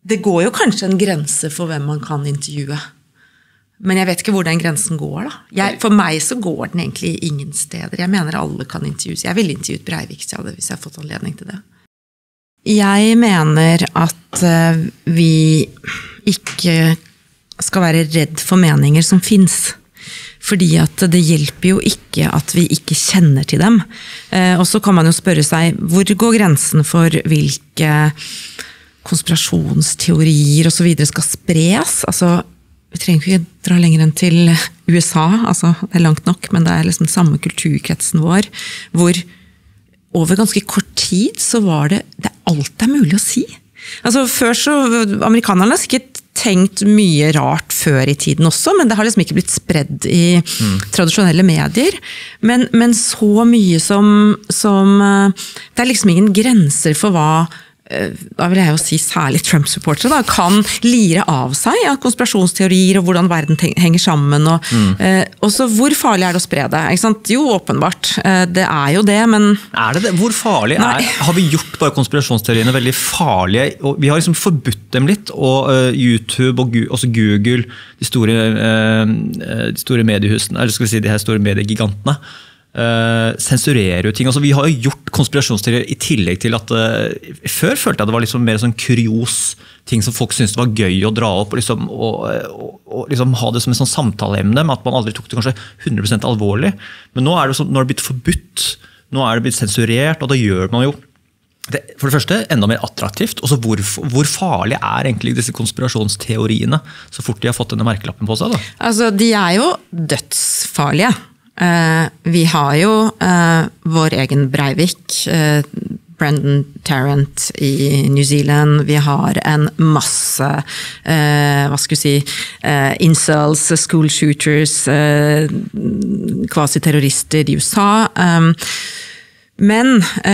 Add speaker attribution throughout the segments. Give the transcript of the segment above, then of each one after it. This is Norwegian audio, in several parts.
Speaker 1: Det går jo kanskje en grense for hvem man kan intervjue. Men jeg vet ikke hvor den grensen går da. For meg så går den egentlig ingen steder. Jeg mener alle kan intervjues. Jeg ville intervjuet Breivik hvis jeg har fått anledning til det. Jeg mener at vi ikke skal være redd for meninger som finnes. Fordi at det hjelper jo ikke at vi ikke kjenner til dem. Og så kan man jo spørre seg, hvor går grensen for hvilke konspirasjonsteorier og så videre skal spres? Altså, vi trenger ikke dra lenger enn til USA, altså det langt nok, men det liksom samme kulturkretsen vår, hvor over ganske kort tid så var det alt mulig å si. Altså før så, amerikanerne har sikkert tenkt mye rart før i tiden også, men det har liksom ikke blitt spredd i tradisjonelle medier. Men så mye som det liksom ingen grenser for hva, da vil jeg jo si særlig Trump-supportere da, kan lire av seg av konspirasjonsteorier og hvordan verden henger sammen. Og så hvor farlig det å spre det? Ikke sant? Jo, åpenbart. Det jo det, men...
Speaker 2: Det det? Hvor farlig har vi gjort bare konspirasjonsteoriene veldig farlige? Og vi har liksom forbudt dem litt, og YouTube og også Google, de store mediehusene, eller skal vi si de her store mediegigantene, sensurerer jo ting. Altså, vi har jo gjort konspirasjonsteorier i tillegg til at før følte jeg det var liksom mer sånn kurios ting som folk syntes det var gøy å dra opp og liksom ha det som en sånn samtaleemne, med at man aldri tok det kanskje 100% alvorlig. Men nå det sånn, nå det blitt forbudt, nå det blitt sensurert, og da gjør man jo det, for det første enda mer attraktivt, og så hvor farlig egentlig disse konspirasjonsteoriene så fort de har fått denne merkelappen på seg da?
Speaker 1: Altså, de jo dødsfarlige. Vi har jo vår egen Breivik, Brendan Tarrant i New Zealand, vi har en masse, hva skal vi si, incels, school shooters, kvasi-terrorister i USA, men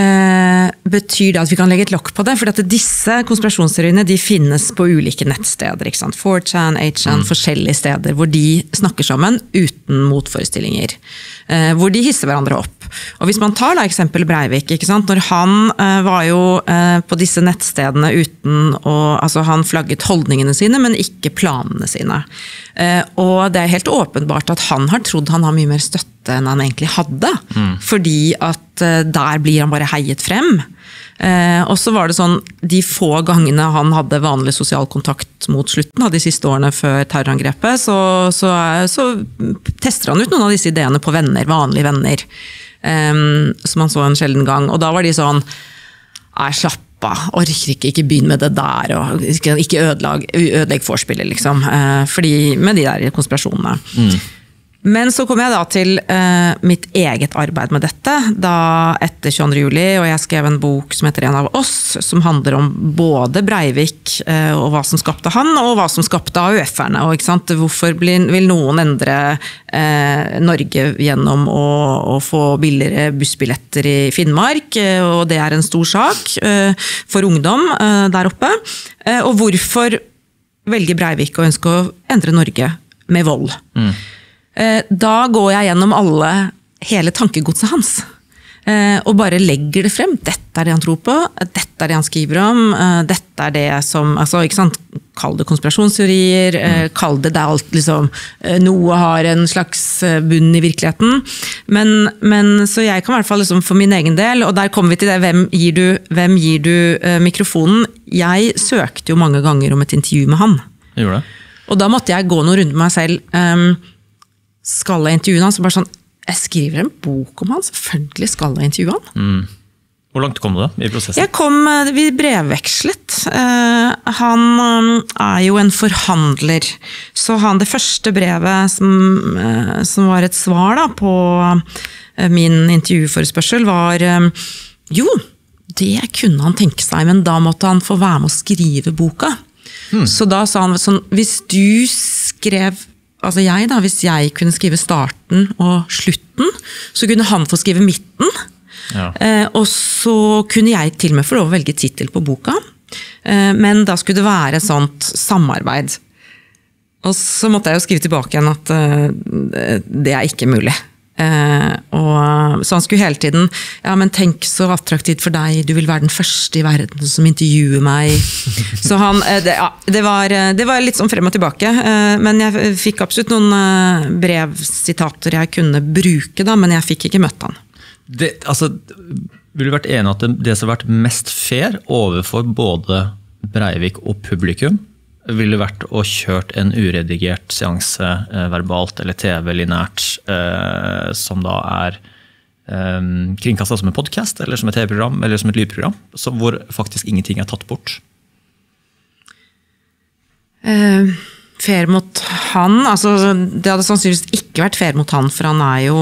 Speaker 1: betyr det at vi kan legge et lokk på det? For at disse konspirasjonsteoriene de finnes på ulike nettsteder, ikke sant? 4chan, 8chan, forskjellige steder hvor de snakker sammen uten motforestillinger. Hvor de hisser hverandre opp. Og hvis man tar da eksempel Breivik, ikke sant? Når han var jo på disse nettstedene uten å, altså han flagget holdningene sine, men ikke planene sine. Og det helt åpenbart at han har trodd han har mye mer støtte enn han egentlig hadde, fordi at der blir han bare heiet frem. Og så var det sånn, de få gangene han hadde vanlig sosial kontakt mot slutten av de siste årene før terrorangrepet, så tester han ut noen av disse ideene på venner, vanlige venner, som han så en sjelden gang. Og da var de sånn, slapp av, orker ikke begynne med det der, og ikke ødelegg forspillet, liksom. Fordi, med de der konspirasjonene. Men så kom jeg da til mitt eget arbeid med dette, da etter 22. juli, og jeg skrev en bok som heter En av oss, som handler om både Breivik og hva som skapte han, og hva som skapte AUF-erne, og ikke sant? Hvorfor vil noen endre Norge gjennom å få billigere bussbilletter i Finnmark, og det en stor sak for ungdom der oppe, og hvorfor velger Breivik å ønske å endre Norge med vold? Da går jeg gjennom hele tankegodset hans, og bare legger det frem. Dette det han tror på, dette det han skriver om, dette det som, altså, ikke sant, kall det konspirasjonsteorier, kall det alt, liksom, noe har en slags bunn i virkeligheten, men så jeg kan I hvert fall liksom for min egen del, og der kommer vi til det, hvem gir du mikrofonen? Jeg søkte jo mange ganger om et intervju med han.
Speaker 2: Gjorde det?
Speaker 1: Og da måtte jeg gå noen runder med meg selv, skal jeg intervjue han, så bare sånn, jeg skriver en bok om han, selvfølgelig skal jeg intervjue han.
Speaker 2: Hvor langt kom du da i prosessen?
Speaker 1: Vi brevvekslet. Han jo en forhandler, så det første brevet som var et svar da, på min intervjuforespørsel var, jo, det kunne han tenke seg, men da måtte han få være med å skrive boka. Så da sa han sånn, hvis du skrev, altså hvis jeg kunne skrive starten og slutten, så kunne han få skrive midten, og så kunne jeg til og med få lov å velge titel på boka, men da skulle det være et sånt samarbeid. Og så måtte jeg jo skrive tilbake igjen at det ikke mulig. Så han skulle hele tiden, ja, men tenk så attraktivt for deg, du vil være den første i verden som intervjuer meg. Så han, det var litt sånn frem og tilbake, men jeg fikk absolutt noen brevsitater jeg kunne bruke da, men jeg fikk ikke møtt han.
Speaker 2: Vil du vært enig at det som har vært mest fair overfor både Breivik og publikum, ville vært å kjørt en uredigert seanse verbalt eller TV-linært, som da kringkastet som en podcast, eller som et TV-program, eller som et lydprogram, hvor faktisk ingenting tatt bort?
Speaker 1: Fair mot han, altså det hadde sannsynligvis ikke vært fair mot han, for han jo,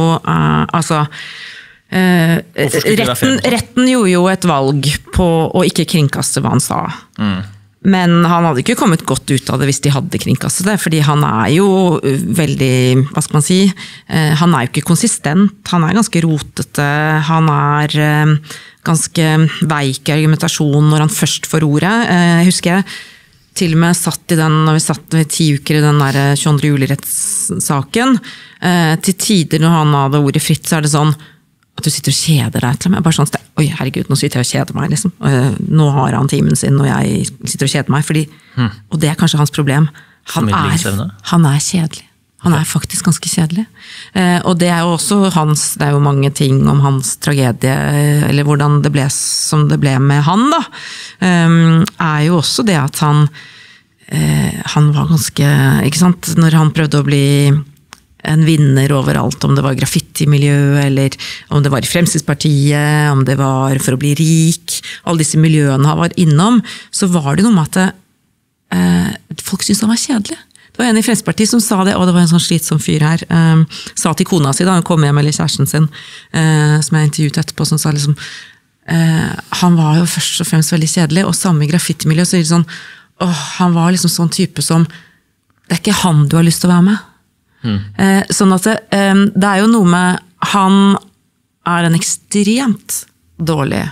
Speaker 1: retten gjorde jo et valg på å ikke kringkaste hva han sa. Men han hadde ikke kommet godt ut av det hvis de hadde kringkastet det, fordi han jo veldig, hva skal man si, han jo ikke konsistent, han ganske rotete, han ganske veik i argumentasjon når han først får ordet. Jeg husker jeg til og med satt i den, når vi satt i 10 uker i den der 22. juli-rettssaken, til tider når han hadde ordet fritt, så det sånn, at du sitter og kjeder deg til meg. Bare sånn, oi herregud, nå sitter jeg og kjeder meg, liksom. Nå har han timen sin, og jeg sitter og kjeder meg, fordi, og det kanskje hans problem. Han kjedelig. Han faktisk ganske kjedelig. Og det jo også hans, det jo mange ting om hans tragedie, eller hvordan det ble som det ble med han, da. Jo også det at han var ganske, ikke sant, når han prøvde å bli en vinner overalt, om det var graffiti-miljø, eller om det var i Fremskrittspartiet, om det var for å bli rik, alle disse miljøene han var innom, så var det noe med at folk syntes han var kjedelig. Det var en i Fremskrittspartiet som sa det, og det var en sånn slitsom fyr her, sa til kona si da han kom hjem, eller kjæresten sin, som jeg intervjuet etterpå, som sa liksom, han var jo først og fremst veldig kjedelig, og samme i graffiti-miljø, så det sånn, han var liksom sånn type som, det ikke han du har lyst til å være med. Sånn at det jo noe med han en ekstremt dårlig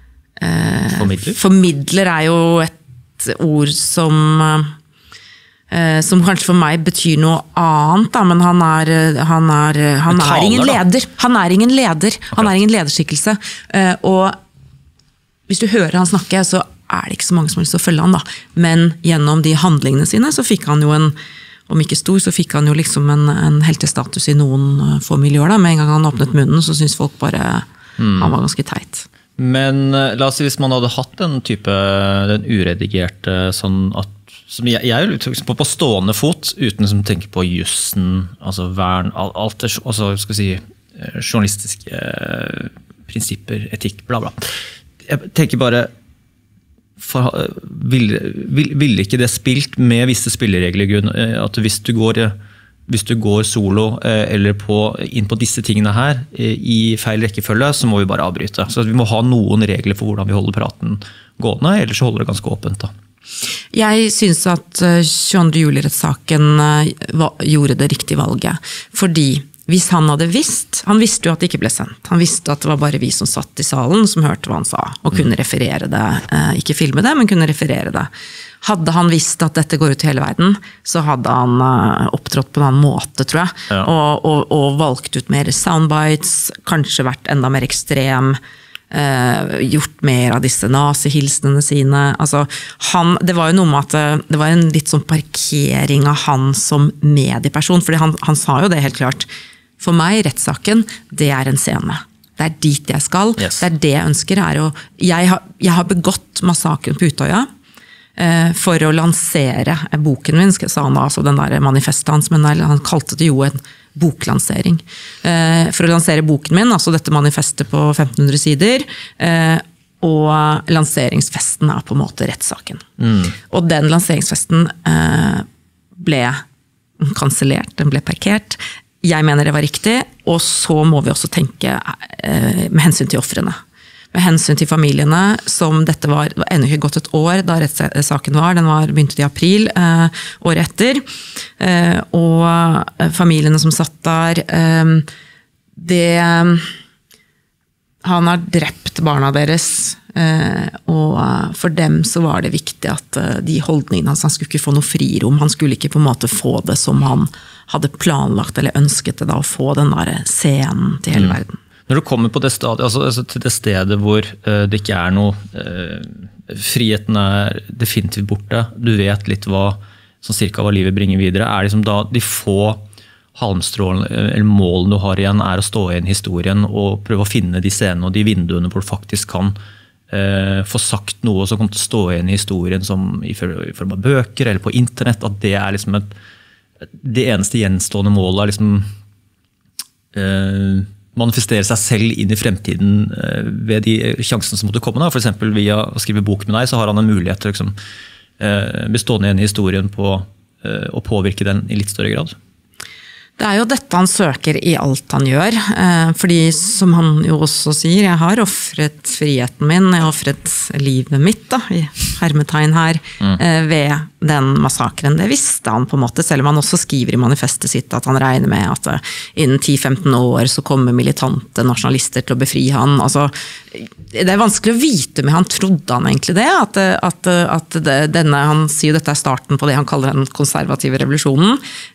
Speaker 1: formidler jo et ord som kanskje for meg betyr noe annet da, men han ingen leder han ingen lederskikkelse og hvis du hører han snakke så det ikke så mange som har lyst til å følge han da, men gjennom de handlingene sine så fikk han jo om ikke stor, så fikk han jo liksom en heltestatus i noen få miljøer da. Med en gang han åpnet munnen, så synes folk bare han var ganske teit.
Speaker 2: Men la oss si, hvis man hadde hatt den uredigerte, sånn at, som jeg på stående fot, uten å tenke på jussen, altså vern, alt det, altså, skal si, journalistiske prinsipper, etikk, bla bla. Jeg tenker bare, ville ikke det spilt med visse spilleregler, at hvis du går solo eller inn på disse tingene her i feil rekkefølge, så må vi bare avbryte. Så vi må ha noen regler for hvordan vi holder praten gående, ellers så holder det ganske åpent da.
Speaker 1: Jeg synes at 22. juli-rettssaken gjorde det riktige valget, fordi hvis han hadde han visste jo at det ikke ble sendt. Han visste at det var bare vi som satt i salen som hørte hva han sa, og kunne referere det. Ikke filme det, men kunne referere det. Hadde han visst at dette går ut til hele verden, så hadde han opptrådt på en annen måte, tror jeg. Ja. Og valgt ut mer soundbites, kanskje vært enda mer ekstrem, gjort mer av disse nazihilsnene sine. Altså, det var jo noe med at det var en litt sånn parkering av han som medieperson, fordi han sa jo det helt klart. For meg, rettssaken, det en scene. Det dit jeg skal. Yes. Det det jeg ønsker. Jeg har begått massakren på Utøya for å lansere boken min, sa han da, altså den der manifestet hans, men han kalte det jo en boklansering. For å lansere boken min, altså dette manifestet på 1500 sider, og lanseringsfesten på en måte rettssaken. Og den lanseringsfesten ble kansellert, den ble parkert. Jeg mener det var riktig, og så må vi også tenke med hensyn til offrene. Med hensyn til familiene, som dette var enda ikke gått et år da rettssaken den begynte i april, året etter. Og familiene som satt der, han har drept barna deres Og for dem så var det viktig at de holdningene hans, han skulle ikke få noe frirom, han skulle ikke på en måte få det som han hadde planlagt eller ønsket det da, å få den der scenen til hele verden.
Speaker 2: Når du kommer på det stadiet, altså til det stedet hvor det ikke noe, friheten definitivt borte, du vet litt sånn cirka hva livet bringer videre, liksom da de få halmstrålene eller målene du har igjen å stå igjen i historien og prøve å finne de scenene og de vinduene hvor du faktisk kan få sagt noe som kommer til å stå igjen i historien som i form av bøker eller på internett, at det liksom det eneste gjenstående målet liksom manifestere seg selv inn i fremtiden ved de sjansene som måtte komme. For eksempel via å skrive bok med deg, så har han en mulighet til å liksom, bli stående igjen i historien på å påvirke den i litt større grad.
Speaker 1: Det jo dette han søker i alt han gjør, fordi som han jo også sier, jeg har offret friheten min, jeg har offret livet mitt da, i hermetegn her, ved den massakren. Det visste han på en måte, selv om han også skriver i manifestet sitt at han regner med at innen 10-15 år så kommer militante nasjonalister til å befri han. Altså, det vanskelig å vite, men han trodde han egentlig det, at denne, han sier jo dette starten på det han kaller den konservative revolusjonen,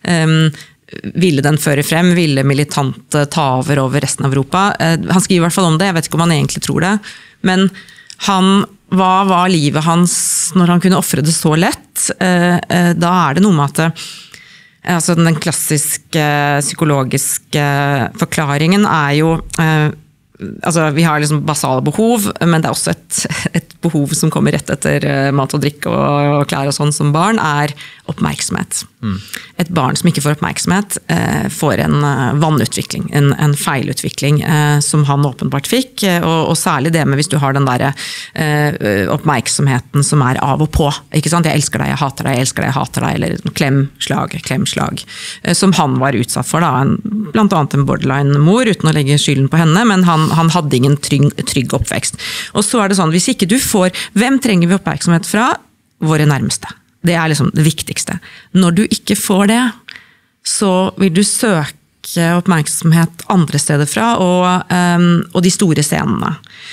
Speaker 1: ville den føre frem, ville militante ta over resten av Europa. Han skriver i hvert fall om det, jeg vet ikke om han egentlig tror det, men hva var livet hans når han kunne offre det så lett? Da det noe med at altså den klassiske psykologiske forklaringen jo altså, vi har liksom basale behov, men det også et behov som kommer rett etter mat og drikk og klær og sånn som barn, oppmerksomhet. Et barn som ikke får oppmerksomhet får en vannutvikling, en feilutvikling som han åpenbart fikk, og særlig det med hvis du har den der oppmerksomheten som av og på, ikke sant? Jeg elsker deg, jeg hater deg, jeg elsker deg, jeg hater deg, eller klemslag, som han var utsatt for da, blant annet en borderline-mor, uten å legge skylden på henne, men han hadde ingen trygg oppvekst. Og så det sånn, hvis ikke du får, hvem trenger vi oppmerksomhet fra? Våre nærmeste. Det liksom det viktigste. Når du ikke får det, så vil du søke oppmerksomhet andre steder fra, og de store scenene.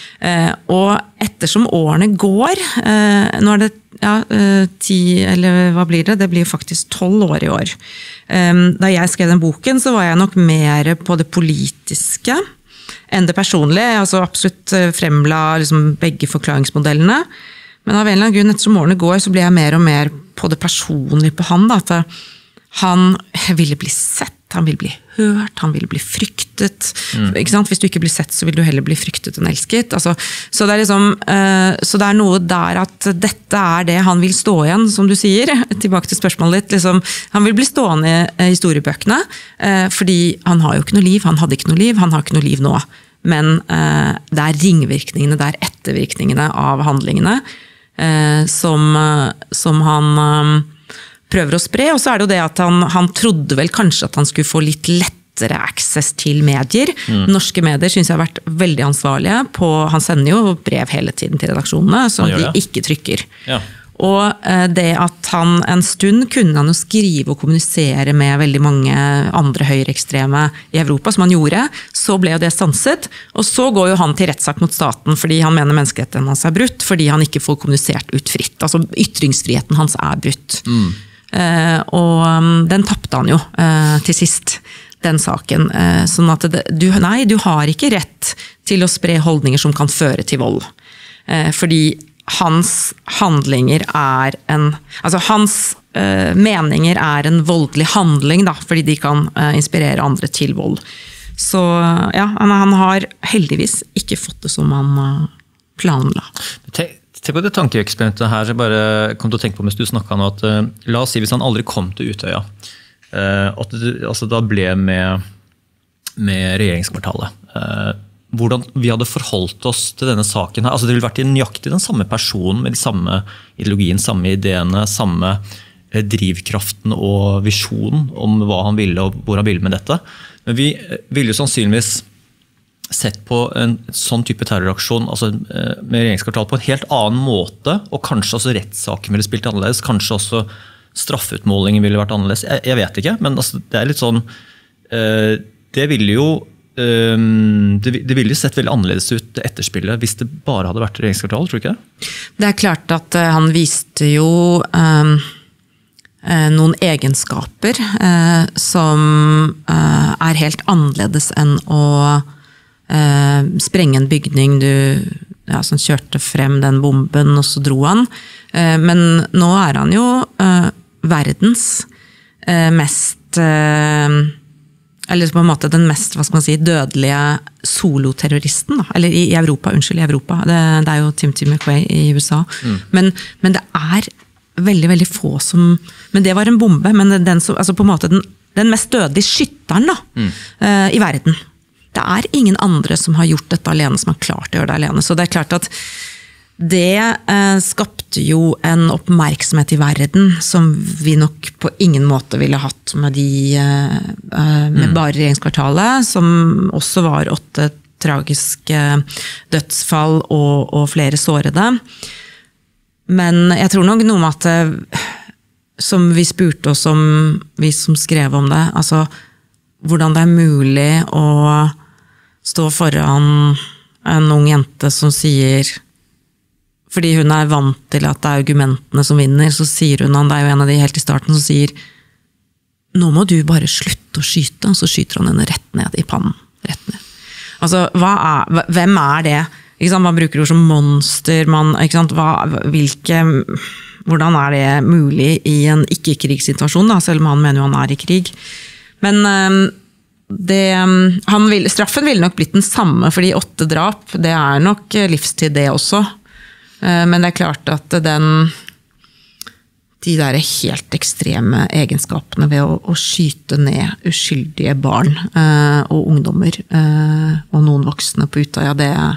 Speaker 1: Og ettersom årene går, nå det 10, eller hva blir det? Det blir faktisk 12 år i år. Da jeg skrev den boken, så var jeg nok mer på det politiske, enn det personlige. Altså absolutt fremla liksom begge forklaringsmodellene. Men av en eller annen grunn, ettersom årene går, så blir jeg mer og mer på det personlige på han. Da, at han ville bli sett, han ville bli hørt, han ville bli fryktet. Ikke sant? Hvis du ikke blir sett, så vil du heller bli fryktet enn elsket. Altså, så det liksom, så det noe der at dette det han vil stå igjen, som du sier, tilbake til spørsmålet ditt, liksom, han vil bli stående i historiebøkene, fordi han har jo ikke noe liv, han hadde ikke noe liv, han har ikke noe liv nå. Men det ringvirkningene, det ettervirkningene av handlingene, som han prøver å spre, og så det jo det at han trodde vel kanskje at han skulle få litt lettere access til medier. Norske medier synes jeg har vært veldig ansvarlige på, han sender jo brev hele tiden til redaksjonene, som de ikke trykker. Ja. Og det at han en stund kunne han jo skrive og kommunisere med veldig mange andre høyreekstreme i Europa, som han gjorde, så ble jo det stanset, og så går jo han til rettssak mot staten, fordi han mener menneskerettighetene hans brutt, fordi han ikke får kommunisert ut fritt, altså ytringsfriheten hans brutt. Og den tappte han jo til sist, den saken, sånn at du har ikke rett til å spre holdninger som kan føre til vold, fordi hans handlinger altså hans meninger en voldelig handling da, fordi de kan inspirere andre til vold. Så ja, han har heldigvis ikke fått det som han planla.
Speaker 2: Tenk på det tankeeksperimentet her, jeg bare kom til å tenke på mens du snakket nå, at la oss si hvis han aldri kom til Utøya, at det altså, da ble med regjeringskvartalet, hvordan vi hadde forholdt oss til denne saken her. Altså det ville vært nøyaktig den samme personen med de samme ideologien, samme ideene, samme drivkraften og visjonen om hva han ville og hvor han ville med dette. Men vi ville jo sannsynligvis sett på en sånn type terroraksjon altså med regjeringskvartal på en helt annen måte, og kanskje også rettssaken ville spilt annerledes, kanskje også straffeutmålingen ville vært annerledes. Jeg vet ikke, men altså, det litt sånn det ville jo det ville jo sett veldig annerledes ut det etterspillet hvis det bare hadde vært regjeringskvartal, tror du ikke det?
Speaker 1: Det er klart at han viste jo noen egenskaper som helt annerledes enn å sprenge en bygning som kjørte frem den bomben, og så dro han. Men nå han jo verdens mest eller på en måte den mest, hva skal man si, dødelige soloterroristen, da. Eller i Europa, unnskyld, i Europa. Det jo Timothy McVeigh i USA. Men det veldig, veldig få som... Men det var en bombe, men altså på en måte den mest dødelige skytteren da, i verden. Det ingen andre som har gjort dette alene, som har klart å gjøre det alene. Så det klart at det skapte jo en oppmerksomhet i verden som vi nok på ingen måte ville hatt med med bare regjeringskvartalet, som også var 8 tragiske dødsfall og flere sårede. Men jeg tror nok noe med at som vi spurte oss om, vi som skrev om det, altså hvordan det mulig å stå foran en ung jente som sier, fordi hun vant til at det argumentene som vinner, så sier hun, det jo en av de helt i starten, som sier, nå må du bare slutte å skyte, og så skyter han henne rett ned i pannen. Rett ned. Altså, hvem det? Ikke sant? Man bruker ord som monster, ikke sant? Hvordan det mulig i en ikke-krigssituasjon, da, selv om han mener jo han i krig. Men straffen ville nok blitt den samme, fordi 8 drap, det nok livstid det også. Men det klart at de der helt ekstreme egenskapene ved å skyte ned uskyldige barn og ungdommer og noen voksne på Utøya,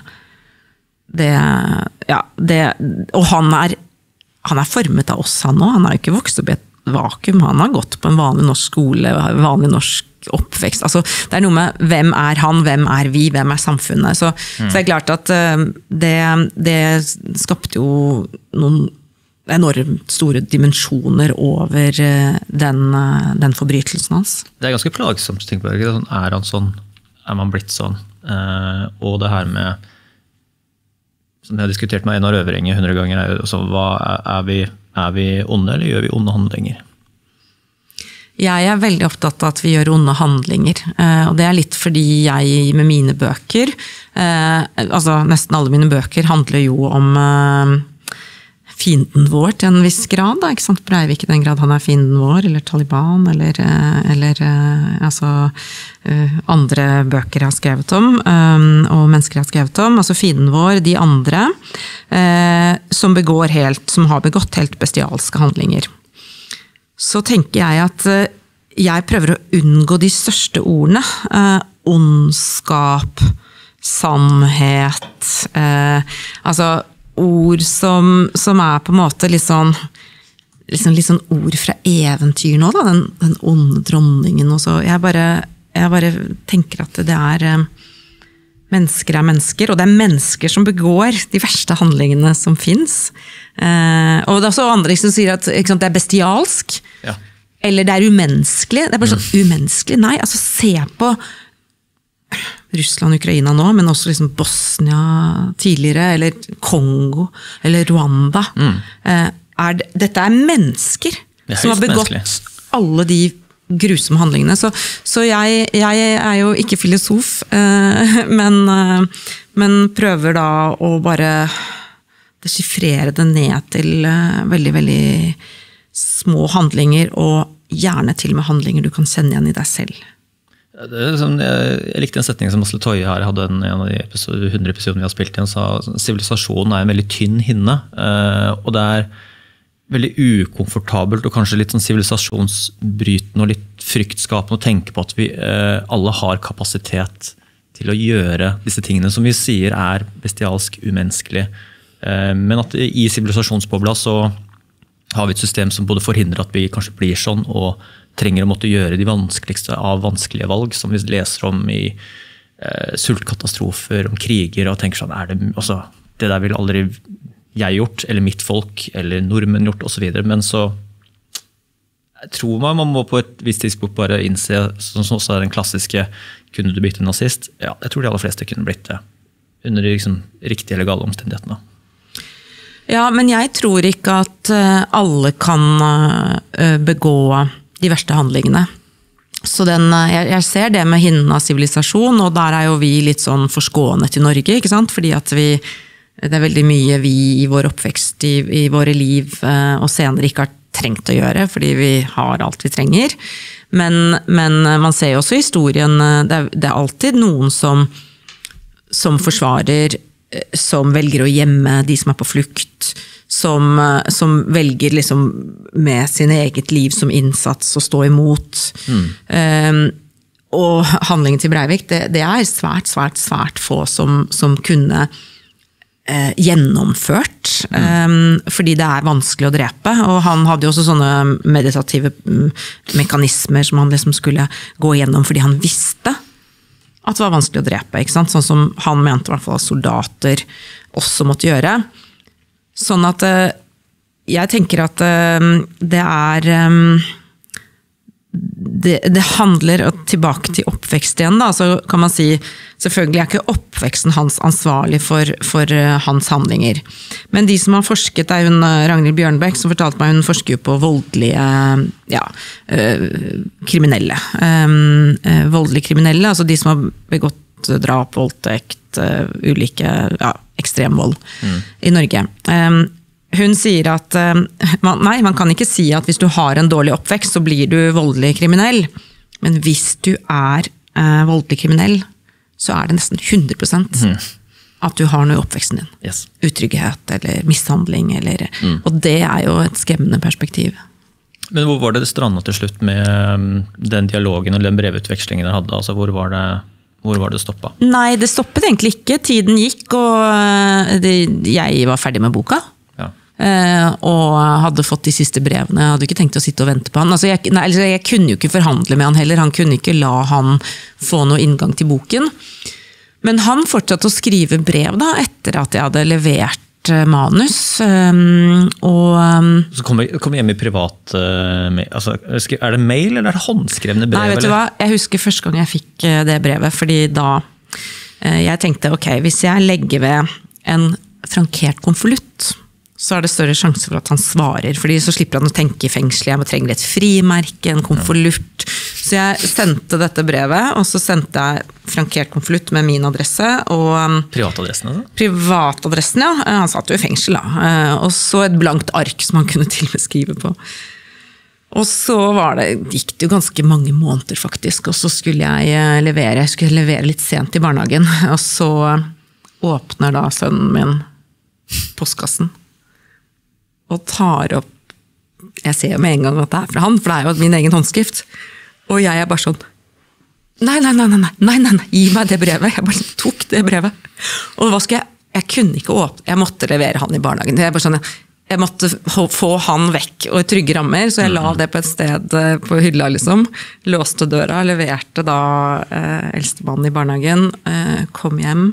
Speaker 1: og han formet av oss han også, han har jo ikke vokst opp i et vakuum, han har gått på en vanlig norsk skole, vanlig norsk oppvekst, altså det noe med hvem han, hvem vi, hvem samfunnet, så det klart at det skapte jo noen enormt store dimensjoner over den forbrytelsen hans. Det
Speaker 2: ganske plagsomt, tenker jeg, han sånn, man blitt sånn, og det her med, som jeg har diskutert med Einar Øverenge 100 ganger, også, er vi onde, eller gjør vi onde handlinger?
Speaker 1: Jeg veldig opptatt av at vi gjør onde handlinger, og det litt fordi jeg med mine bøker, altså nesten alle mine bøker handler jo om fienden vår til en viss grad, da, ikke sant? Breivik i den grad han fienden vår, eller Taliban, eller altså, andre bøker jeg har skrevet om, og mennesker jeg har skrevet om, altså fienden vår, de andre, som har begått helt bestialske handlinger. Så tenker jeg at jeg prøver å unngå de største ordene, ondskap, sannhet, altså ord som på en måte litt sånn ord fra eventyr nå, da, den onde dronningen og så. Jeg bare tenker at det mennesker mennesker, og det mennesker som begår de verste handlingene som finnes. Og det også andre som sier at ikke sant, det bestialsk, ja. Eller det umenneskelig. Det bare sånn umenneskelig. Nei, altså se på Russland, Ukraina nå, men også liksom Bosnia tidligere, eller Kongo, eller Rwanda. Dette mennesker som har begått alle de grusomme handlingene. Så jeg jo ikke filosof, men prøver da å bare desifrere det ned til veldig, veldig små handlinger, og gjerne til og med handlinger du kan kjenne igjen i deg selv.
Speaker 2: Jeg likte en setning som Asle Toje her hadde en av de 100 episodene vi har spilt igjen, sa sivilisasjonen en veldig tynn hinne, og det veldig ukomfortabelt og kanskje litt sånn sivilisasjonsbrytende og litt fryktskapende å tenke på at vi alle har kapasitet til å gjøre disse tingene som vi sier bestialsk umenneskelig, men at i sivilisasjonsbobla så har vi et system som både forhindrer at vi kanskje blir sånn og trenger å måtte gjøre de vanskeligste av vanskelige valg, som vi leser om i sultkatastrofer, om kriger, og tenker sånn, det der vil aldri jeg gjort, eller mitt folk, eller nordmenn gjort, og så videre, men så Jeg tror man må på et visst tidspunkt bare innse, som også den klassiske, kunne du blitt en nazist? Ja, jeg tror de aller fleste kunne blitt det, under de liksom, riktige legale omstendighetene.
Speaker 1: Ja, men jeg tror ikke at alle kan begå de verste handlingene. Så jeg ser det med hinnen av sivilisasjon, og der jo vi litt sånn forskånet i Norge, ikke sant? Fordi at det veldig mye vi i vår oppvekst, i våre liv og senere ikke har trengt å gjøre, fordi vi har alt vi trenger. Men man ser jo også i historien, det alltid noen som forsvarer, som velger å gjemme de som på flukt, som velger liksom med sin eget liv som innsats å stå imot. Og handlingen til Breivik, det svært, svært, svært få som kunne gjennomført, fordi det vanskelig å drepe, og han hadde jo også sånne meditative mekanismer som han liksom skulle gå gjennom, fordi han visste at det var vanskelig å drepe, ikke sant? Sånn som han mente i hvert fall soldater også måtte gjøre. Sånn at jeg tenker at det handler tilbake til oppvekst igjen da, så kan man si, selvfølgelig ikke oppveksten hans ansvarlig for hans handlinger. Men de som har forsket, hun Ragnhild Bjørnbekk, som fortalte meg, hun forsker jo på voldelige, kriminelle. Voldelige kriminelle, altså de som har begått drap, voldtekt, ulike, ekstremvold i Norge. Hun sier at man kan ikke si at hvis du har en dårlig oppvekst, så blir du voldelig kriminell. Men hvis du voldelig kriminell, så det nesten 100% at du har noe i oppveksten din.
Speaker 2: Yes.
Speaker 1: Utrygghet eller mishandling. Og det jo et skremmende perspektiv.
Speaker 2: Men hvor var det strandet til slutt med den dialogen og den brevutvekslingen dere hadde? Altså, hvor var det stoppet? Nei,
Speaker 1: det stoppet egentlig ikke. Tiden gikk, og jeg var ferdig med boka. Og hadde fått de siste brevene. Jeg hadde ikke tenkt å sitte og vente på han. Altså jeg kunne jo ikke forhandle med han heller. Han kunne ikke la han få noe inngang til boken. Men han fortsatte å skrive brev da, etter at jeg hadde levert manus.
Speaker 2: Så kom hjem i privat altså, det mail eller det håndskrevne brev?
Speaker 1: Nei, vet du hva? Jeg husker første gang jeg fikk det brevet, fordi da jeg tenkte, ok, hvis jeg legger ved en frankert konvolutt, så det større sjanse for at han svarer, fordi så slipper han å tenke i fengsel, jeg trenger et frimerke, en konvolutt. Så jeg sendte dette brevet, og så sendte jeg frankert konvolutt med min adresse. Og
Speaker 2: privatadressen, altså?
Speaker 1: Privatadressen, ja. Han satt jo i fengsel da. Og så et blankt ark som han kunne til og med skrive på. Og så gikk det jo ganske mange måneder faktisk, og så skulle jeg levere litt sent i barnehagen, og så åpner da sønnen min postkassen, og tar opp, jeg ser jo med en gang at det fra han, for det jo min egen håndskrift, og jeg bare sånn, nei, gi meg det brevet, jeg bare tok det brevet, og hva skal jeg kunne ikke åpne, jeg måtte levere han i barnehagen, jeg måtte få han vekk og i trygge rammer, så jeg la det på et sted på hylla liksom, låste døra, leverte da eldstemannen i barnehagen, kom hjem,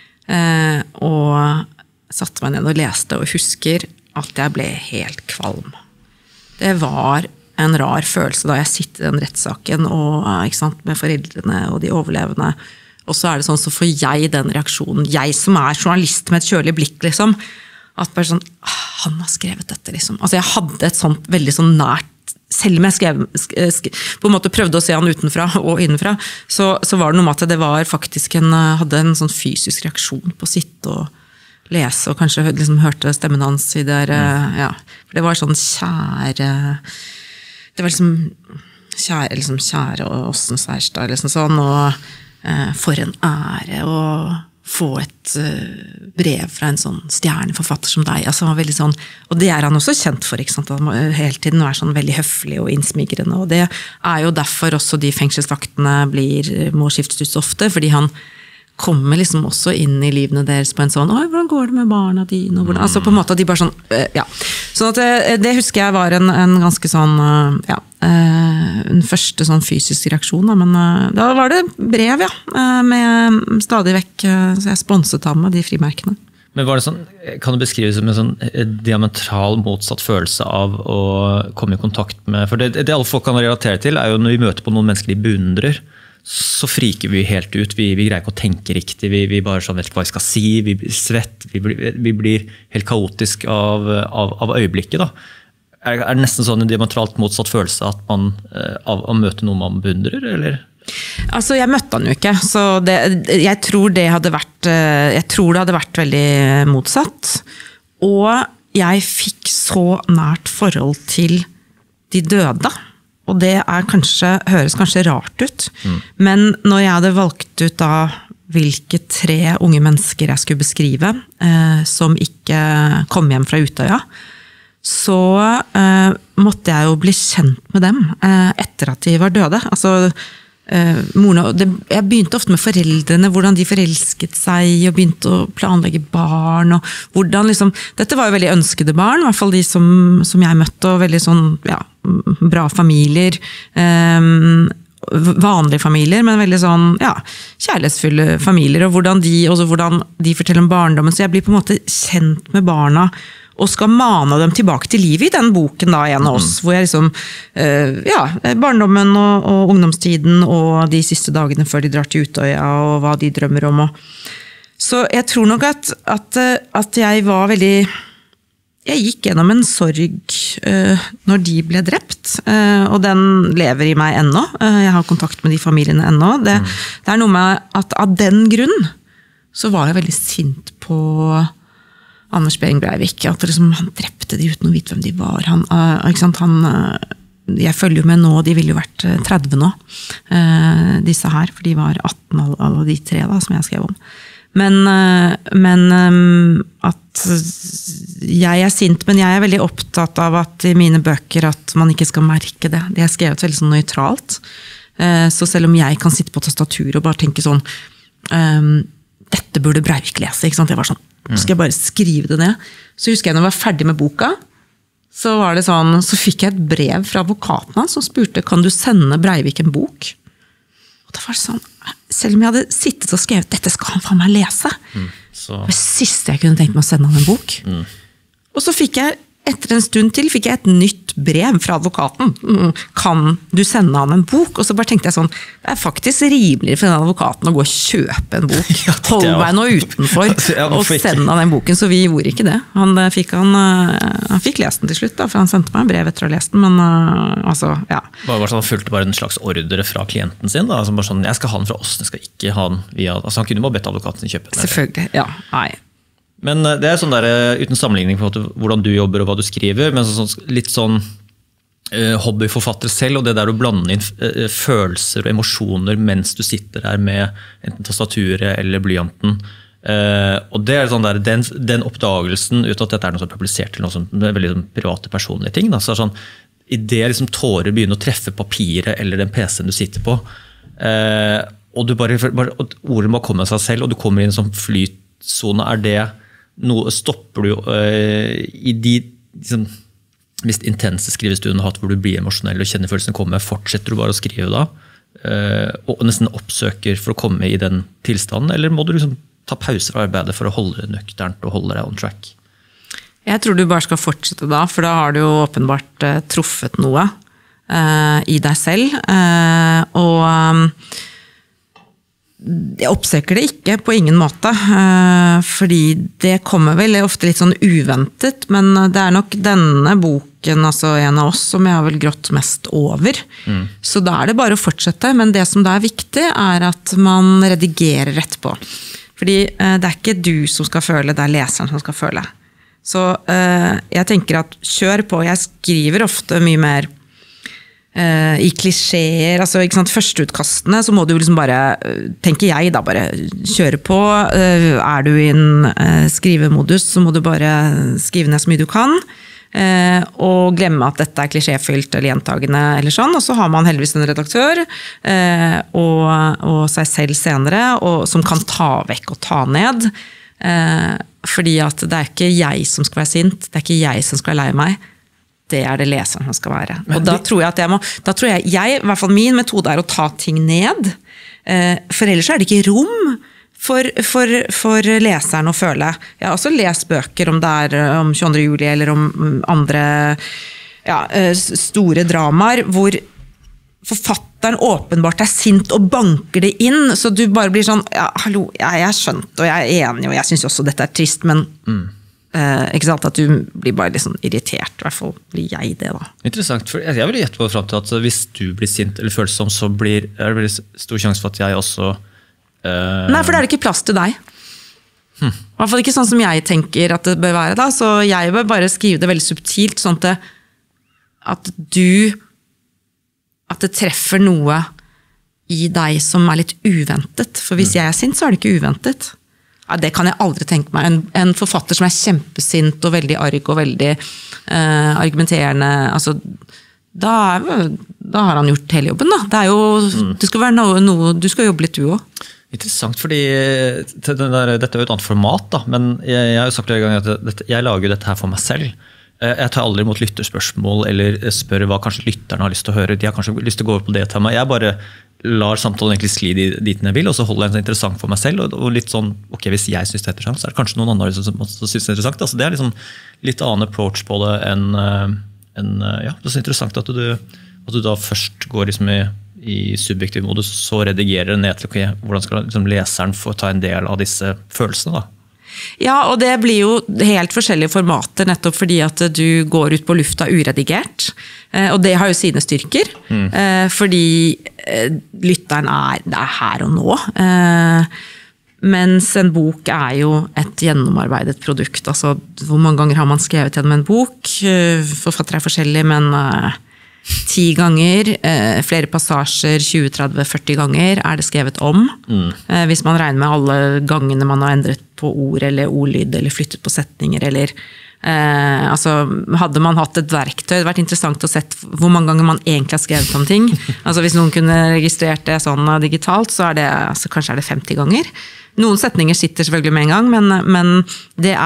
Speaker 1: og satte meg ned og leste, og husker at jeg ble helt kvalm. Det var en rar følelse da jeg sitter i den rettssaken og, ikke sant, med foreldrene og de overlevende. Og så det sånn, så får jeg den reaksjonen, jeg som journalist med et kjølig blikk, liksom, at bare sånn, han har skrevet dette, liksom. Altså jeg hadde et sånt veldig sånn nært, selv om jeg på en måte prøvde å se han utenfra og innenfra, så var det noe med at det var faktisk hadde en sånn fysisk reaksjon på sitt og lese, og kanskje liksom hørte stemmen hans i der, for det var sånn kjære, det var liksom kjære Åsnes Seierstad, liksom sånn, og for en ære å få et brev fra en sånn stjerneforfatter som deg, altså han var veldig sånn, og det han også kjent for, ikke sant, at han hele tiden sånn veldig høflig og innsmigrende, og det jo derfor også de fengselsvaktene må skiftes ut så ofte, fordi han kommer liksom også inn i livene deres på en sånn, oi, hvordan går det med barna dine? Altså på en måte, de bare sånn, ja. Sånn at det husker jeg var en ganske sånn, en første sånn fysisk reaksjon, da, men da var det brev, med stadig vekk, så jeg sponset ham med de frimerkene.
Speaker 2: Men var det sånn, kan du beskrive det som en sånn diametral motsatt følelse av å komme i kontakt med, for det alle folk kan relatere til er jo når vi møter på noen mennesker de beundrer, så friker vi helt ut, vi greier ikke å tenke riktig, vi bare sånn, vet ikke hva vi skal si, vi blir svett, vi blir helt kaotisk av øyeblikket da. Er det nesten sånn en diametralt motsatt følelse at man, av å møte noen man beundrer, eller?
Speaker 1: Altså, jeg møtte han jo ikke, så jeg tror det hadde vært veldig motsatt. Og jeg fikk så nært forhold til de døde. Og det høres kanskje rart ut. Men når jeg hadde valgt ut da hvilke 3 unge mennesker jeg skulle beskrive, som ikke kom hjem fra Utøya, så måtte jeg jo bli kjent med dem etter at de var døde. Altså, jeg begynte ofte med foreldrene, hvordan de forelsket seg og begynte å planlegge barn og hvordan liksom, dette var jo veldig ønskede barn, i hvert fall de som jeg møtte, og veldig sånn, ja, bra familier, vanlige familier, men veldig sånn, ja, kjærlighetsfulle familier, og hvordan de forteller om barndommen, så jeg blir på en måte kjent med barna og skal mane dem tilbake til livet i den boken da, en av oss, hvor jeg liksom, ja, barndommen og ungdomstiden og de siste dagene før de drar til Utøya og hva de drømmer om. Så jeg tror nok at jeg var veldig, jeg gikk gjennom en sorg når de ble drept, og den lever i meg ennå. Jeg har kontakt med de familiene ennå. Det er noe med at av den grunn så var jeg veldig sint på Anders Behring Breivik, at liksom, han drepte de uten å vite hvem de var. Jeg følger jo med nå, de ville jo vært 30 nå, disse her, for de var 18 av de 3 da, som jeg skrev om. Men at jeg er sint, men jeg er veldig opptatt av at i mine bøker at man ikke skal merke det. Det er skrevet veldig sånn nøytralt. Så selv om jeg kan sitte på tastatur og bare tenke sånn, dette burde Breivik lese, ikke sant? Jeg var sånn, skal jeg bare skrive det ned. Så husker jeg når jeg var ferdig med boka, så var det sånn, så fikk jeg et brev fra advokaten hans som spurte, kan du sende Breivik en bok? Og det var sånn, selv om jeg hadde sittet og skrevet, dette skal han faen meg lese. Det siste jeg kunne tenkt meg å sende han en bok. Og så fikk jeg, etter en stund til, fikk jeg et nytt brev fra advokaten. Kan du sende han en bok? Og så bare tenkte jeg sånn, det er faktisk rimeligere for den advokaten å gå og kjøpe en bok. Hold meg nå utenfor og sende han den boken. Så vi gjorde ikke det. Han fikk lest den til slutt, da, for han sendte meg en brev etter å ha lest den. Men altså, ja.
Speaker 2: Han fulgte bare en slags ordre fra klienten sin, da, som bare sånn, jeg skal ha den fra oss, jeg skal ikke ha den via, altså han kunne bare bedt advokaten kjøpe den.
Speaker 1: Selvfølgelig, ja, nei.
Speaker 2: Men det er sånn der, uten sammenligning på hvordan du jobber og hva du skriver, men litt sånn hobbyforfatter selv, og det der å blande inn følelser og emosjoner mens du sitter der med enten tastaturet eller blyanten. Og det er sånn der, den oppdagelsen, uten at dette er noe som er publisert til noe som er veldig sånn private personlige ting, da, så er det sånn, i det liksom tårer begynner å treffe papiret eller den PC-en du sitter på, og du bare ordet må komme av seg selv, og du kommer i en sånn flytsone, er det noe, stopper du i de liksom, mest intense skrivestuene du har hatt, hvor du blir emosjonell og kjenner følelsen komme, fortsetter du bare å skrive da, og nesten oppsøker for å komme i den tilstanden, eller må du liksom ta pauser av arbeidet for å holde det nøkternt og holde deg on track?
Speaker 1: Jeg tror du bare skal fortsette da, for da har du jo åpenbart truffet noe i deg selv, og jeg oppsøker det ikke på ingen måte, fordi det kommer vel ofte litt sånn uventet, men det er nok denne boken, altså en av oss, som jeg har vel grått mest over. Så da er det bare å fortsette, men det som da er viktig er at man redigerer etterpå. Fordi det er ikke du som skal føle, det er leseren som skal føle. Så jeg tenker at kjør på, jeg skriver ofte mye mer i klisjeer, altså ikke sant, førsteutkastene, så må du liksom bare, tenker jeg da, bare kjøre på. Er du i en skrivemodus, så må du bare skrive ned så mye du kan, og glemme at dette er klisjéfylt eller gjentagende eller sånn, og så har man heldigvis en redaktør og seg selv senere, og som kan ta vekk og ta ned, fordi at det er ikke jeg som skal være sint, det er ikke jeg som skal være lei meg, det er det leseren som skal være. Og da tror jeg i hvert fall min metode er å ta ting ned, for ellers er det ikke rom for leseren å føle. Jeg har også lest bøker om det om 22. juli, eller om andre store dramaer, hvor forfatteren åpenbart sint og banker det inn, så du bare blir sånn, hallo, jeg skjønt, og jeg enig, og jeg synes også dette trist, men ikke sant, at du blir bare litt sånn irritert, i hvert fall blir jeg det da.
Speaker 2: Interessant, for jeg vil gjette på frem til at hvis du blir sint eller følsom, så er det veldig stor sjanse for at jeg også
Speaker 1: Nei, for det ikke plass til deg. I hvert fall ikke sånn som jeg tenker at det bør være da, så jeg bør bare skrive det veldig subtilt, sånn at det treffer noe i deg som litt uventet. For hvis jeg sint, så det ikke uventet. Ja, det kan jeg aldri tenke meg. En forfatter som kjempesint og veldig arg og veldig argumenterende, altså, da har han gjort hele jobben. Da. Det skal være noe du skal jobbe litt du også.
Speaker 2: Interessant, fordi dette jo et annet format, da, men jeg har jo sagt flere ganger at jeg lager dette her for meg selv. Jeg tar aldri imot lytterspørsmål eller spør hva kanskje lytterne har lyst til å høre. De har kanskje lyst til å gå over på det temaet. Jeg bare lar samtalen egentlig skli dit den jeg vil, og så holder jeg det interessant for meg selv. Og litt sånn, ok, hvis jeg synes det er interessant, så det kanskje noen andre som synes det er interessant. Altså, det liksom litt annen approach på det enn det er så interessant at du da først går liksom i subjektiv modus, så redigerer det ned til hvordan skal liksom leseren få ta en del av disse følelsene da?
Speaker 1: Ja, og det blir jo helt forskjellige formater, nettopp fordi at du går ut på lufta uredigert, og det har jo sine styrker, fordi lytteren det her og nå, mens en bok jo et gjennomarbeidet produkt. Altså, hvor mange ganger har man skrevet gjennom en bok? Forfattere forskjellige, men 10 ganger, flere passasjer, 20, 30, 40 ganger det skrevet om. Hvis man regner med alle gangene man har endret på ord eller ordlyd, eller flyttet på setninger, eller altså, hadde man hatt et verktøy, det vært interessant å sett hvor mange ganger man egentlig har skrevet om ting. Altså, hvis noen kunne registrert det sånn digitalt, så altså, kanskje det 50 ganger. Noen setninger sitter selvfølgelig med en gang, men det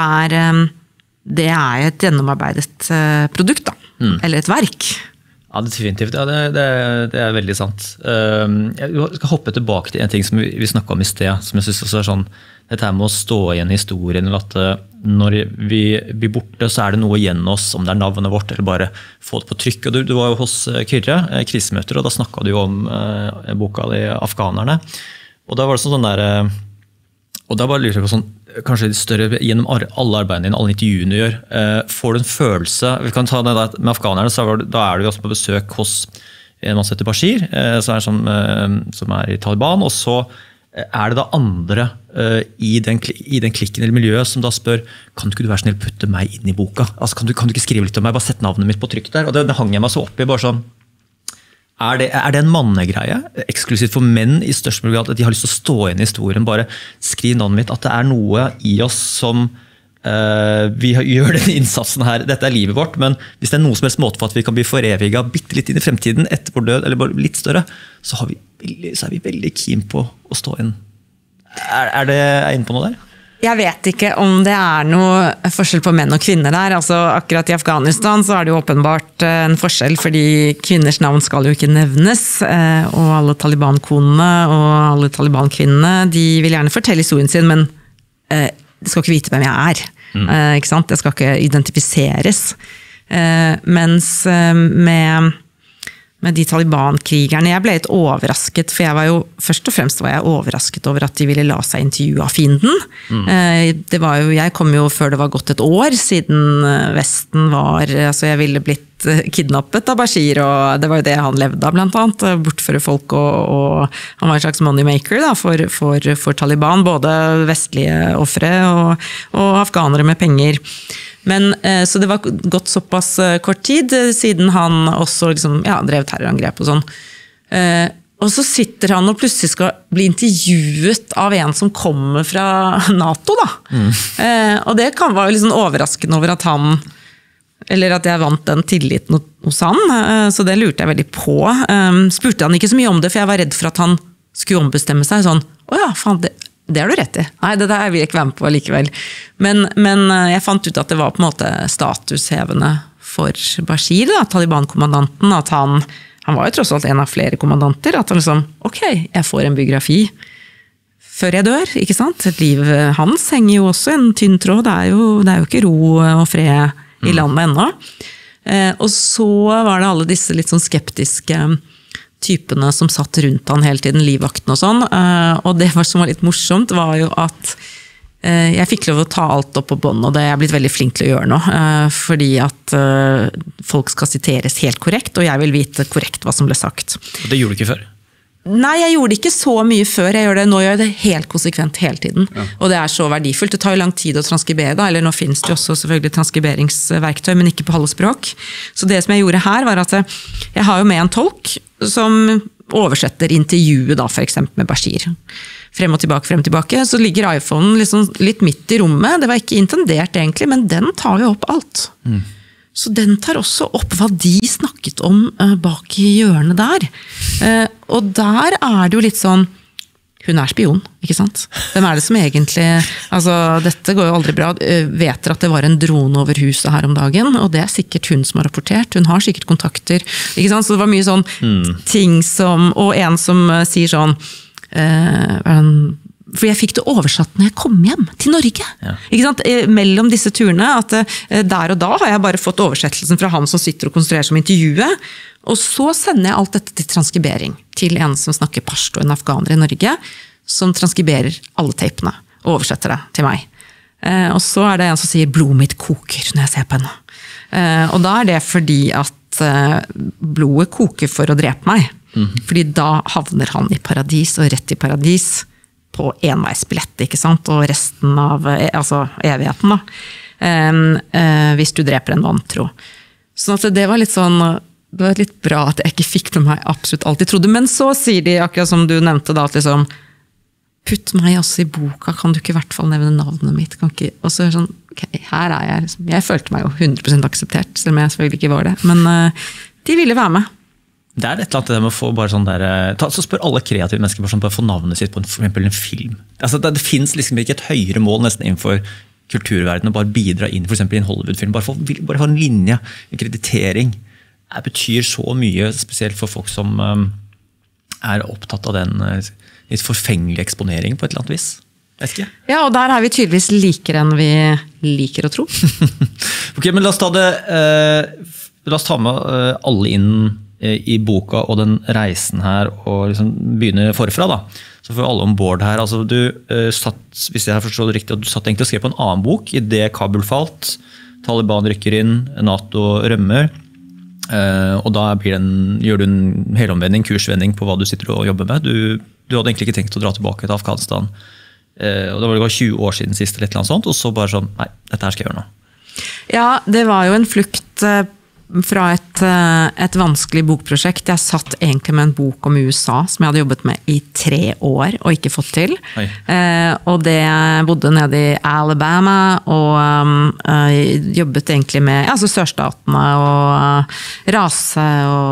Speaker 1: et gjennomarbeidet produkt da, eller et verk.
Speaker 2: Ja, definitivt. Ja, det veldig sant. Jeg skal hoppe tilbake til en ting som vi snakket om i sted, som jeg synes også sånn, dette her med å stå igjen i historien, eller at når vi blir borte, så det noe igjen oss, om det navnet vårt, eller bare få det på trykk. Og du var jo hos Kyrre, krisemøter, og da snakket du jo om boka di Afghanerne. Og da var det sånn der, og da bare lurer jeg på sånn, kanskje større gjennom alle arbeidene dine, alle intervjuene du gjør, får du en følelse, vi kan ta det med Afghanerne, så da du også på besøk hos en mann som heter Bashir, som i Taliban, og så det da andre i den klikken eller miljøet som da spør, kan du ikke være snill putte meg inn i boka? Altså, kan du ikke skrive litt om meg, bare sette navnet mitt på trykk der? Og det hang jeg meg så opp i, bare sånn, det en mannegreie, eksklusivt for menn i størst mulig grad, at de har lyst til å stå inn i historien, bare skriv navnet mitt, at det noe i oss som vi gjør denne innsatsen her, dette livet vårt, men hvis det noe som helst måte for at vi kan bli foreviget bitte litt inn i fremtiden etter vår død, eller bare litt større, så vi veldig keen på å stå inn. Det inne på noe der?
Speaker 1: Jeg vet ikke om det noe forskjell på menn og kvinner der. Altså, akkurat i Afghanistan så det jo åpenbart en forskjell, fordi kvinners navn skal jo ikke nevnes, og alle Taliban-konene og alle Taliban-kvinnene, de vil gjerne fortelle historien sin, men de skal ikke vite hvem jeg ikke sant? Det skal ikke identifiseres. Mens med de Taliban-krigerne, jeg ble litt overrasket, for jeg var jo, først og fremst var jeg overrasket over at de ville la seg intervjue av fienden. Jeg kom jo før det var gått et år siden Vesten altså jeg ville blitt kidnappet av Bashir, og det var jo det han levde av blant annet, bortføre folk, og han var en slags moneymaker da, for Taliban, både vestlige offre og afghanere med penger. Men, så det var gått såpass kort tid, siden han også liksom, drev terrorangrep og sånn. Og så sitter han og plutselig skal bli intervjuet av en som kommer fra NATO da. Og det var jo liksom overraskende over at eller at jeg vant den tilliten hos han, så det lurte jeg veldig på. Spurte han ikke så mye om det, for jeg var redd for at han skulle ombestemme seg sånn, åja, faen, det har du rett i. Nei, det der vil jeg ikke være med på likevel. Men jeg fant ut at det var på en måte statushevende for Bashir, da, Taliban-kommandanten, at han var jo tross alt en av flere kommandanter, at han liksom, ok, jeg får en biografi før jeg dør, ikke sant? Livet hans henger jo også en tynn tråd, det er jo ikke ro og fred i landet ennå. Og så var det alle disse litt sånn skeptiske typene som satt rundt han hele tiden, livvakten og sånn, og det som var litt morsomt var jo at jeg fikk lov å ta alt opp på bånd, og det er jeg blitt veldig flink til å gjøre nå, fordi at folk skal siteres helt korrekt, og jeg vil vite korrekt hva som ble sagt.
Speaker 2: Og det gjorde du ikke før?
Speaker 1: Nei, jeg gjorde det ikke så mye før, nå gjør jeg det helt konsekvent hele tiden, og det er så verdifullt, det tar jo lang tid å transkribere da, eller nå finnes det jo også selvfølgelig transkriberingsverktøy, men ikke på alle språk. Så det som jeg gjorde her var at jeg har jo med en tolk som oversetter intervjuet da, for eksempel med Bashir. Frem og tilbake, så ligger iPhonen liksom litt midt i rommet, det var ikke intendert egentlig, men den tar jo opp alt. Så den tar også opp hva de snakket om bak i hjørnet der. Og der er det jo litt sånn, hun er spion, ikke sant? Hvem er det som egentlig, altså dette går jo aldri bra, vet at det var en drone over huset her om dagen, og det er sikkert hun som har rapportert, hun har sikkert kontakter, ikke sant? Så det var mye sånn ting som, og en som sier sånn, for jeg fikk det oversatt når jeg kom hjem til Norge, ikke sant? Mellom disse turene, at der og da har jeg bare fått oversettelsen fra han som sitter og konstruerer som intervjuet, og så sender jeg alt dette til transkribering, til en som snakker pashto, en afghaner i Norge, som transkriberer alle tapene, og oversetter det til meg. Og så er det en som sier, blodet mitt koker når jeg ser på henne. Og da er det fordi at blodet koker for å drepe meg, fordi da havner han i paradis, og rett i paradis, på enveisbillett, ikke sant? Og resten av evigheten da. Hvis du dreper en vantro. Så det var litt sånn, det var litt bra at jeg ikke fikk med meg absolutt alt jeg trodde, men så sier de, akkurat som du nevnte da, at liksom, putt meg også i boka, kan du ikke i hvert fall nevne navnet mitt, kan ikke, og så er det sånn, ok, her er jeg, liksom. Jeg følte meg jo 100% akseptert, selv om jeg selvfølgelig ikke var det, men de ville være med.
Speaker 2: Det er et eller annet det med å få bare sånn der, så spør alle kreative mennesker bare sånn, bare få navnet sitt på for eksempel en film. Altså, det finnes liksom ikke et høyere mål nesten innenfor kulturverdenen å bare bidra inn for eksempel i en Hollywood-film, bare få en linje, en kreditering. Det betyr så mye, spesielt for folk som er opptatt av den litt forfengelige eksponering på et eller annet vis. Vet ikke. Ja,
Speaker 1: og der er vi tydeligvis likere enn vi liker å tro.
Speaker 2: Ok, men la oss ta med alle inn i boka og den reisen her, og liksom begynne forfra da. Så får alle ombord her. Altså, du satt, hvis jeg har forstått det riktig, du satt egentlig og skrev på en annen bok i det Kabul falt, Taliban rykker inn, NATO rømmer, og da gjør du en helomvending, kursvending på hva du sitter og jobber med. Du hadde egentlig ikke tenkt å dra tilbake til Afghanistan, og det var 20 år siden sist eller et eller annet sånt, og så bare sånn, nei, dette her skal jeg gjøre nå.
Speaker 1: Ja, det var jo en flukt fra et vanskelig bokprosjekt. Jeg satt egentlig med en bok om USA som jeg hadde jobbet med i 3 år og ikke fått til. Og det bodde nede i Alabama og jobbet egentlig med sørstatene og rase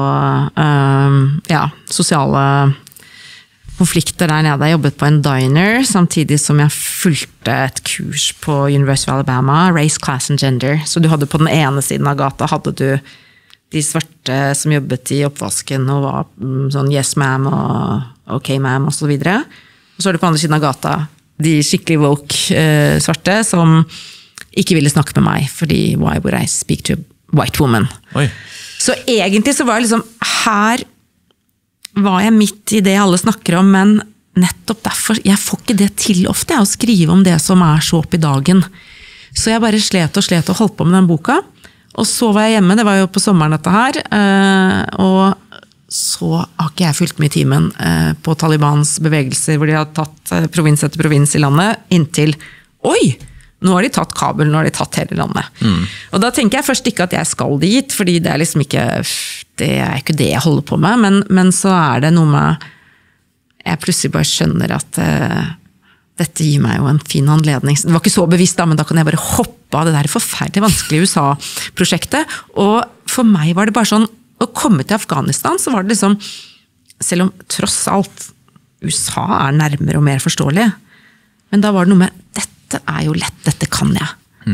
Speaker 1: og sosiale konflikter der nede. Jeg jobbet på en diner, samtidig som jeg fulgte et kurs på University of Alabama, Race, Class and Gender. Så du hadde på den ene siden av gata, hadde du de svarte som jobbet i oppvasken og var sånn yes ma'am og ok ma'am og så videre. Og så er det på andre siden av gata de skikkelig woke svarte som ikke ville snakke med meg, fordi why would I speak to a white woman?
Speaker 2: Oi.
Speaker 1: Så egentlig så var jeg liksom her var jeg midt i det alle snakker om, men nettopp derfor, jeg får ikke det til ofte, å skrive om det som er så opp i dagen. Så jeg bare slet og holdt på med den boka, og så var jeg hjemme, det var jo på sommeren dette her, og så har ikke jeg fulgt med i timen på Talibans bevegelser, hvor de har tatt provins etter provins i landet, inntil, oi! Nå har de tatt Kabul, nå har de tatt hele landet. Og da tenker jeg først ikke at jeg skal dit, fordi det er liksom ikke det jeg holder på med, men så er det noe med jeg plutselig bare skjønner at dette gir meg jo en fin anledning. Det var ikke så bevisst da, men da kan jeg bare hoppe av det der forferdelig vanskelige USA-prosjektet, og for meg var det bare sånn å komme til Afghanistan, så var det liksom, selv om tross alt USA er nærmere og mer forståelig, men da var det noe med dette er jo lett, dette kan jeg.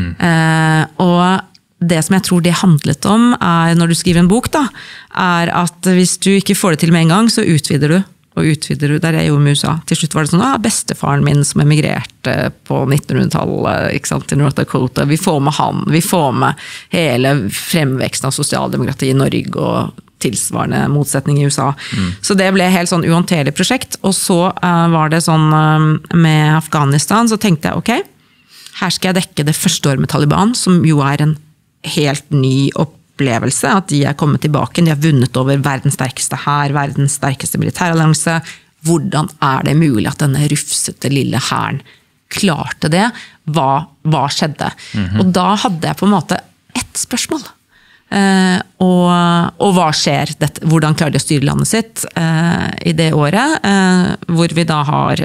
Speaker 1: Og det som jeg tror det handlet om, er når du skriver en bok da, er at hvis du ikke får det til med en gang, så utvider du, og utvider, der jeg gjorde med USA. Til slutt var det sånn, bestefaren min som emigrerte på 1900-tallet, ikke sant, til North Dakota, vi får med han, vi får med hele fremveksten av sosialdemokrati i Norge og tilsvarende motsetning i USA. Så det ble helt sånn uhåndterlig prosjekt, og så var det sånn med Afghanistan, så tenkte jeg, ok, her skal jeg dekke det første året med Taliban, som jo en helt ny opplevelse, at de kommet tilbake, de har vunnet over verdens sterkeste hær, verdens sterkeste militærallianse. Hvordan det mulig at denne rufsete lille hæren klarte det? Hva skjedde? Og da hadde jeg på en måte ett spørsmål. Og hva skjer? Hvordan klarer de å styre landet sitt i det året? Hvor vi da har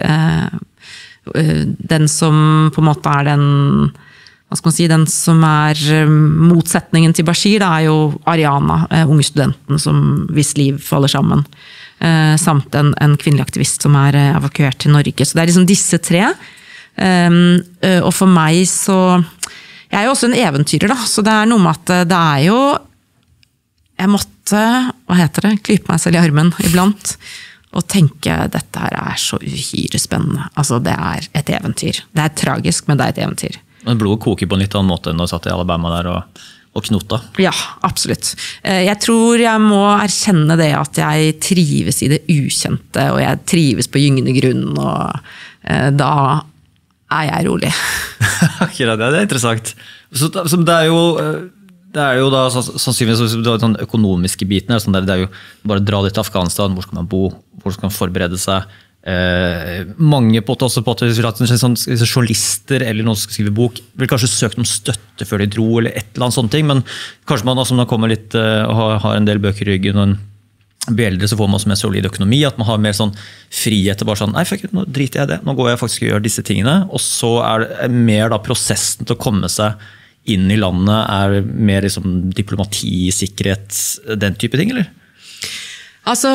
Speaker 1: den som på en måte den hva skal man si, den som motsetningen til Bashir, det jo Ariana, unge studenten som hvis liv faller sammen, samt en kvinnelig aktivist som evakuert til Norge. Så det liksom disse tre. Og for meg så, jeg jo også en eventyrer da, så det noe med at det jo, jeg måtte, hva heter det, klype meg selv i armen iblant, og tenke, dette her så uhyre spennende. Altså det et eventyr. Det tragisk, men det et eventyr.
Speaker 2: Men blodet koker på en litt annen måte enn når du satt i Alabama der og knota.
Speaker 1: Ja, absolutt. Jeg tror jeg må erkjenne det at jeg trives i det ukjente, og jeg trives på gyngende grunn, og da jeg rolig.
Speaker 2: Akkurat, det interessant. Så det jo da sannsynligvis den økonomiske biten, sånn det jo bare dra dit til Afghanistan, hvor skal man bo, hvor skal man forberede seg. Mange også på at journalister eller noen som skal skrive bok vil kanskje søke om støtte før de dro eller et eller annet sånt ting, men kanskje man også når man kommer litt og har en del bøker i ryggen og en blir eldre, så får man også mer solid økonomi, at man har mer sånn frihet til bare sånn, nei fuck it, nå driter jeg det, nå går jeg faktisk og gjør disse tingene, og så det mer da prosessen til å komme seg inn i landet mer liksom diplomati, sikkerhet, den type ting, eller?
Speaker 1: Altså,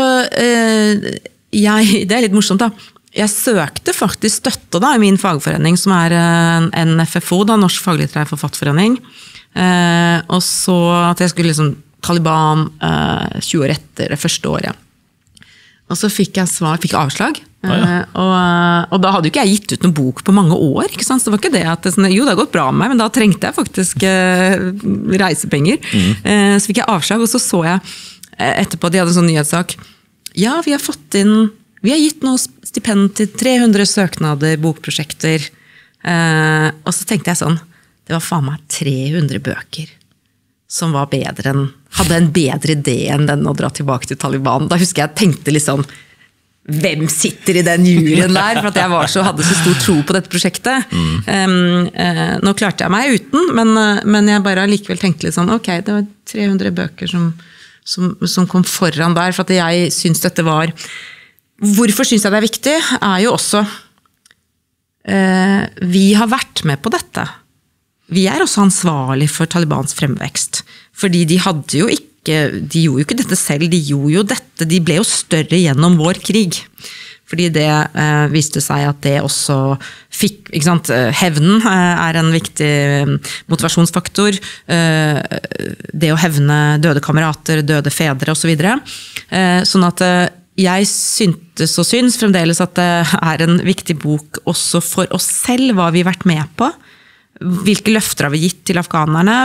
Speaker 1: det litt morsomt da. Jeg søkte faktisk støtte da, i min fagforening, som en FFO, da, Norsk Faglitterær Forfatterforening. Og så at jeg skulle liksom Taliban 20 år etter det første året. Og så fikk jeg avslag. Og da hadde jo ikke jeg gitt ut noen bok på mange år, ikke sant? Så det var ikke det at jo, det har gått bra med meg, men da trengte jeg faktisk reisepenger. Så fikk jeg avslag, og så jeg etterpå, de hadde en sånn nyhetssak. Ja, vi har gitt noe stipend til 300 søknader, bokprosjekter. Og så tenkte jeg sånn, det var faen meg 300 bøker som var hadde en bedre idé enn den å dra tilbake til Taliban. Da husker jeg tenkte liksom, hvem sitter i den juryen der? For at jeg hadde så stor tro på dette prosjektet. Nå klarte jeg meg uten, men jeg bare likevel tenkte litt sånn, ok, det var 300 bøker som kom foran der, for at jeg synes dette var... Hvorfor synes jeg det viktig? Jo også... vi har vært med på dette. Vi også ansvarlig for Talibans fremvekst. Fordi de gjorde jo ikke dette selv, de gjorde jo dette, de ble jo større gjennom vår krig. Fordi det viste seg at det også fikk, ikke sant, hevnen en viktig motivasjonsfaktor, det å hevne døde kamerater, døde fedre og så videre. Sånn at jeg syntes og syns fremdeles at det en viktig bok også for oss selv, hva vi har vært med på, hvilke løfter har vi gitt til afghanerne,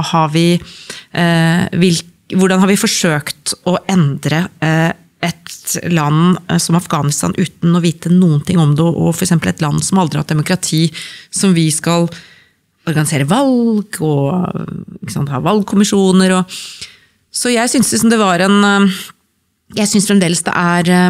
Speaker 1: hvordan har vi forsøkt å endre et land som Afghanistan uten å vite noen ting om det, og for eksempel et land som aldri har hatt demokrati, som vi skal organisere valg, og ikke sant, ha valgkommisjoner. Så jeg synes liksom det var jeg synes fremdeles det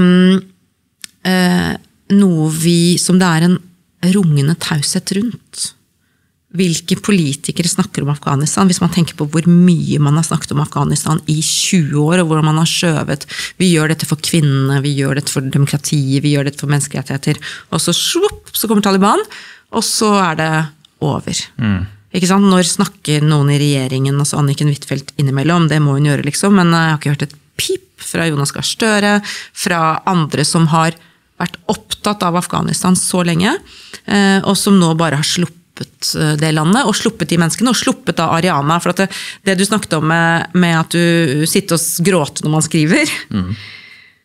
Speaker 1: noe som det en rungende taushet rundt. Hvilke politikere snakker om Afghanistan, hvis man tenker på hvor mye man har snakket om Afghanistan i 20 år, og hvor man har skjøvet, vi gjør dette for kvinnene, vi gjør dette for demokratiet, vi gjør dette for menneskerettigheter, og så kommer Taliban, og så det over. Ikke sant? Når snakker noen i regjeringen, altså Anniken Huitfeldt innimellom, det må hun gjøre liksom, men jeg har ikke hørt et pip fra Jonas Gahr Støre, fra andre som har vært opptatt av Afghanistan så lenge, og som nå bare har sluppet det landet, og sluppet de menneskene, og sluppet da Ariana, for at det du snakket om med at du sitter og gråter når man skriver,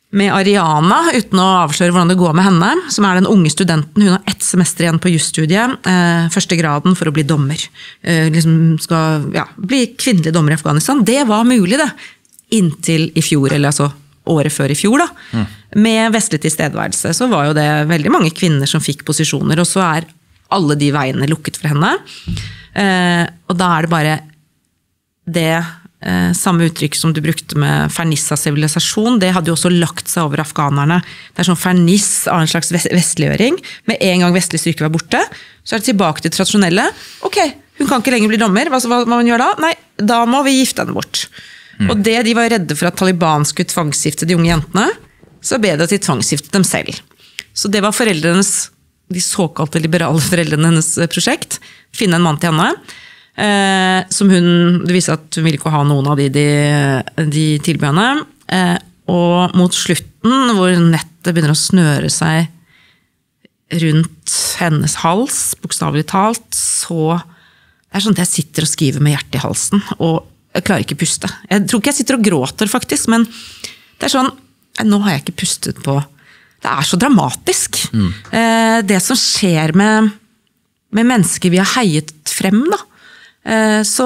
Speaker 1: med Ariana, uten å avsløre hvordan det går med henne, som den unge studenten. Hun har 1 semester igjen på jusstudiet, første graden for å bli dommer. Liksom skal bli kvinnelig dommer i Afghanistan. Det var mulig det, inntil i fjor, eller altså året før i fjor da. Med vestlig tilstedeværelse så var jo det veldig mange kvinner som fikk posisjoner, og så alle de veiene lukket for henne. Og da det bare det samme uttrykk som du brukte med Fernissa-sivilisasjon, det hadde jo også lagt seg over afghanerne. Det sånn Ferniss av en slags vestliggjøring. Med en gang vestlig styrke var borte, så det tilbake til tradisjonelle. Ok, hun kan ikke lenger bli dommer. Hva man gjør da? Nei, da må vi gifte henne bort. Og det de var redde for at Taliban skulle tvangsgifte de unge jentene, så ble det at de tvangsgiftet dem selv. Så det var de såkalte liberale foreldrene hennes prosjekt. Finne en mann til henne. Som det viser at hun ville ikke ha noen av de tilbøyene. Og mot slutten, hvor nettet begynner å snøre seg rundt hennes hals, bokstavelig talt, så det sånn at jeg sitter og skriver med hjertet i halsen, og jeg klarer ikke puste. Jeg tror ikke jeg sitter og gråter faktisk, men det sånn, nå har jeg ikke pustet på. Det så dramatisk. Det som skjer med mennesker vi har heiet frem da. Så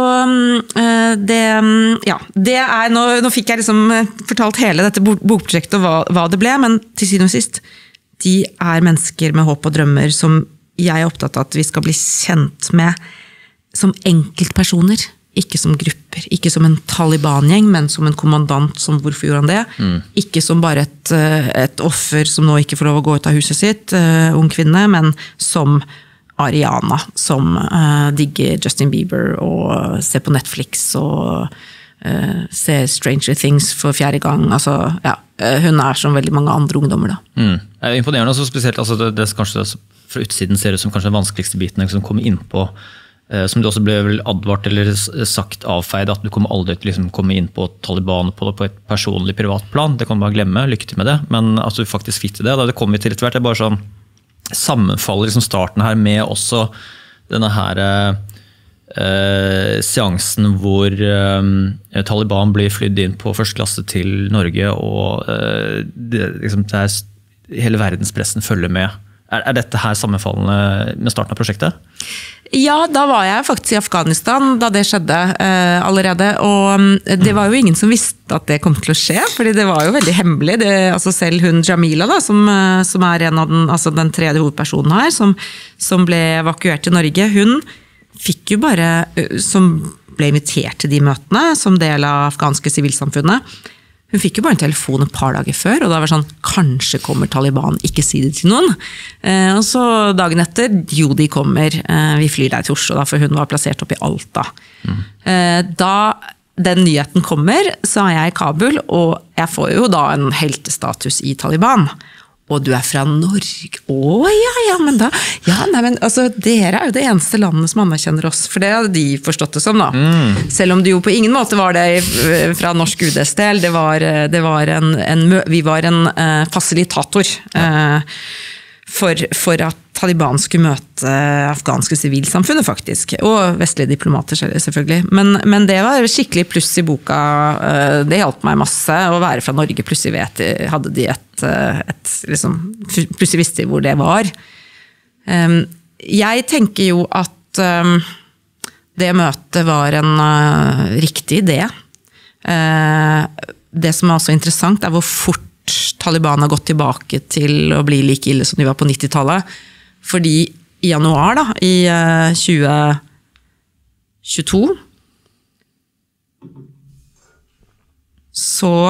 Speaker 1: det nå fikk jeg liksom fortalt hele dette bokprosjektet og hva det ble, men til siden og sist, de mennesker med håp og drømmer som jeg opptatt av at vi skal bli kjent med som enkeltpersoner, ikke som grupper, ikke som en Taliban-gjeng, men som en kommandant som hvorfor gjorde han det, ikke som bare et offer som nå ikke får lov å gå ut av huset sitt, ung kvinne, men som Ariana, som digger Justin Bieber og ser på Netflix og ser Stranger Things for 4. gang. Altså, hun som veldig mange andre ungdommer. Da.
Speaker 2: Det imponerende, også spesielt altså det kanskje fra utsiden ser ut som kanskje den vanskeligste biten som kommer inn på, som det også ble vel advart eller sagt avfeid, at du kommer aldri til å liksom komme inn på Taliban på et personlig privat plan. Det kan man bare glemme, lykke til med det, men at du faktisk fikk til det, da det kommer vi til etter hvert, det bare sånn sammenfaller liksom starten her med også denne her seansen hvor Taliban blir flydd inn på første klasse til Norge, og liksom, hele verdenspressen følger med. Dette her sammenfallende med starten av prosjektet?
Speaker 1: Ja, da var jeg faktisk i Afghanistan da det skjedde allerede, og det var jo ingen som visste at det kom til å skje, fordi det var jo veldig hemmelig. Altså selv hun Jamila da, som en av den tredje hovedpersonen her, som ble evakuert til Norge, hun fikk jo bare, som ble invitert til de møtene, som del av afghanske sivilsamfunnet. Hun fikk jo bare en telefon et par dager før, og da var det sånn, kanskje kommer Taliban, ikke si det til noen. Og så dagen etter, jo de kommer, vi flyr deg til Oslo da, for hun var plassert oppe i Alta. Da den nyheten kommer, så jeg i Kabul, og jeg får jo da en heltestatus i Taliban. Og du fra Norge. Men da, altså, dere jo det eneste landet som anerkjenner oss, for det hadde de forstått det som da. Selv om det jo på ingen måte var det fra norsk UDs del, vi var en fasilitator for at Taliban skulle møte afghanske sivilsamfunnet faktisk, og vestlige diplomater selvfølgelig. Men det var skikkelig pluss i boka, det hjalp meg masse å være fra Norge, plutselig hadde de liksom, plutselig visste de hvor det var. Jeg tenker jo at det møtet var en riktig idé. Det som også interessant hvor fort Taliban har gått tilbake til å bli like ille som de var på 90-tallet. Fordi i januar da, i 2022, så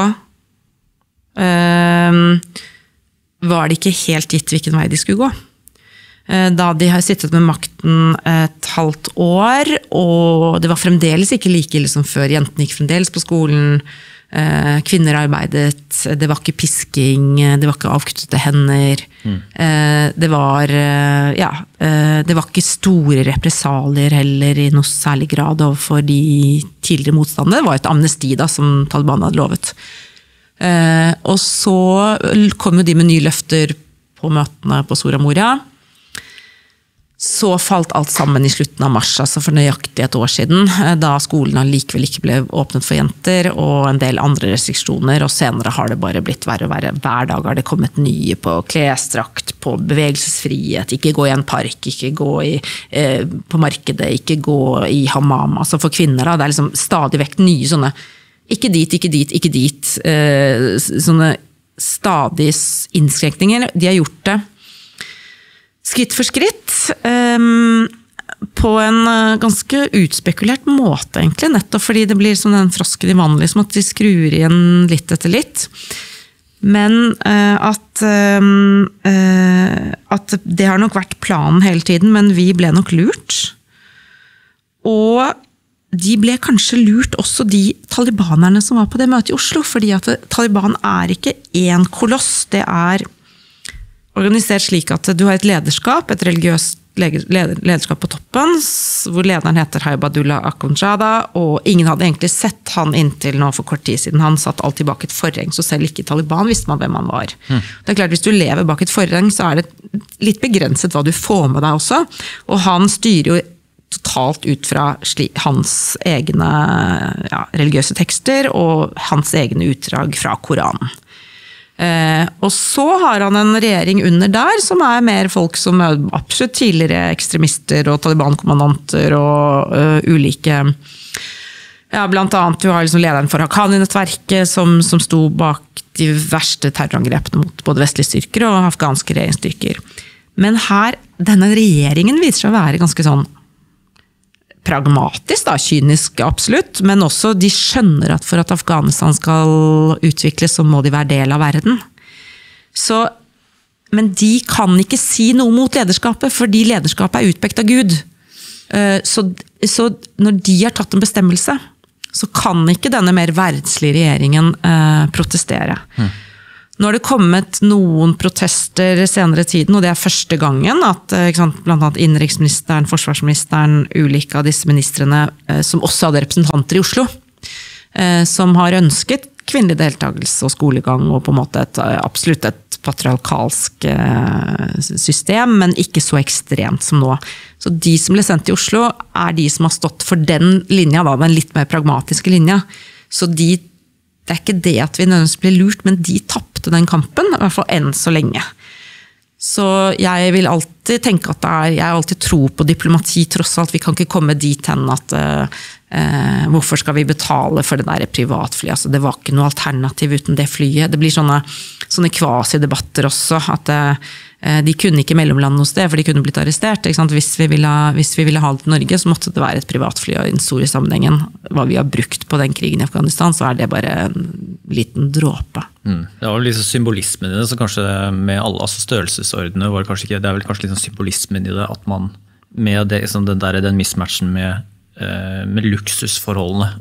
Speaker 1: var det ikke helt gitt hvilken vei de skulle gå. Da de har sittet med makten et halvt år, og det var fremdeles ikke like ille som før. Jentene gikk fremdeles på skolen, kvinner arbeidet, det var ikke pisking, det var ikke avkuttede hender, det var ikke store represalier heller i noe særlig grad overfor de tidligere motstandere. Det var et amnesti da, som Taliban hadde lovet. Og så kom jo de med nye løfter på møtene på Soria Moria, Så falt alt sammen i slutten av mars, altså for nøyaktig et år siden, da skolen likevel ikke ble åpnet for jenter, og en del andre restriksjoner, og senere har det bare blitt verre og verre. Hver dag har det kommet nye på klesdrakt, på bevegelsesfrihet, ikke gå i en park, ikke gå på markedet, ikke gå i hammam. Altså for kvinner da, det liksom stadig vekk nye sånne, ikke dit, ikke dit, ikke dit, sånne stadig innskrenkninger. De har gjort det skritt for skritt, på en ganske utspekulert måte egentlig, nettopp fordi det blir som den frosken i vann, liksom at de skrur igjen litt etter litt. Men at det har nok vært planen hele tiden, men vi ble nok lurt. Og de ble kanskje lurt også de talibanerne som var på det møtet i Oslo, fordi at Taliban ikke en koloss, det organisert slik at du har et lederskap, et religiøst lederskap på toppen, hvor lederen heter Haibadullah Akhundzada, og ingen hadde egentlig sett han inntil nå for kort tid siden. Han satt alltid bak et forheng, så selv ikke i Taliban visste man hvem han var. Det klart, hvis du lever bak et forheng, så det litt begrenset hva du får med deg også, og han styrer jo totalt ut fra hans egne religiøse tekster, og hans egne utdrag fra Koranen. Og så har han en regjering under der som mer folk som absolutt tidligere ekstremister og Taliban-kommandanter og ulike, blant annet du har liksom lederen for Haqqani-nettverket som sto bak de verste terrorangrepene mot både vestlige styrker og afghanske regjeringsstyrker. Men her, denne regjeringen viser seg å være ganske sånn pragmatisk, kynisk absolutt, men også de skjønner at for at Afghanistan skal utvikles, så må de være del av verden. Men de kan ikke si noe mot lederskapet, fordi lederskapet utpekt av Gud. Så når de har tatt en bestemmelse, så kan ikke denne mer verdslige regjeringen protestere. Nå har det kommet noen protester senere i tiden, og det første gangen at blant annet innenriksministeren, forsvarsministeren, ulike av disse ministrene, som også hadde representanter i Oslo, som har ønsket kvinnelig deltakelse og skolegang, og på en måte absolutt et patriarkalsk system, men ikke så ekstremt som nå. Så de som ble sendt til Oslo de som har stått for den linja, den litt mer pragmatiske linja. Så det ikke det at vi nødvendigvis ble lurt, men de tappte den kampen, i hvert fall enn så lenge. Så jeg vil alltid tenke at jeg alltid tror på diplomati, tross alt vi kan ikke komme dit hen at hvorfor skal vi betale for det der privatfly, altså det var ikke noe alternativ uten det flyet. Det blir sånne kvasi-debatter også, at de kunne ikke mellomlande noe sted, for de kunne blitt arrestert. Ikke sant? Hvis vi ville ha det til Norge, så måtte det være et privatfly, og i den store sammenhengen, hva vi har brukt på den krigen i Afghanistan, så det bare en liten dråpe.
Speaker 2: Det var liksom symbolismen i det, så kanskje med alle størrelsesordene var det kanskje ikke, det vel kanskje litt symbolismen i det, at man med det, den mismatchen med luksusforholdene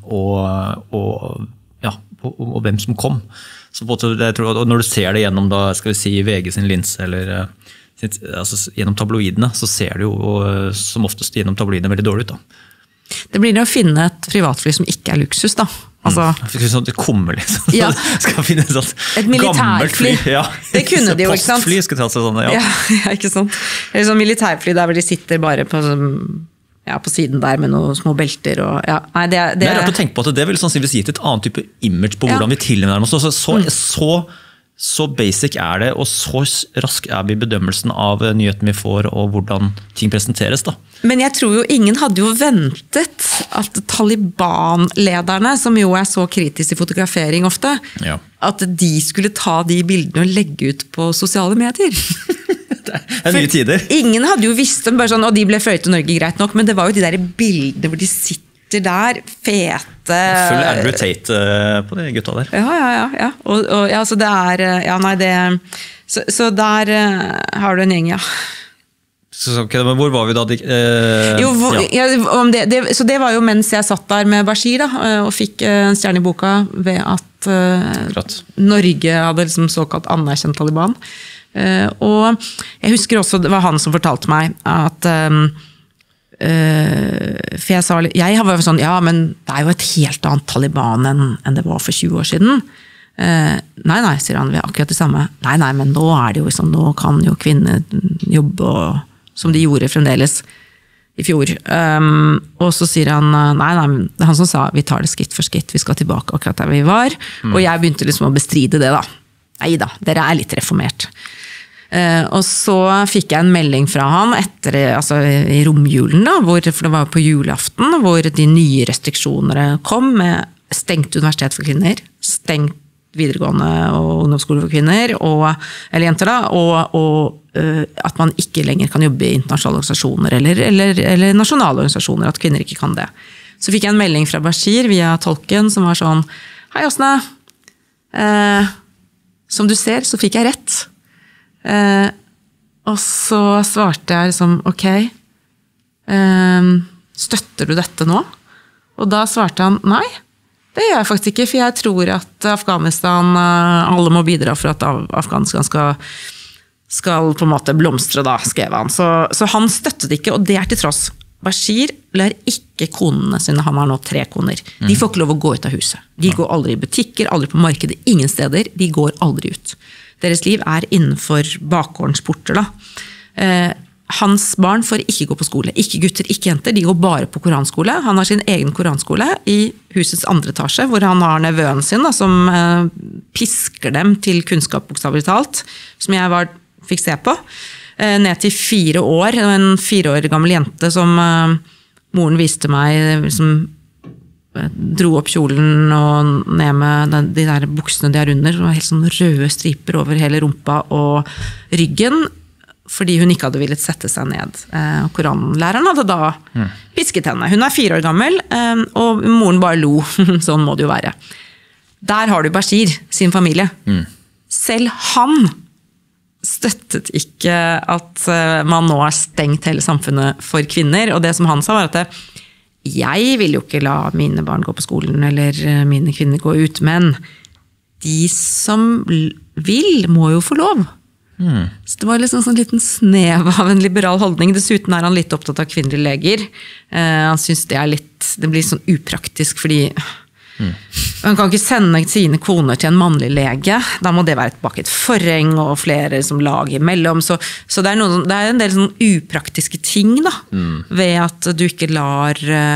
Speaker 2: og hvem som kom. Så jeg tror, når du ser det gjennom da, skal vi si, VG sin linse, eller gjennom tabloidene, så ser det jo som oftest gjennom tabloidene veldig dårlig ut. Da.
Speaker 1: Det blir det å finne et privatfly som ikke luksus, da. Altså,
Speaker 2: sånn at det kommer liksom.
Speaker 1: Ja.
Speaker 2: Skal finne et sånt
Speaker 1: et militærfly.
Speaker 2: Det
Speaker 1: kunne de jo, ikke sant?
Speaker 2: Postfly, skal ta seg sånn,
Speaker 1: ja, ikke sant? Eller sånn militærfly der hvor de sitter bare på siden der med noen små belter. Og, nei, det
Speaker 2: er rart å tenke på at det vil sannsynligvis gitt et annet type image på hvordan vi tilnærmer oss. Så basic det, og så rask vi i bedømmelsen av nyheten vi får, og hvordan ting presenteres. Da.
Speaker 1: Men jeg tror jo ingen hadde jo ventet at Taliban-lederne, som jo så kritisk i fotografering ofte, at de skulle ta de bildene og legge ut på sosiale medier.
Speaker 2: Det nye tider.
Speaker 1: Ingen hadde jo visst dem, bare sånn, og de ble fløyet til Norge greit nok, men det var jo de der bildene hvor de sitter der, fete...
Speaker 2: Full Andrew Tate på de gutta der.
Speaker 1: Ja. Og så det så der har du en gjeng,
Speaker 2: Så hvor var vi da?
Speaker 1: Så det var jo mens jeg satt der med Bashir da, og fikk en stjerne i boka ved at Norge hadde liksom såkalt anerkjent Taliban. Og jeg husker også, det var han som fortalte meg at for jeg var sånn, men det jo et helt annet Taliban enn det var for 20 år siden. Nei, sier han, vi akkurat det samme. Nei, men nå det jo sånn, nå kan jo kvinner jobbe og som de gjorde fremdeles i fjor. Og så sier han, nei, det er han som sa, vi tar det skritt for skritt, vi skal tilbake akkurat der vi var. Og jeg begynte liksom å bestride det da. Neida, dere litt reformert. Og så fikk jeg en melding fra han etter, altså i romjulen da, for det var på julaften, hvor de nye restriksjonene kom med stengt universitet for kvinner, stengt videregående og ungdomsskole for kvinner, eller jenter da, og at man ikke lenger kan jobbe i internasjonale organisasjoner eller nasjonale organisasjoner, at kvinner ikke kan det. Så fikk jeg en melding fra Bashir via tolken som var sånn, hei Åsne, som du ser så fikk jeg rett. Og så svarte jeg liksom, ok, støtter du dette nå? Og da svarte han, nei, det gjør jeg faktisk ikke, for jeg tror at Afghanistan, alle må bidra for at Afghanistan skal på en måte blomstre da, skrev han. Så han støttet ikke, og det til tross. Bashir lærer ikke konene sine, han har nå 3 koner. De får ikke lov å gå ut av huset. De går aldri i butikker, aldri på markedet, ingen steder. De går aldri ut. Deres liv innenfor bakgårdens porter da. Hans barn får ikke gå på skole. Ikke gutter, ikke jenter. De går bare på koranskole. Han har sin egen koranskole i husets 2. etasje, hvor han har nevøen sin, da, som pisker dem til kunnskap bokstavelig talt, som jeg fikk se på. Ned til 4 år. En 4 år gammel jente som moren viste meg, som dro opp kjolen og ned med de der buksene de under. Det var helt sånn røde striper over hele rumpa og ryggen, fordi hun ikke hadde villet sette seg ned. Koranlæreren hadde da pisket henne. Hun 4 år gammel, og moren bare lo. Sånn må det jo være. Der har du Bashir, sin familie. Selv han støttet ikke at man nå har stengt hele samfunnet for kvinner, og det som han sa var at jeg vil jo ikke la mine barn gå på skolen, eller mine kvinner gå ut, men de som vil må jo få lov. Så det var liksom sånn liten snev av en liberal holdning. Dessuten han litt opptatt av kvinnelige leger. Han synes det blir sånn upraktisk, fordi han kan ikke sende sine koner til en mannlig lege. Da må det være bak et forheng og flere som lag imellom. Så det en del sånn upraktiske ting da, ved at du ikke lar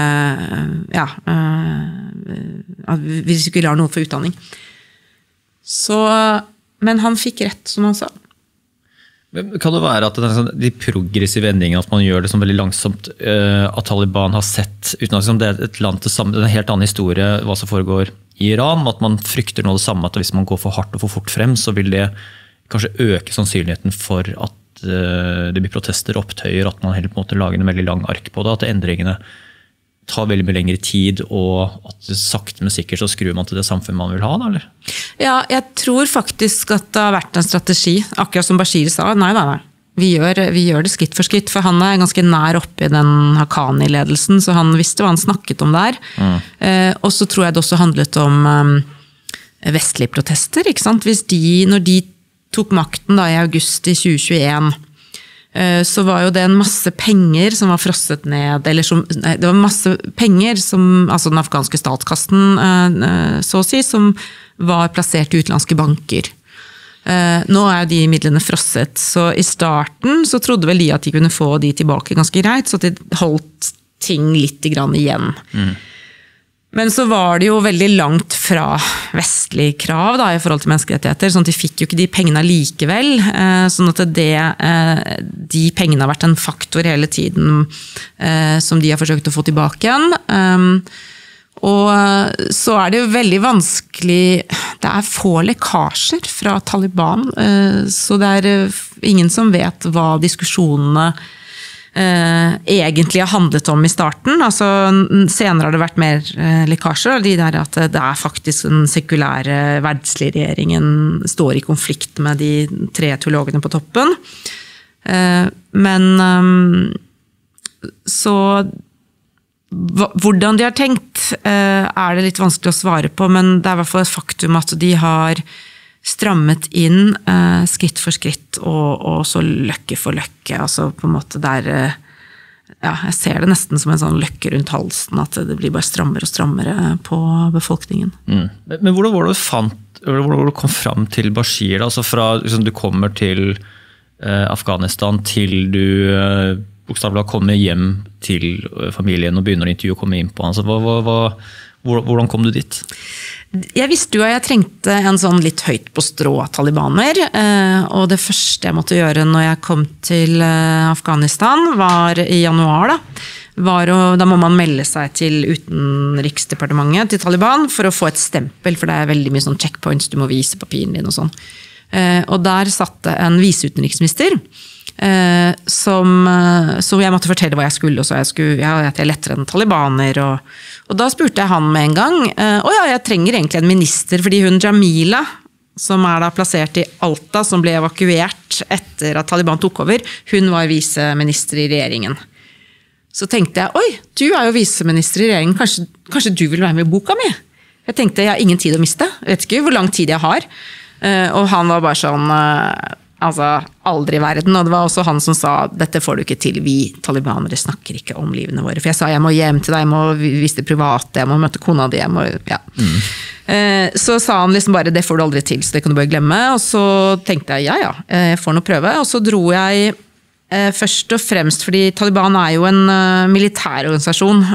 Speaker 1: hvis du ikke lar noe for utdanning. Men han fikk rett, som han sa.
Speaker 2: Kan det være at de progressive endringene, at man gjør det som veldig langsomt, at Taliban har sett, uten at det et land til sammen, det en helt annen historie hva som foregår i Iran, at man frykter noe det samme, at hvis man går for hardt og for fort frem, så vil det kanskje øke sannsynligheten for at det blir protester, opptøyer, at man heller på en måte lager en veldig lang ark på det, at endringene tar veldig mye lengre tid, og at sakte men sikkert så skrur man til det samfunnet man vil ha, da, eller?
Speaker 1: Ja, jeg tror faktisk at det har vært en strategi, akkurat som Bashir sa, nei. Vi gjør det skritt for skritt, for han ganske nær oppe i den Haqqani-ledelsen, så han visste hva han snakket om der. Og så tror jeg det også handlet om vestlige protester, ikke sant? Når de tok makten da, i august i 2021, så var jo det en masse penger som var frosset ned, det var masse penger som, altså den afghanske statskassen, så å si, som var plassert i utenlandske banker. Nå jo de midlene frosset, så i starten så trodde vel de at de kunne få de tilbake ganske greit, så de holdt ting litt grann igjen. Men så var det jo veldig langt fra vestlig krav da, i forhold til menneskerettigheter, sånn at de fikk jo ikke de pengene likevel, sånn at de pengene har vært en faktor hele tiden som de har forsøkt å få tilbake igjen. Og så det jo veldig vanskelig, det få lekkasjer fra Taliban, så det ingen som vet hva diskusjonene egentlig har handlet om i starten. Altså, senere har det vært mer lekkasjer, de der at det faktisk den sekulære verdslige regjeringen står i konflikt med de 3 teologene på toppen. Men så hvordan de har tenkt det litt vanskelig å svare på, men det i hvert fall et faktum at de har strammet inn skritt for skritt og så løkke for løkke, altså på en måte jeg ser det nesten som en sånn løkke rundt halsen, at det blir bare strammere og strammere på befolkningen.
Speaker 2: Men hvordan var det du kom fram til Bashir, altså fra liksom, du kommer til Afghanistan til du bokstavelig kommer hjem til familien og begynner intervjuet å komme inn på. Altså, hvordan kom du dit?
Speaker 1: Jeg visste jo at jeg trengte en sånn litt høyt på strå talibaner, og det første jeg måtte gjøre når jeg kom til Afghanistan var i januar da må man melde seg til utenriksdepartementet til Taliban for å få et stempel, for det er veldig mye sånn checkpoints, du må vise papiren din og sånn. Og der satt det en viseutenriksminister som jeg måtte fortelle hva jeg skulle, og så jeg lettere enn talibaner, og da spurte jeg han med en gang, jeg trenger egentlig en minister, fordi hun Jamila, som da plassert i Alta, som ble evakuert etter at Taliban tok over, hun var viseminister i regjeringen. Så tenkte jeg, du jo viseminister i regjeringen, kanskje du vil være med i boka mi? Jeg tenkte, jeg har ingen tid å miste, jeg vet ikke hvor lang tid jeg har. Og han var bare sånn, aldri i verden, og det var også han som sa, dette får du ikke til, vi talibanere snakker ikke om livene våre. For jeg sa, jeg må hjem til deg, jeg må vise det private, jeg må møte kona di, Så sa han liksom bare, det får du aldri til, så det kan du bare glemme. Og så tenkte jeg, jeg får nå prøve, og så dro jeg først og fremst, fordi Taliban jo en militærorganisasjon.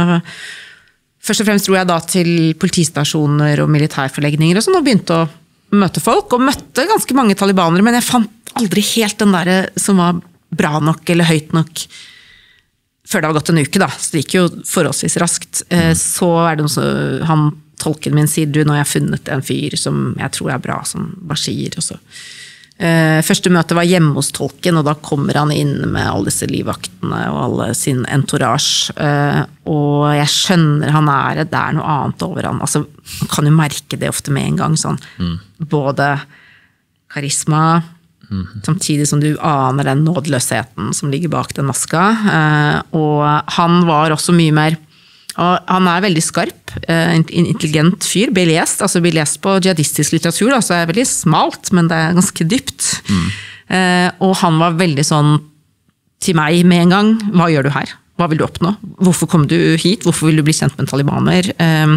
Speaker 1: Først og fremst dro jeg da til politistasjoner og militærforlegninger og sånn, og begynte å møte folk, og møtte ganske mange talibanere, men jeg fant aldri helt den der som var bra nok eller høyt nok før det var gått en uke da, så det gikk jo forholdsvis raskt. Så det noe han tolken min sier, nå har jeg funnet en fyr som jeg tror bra, som Bashir, og så første møte var hjemme hos tolken, og da kommer han inn med alle disse livvaktene og alle sin entourage, og jeg skjønner han det noe annet over han, altså man kan jo merke det ofte med en gang sånn, både karisma, samtidig som du aner den nådeløsheten som ligger bak den maska, og han var også mye mer, og han veldig skarp, intelligent fyr, belest på jihadistisk litteratur, så veldig smalt, men det ganske dypt. Og han var veldig sånn til meg med en gang, hva gjør du her? Hva vil du oppnå? Hvorfor kom du hit? Hvorfor vil du bli kjent med en talibaner?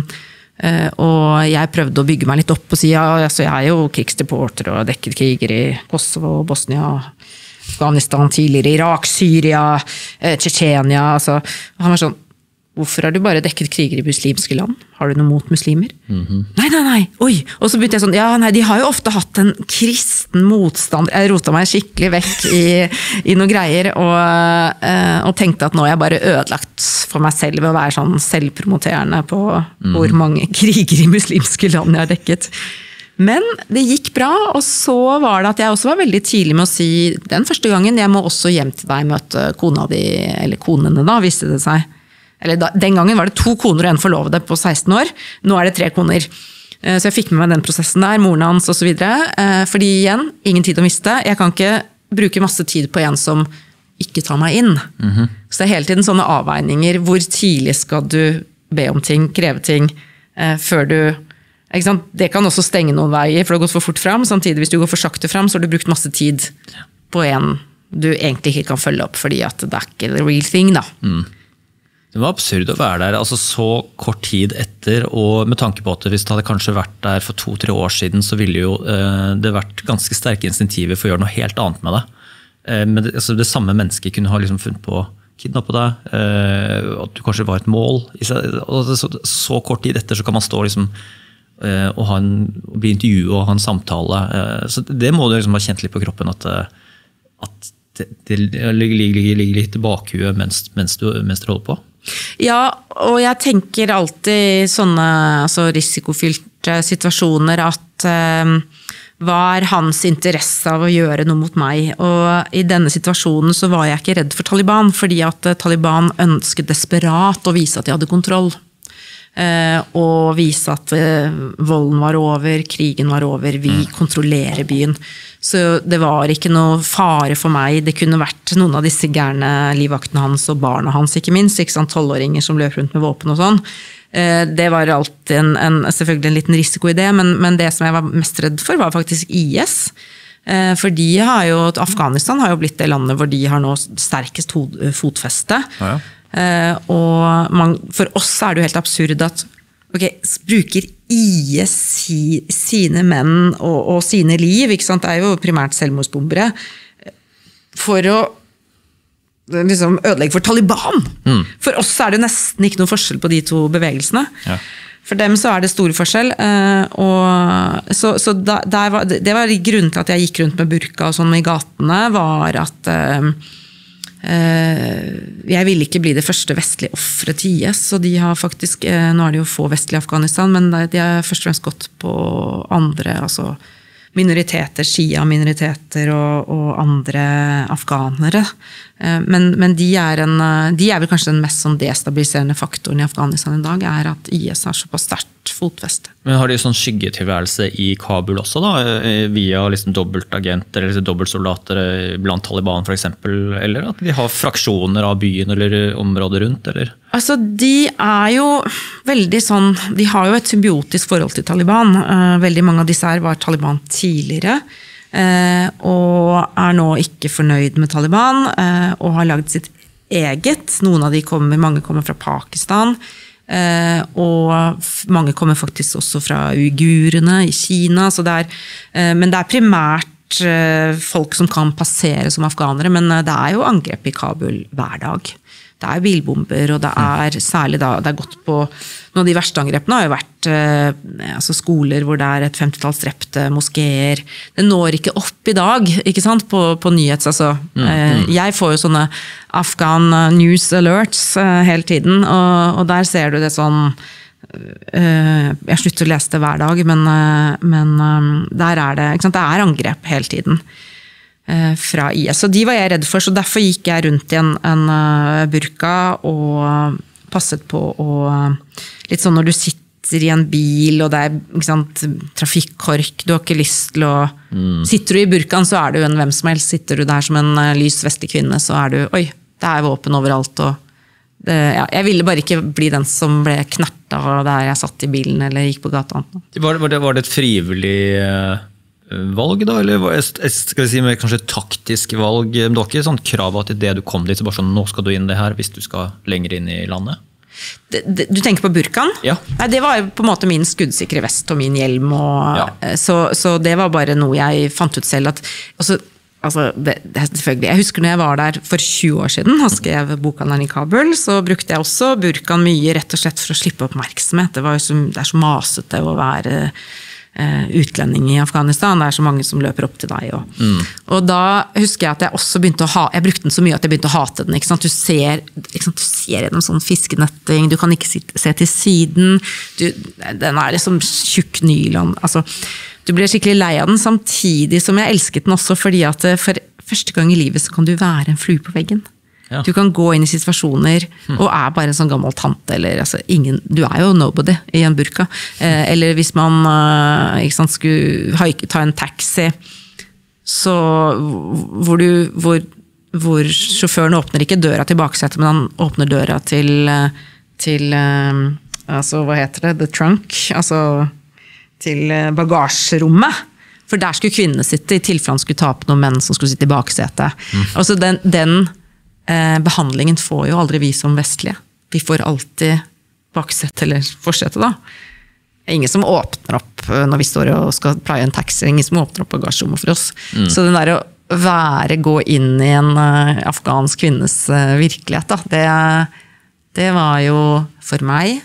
Speaker 1: Og jeg prøvde å bygge meg litt opp og si, jeg jo krigsreporter og dekket kriger i Kosovo, Bosnia, Afghanistan tidligere, Irak, Syria, Tsjetsjenia, han var sånn, hvorfor har du bare dekket kriger i muslimske land? Har du noe mot muslimer? Nei, oi! Og så begynte jeg sånn, de har jo ofte hatt en kristen motstand. Jeg rotet meg skikkelig vekk i noen greier, og tenkte at nå jeg bare ødelagt for meg selv ved å være sånn selvpromoterende på hvor mange kriger i muslimske land jeg har dekket. Men det gikk bra, og så var det at jeg også var veldig tidlig med å si, den første gangen, jeg må også hjem til deg, møte kona di, eller konene da, viste det seg. Den gangen var det 2 koner og en forlovede på 16 år. Nå det 3 koner. Så jeg fikk med meg den prosessen der, moren hans og så videre. Fordi igjen, ingen tid å miste. Jeg kan ikke bruke masse tid på en som ikke tar meg inn. Så det hele tiden sånne avveininger. Hvor tidlig skal du be om ting, kreve ting, før du... Ikke sant? Det kan også stenge noen veier, for det har gått for fort frem. Samtidig, hvis du går for sakte frem, så har du brukt masse tid på en du egentlig ikke kan følge opp, fordi at det ikke the real thing da.
Speaker 2: Det var absurd å være der, altså så kort tid etter, og med tanke på at hvis det hadde kanskje vært der for 2-3 år siden, så ville jo det vært ganske sterke insentiver for å gjøre noe helt annet med det. Men det samme mennesket kunne ha liksom funnet på å kidnappe deg, at du kanskje var et mål. Og så kort tid etter så kan man stå liksom, og bli intervjuet og ha en samtale. Så det må du liksom ha kjent litt på kroppen, at det ligger litt i bakhuet mens du holder på.
Speaker 1: Ja, og jeg tenker alltid sånne risikofylte situasjoner at hva hans interesse av å gjøre noe mot meg? Og i denne situasjonen så var jeg ikke redd for Taliban, fordi at Taliban ønsket desperat å vise at de hadde kontroll. Og vise at volden var over, krigen var over, vi kontrollerer byen. Så det var ikke noe fare for meg. Det kunne vært noen av disse gærne livvaktene hans og barna hans, ikke minst, 12-åringer som løp rundt med våpen og sånn. Det var alltid selvfølgelig en liten risiko i det, men det som jeg var mest redd for var faktisk IS. For Afghanistan har jo blitt det landet hvor de har nå sterkest fotfeste. Ja. Og for oss det jo helt absurd at bruker IS sine menn og sine liv, ikke sant? Det jo primært selvmordsbombere, for å liksom ødelegge for Taliban. For oss er det nesten ikke noe forskjell på de to bevegelsene. Ja. For dem så er det store forskjell. Og så det var grunnen til at jeg gikk rundt med burka og sånn i gatene, var at jeg ville ikke bli det første vestlige offeret til IS, og de har faktisk, nå er det jo få vestlige i Afghanistan, men de har først og fremst gått på andre, altså minoriteter, Shia-minoriteter og andre afghanere. Men de er vel kanskje den mest sånn destabiliserende faktoren i Afghanistan i dag, er at IS har såpass sterkt fotfeste.
Speaker 2: Men har de sånn skyggetilværelse i Kabul også da, via liksom dobbeltagenter eller dobbeltsoldater blant Taliban for eksempel, eller at de har fraksjoner av byen eller området rundt, eller?
Speaker 1: Altså, de er jo veldig sånn, de har jo et symbiotisk forhold til Taliban. Veldig mange av disse her var Taliban tidligere, og er nå ikke fornøyd med Taliban, og har laget sitt eget. Mange kommer fra Pakistan, og mange kommer faktisk også fra uigurene i Kina, så men det er primært folk som kan passere som afghanere, men det er jo angrep i Kabul hver dag. Det er bilbomber, og det er særlig da, det er gått på, noen av de verste angrepene har jo vært altså skoler hvor det er et 50-talls drepte, moskéer. Det når ikke opp i dag, ikke sant, på nyhets, altså. Jeg får jo sånne Afghan news alerts hele tiden, og der ser du det sånn, jeg slutter å lese det hver dag, men der er det, ikke sant, det er angrep hele tiden. Fra IS, så de var jeg redd for, så derfor gikk jeg rundt i en burka og passet på litt sånn når du sitter i en bil og det er, ikke sant, trafikkork, du har ikke lyst til å sitter du i burkaen så er du en hvem som helst, sitter du der som en lys vestlig kvinne så er du, oi, det er våpen overalt og jeg ville bare ikke bli den som ble knertet der jeg satt i bilen eller gikk på gata.
Speaker 2: Var det et frivillig valg da, eller skal vi si med kanskje taktisk valg, men det var ikke sånn krav at det du kom dit, så bare sånn, nå skal du inn det her hvis du skal lenger inn i landet?
Speaker 1: Du tenker på burkaen?
Speaker 2: Ja.
Speaker 1: Nei, det var på en måte min skuddsikre vest og min hjelm, så det var bare noe jeg fant ut selv at, altså, det selvfølgelig, jeg husker når jeg var der for 20 år siden, og skrev Bokhandleren i Kabul, så brukte jeg også burkaen mye rett og slett for å slippe oppmerksomhet, det er så masete å være utlending i Afghanistan, det er så mange som løper opp til deg og da husker jeg at jeg også begynte jeg brukte den så mye at jeg begynte å hate den, ikke sant? Du ser gjennom sånn fiskenetting, du kan ikke se til siden, den er liksom tjukk nylon, altså du blir skikkelig lei av den samtidig som jeg elsket den også fordi at for første gang i livet så kan du være en flue på veggen. Ja. Du kan gå inn i situasjoner og er bare en sånn gammel tante eller altså du er jo nobody i en burka eller hvis man ikke sant, skulle ta en taxi så hvor sjåføren åpner ikke døra til baksetet men han åpner døra til altså hva heter det, the trunk altså til bagasjerommet for der skulle kvinnene sitte i tilfelle han skulle ta på noen menn som skulle sitte i baksetet altså den behandlingen får jo aldri vi som vestlige. Vi får alltid baksett eller forsette da. Det er ingen som åpner opp når vi står og skal pleie en taxi, ingen som åpner opp bagasjerommet for oss. Så den der å gå inn i en afghansk kvinnes virkelighet da, det var jo for meg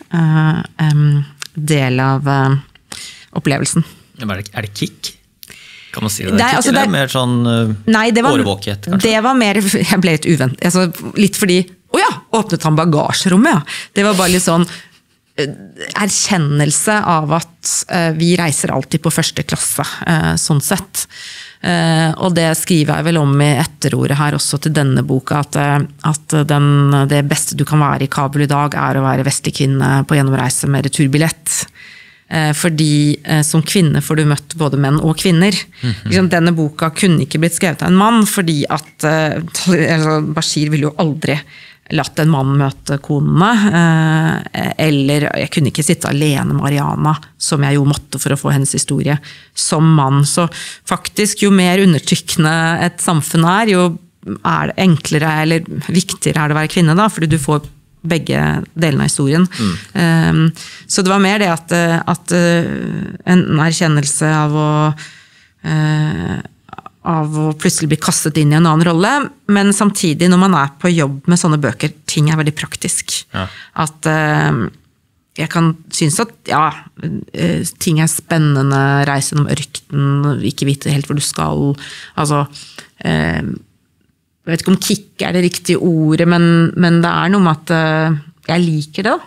Speaker 1: del av opplevelsen.
Speaker 2: Er det kick? Kan man si det? Det er mer sånn årevåkhet, kanskje? Det var mer, jeg ble litt uvent, altså, litt fordi, åpnet han bagasjerommet, ja. Det var bare litt sånn, erkjennelse av at vi reiser alltid på første klasse, sånn sett. Og det skriver jeg vel om i etterordet her også til denne boka, at det beste du kan være i Kabul i dag er å være vestlig kvinne på gjennomreise med returbillett. Fordi som kvinne får du møtt både menn og kvinner. Denne boka kunne ikke blitt skrevet av en mann, fordi at Bashir ville jo aldri latt en mann møte konene, eller jeg kunne ikke sitte alene med Mariana, som jeg jo måtte for å få hennes historie, som mann. Så faktisk, jo mer undertrykkende et samfunn jo er det enklere, eller viktigere er det å være kvinne da, fordi du får begge delene av historien. Så det var mer det at en erkjennelse av
Speaker 1: av å plutselig bli kastet inn i en annen rolle, men samtidig når man på jobb med sånne bøker, ting veldig praktisk. Ja. At jeg kan synes at ting spennende, reise gjennom ørkenen, ikke vite helt hvor du skal, altså jeg vet ikke om kick det riktige ordet, men det noe med at jeg liker det.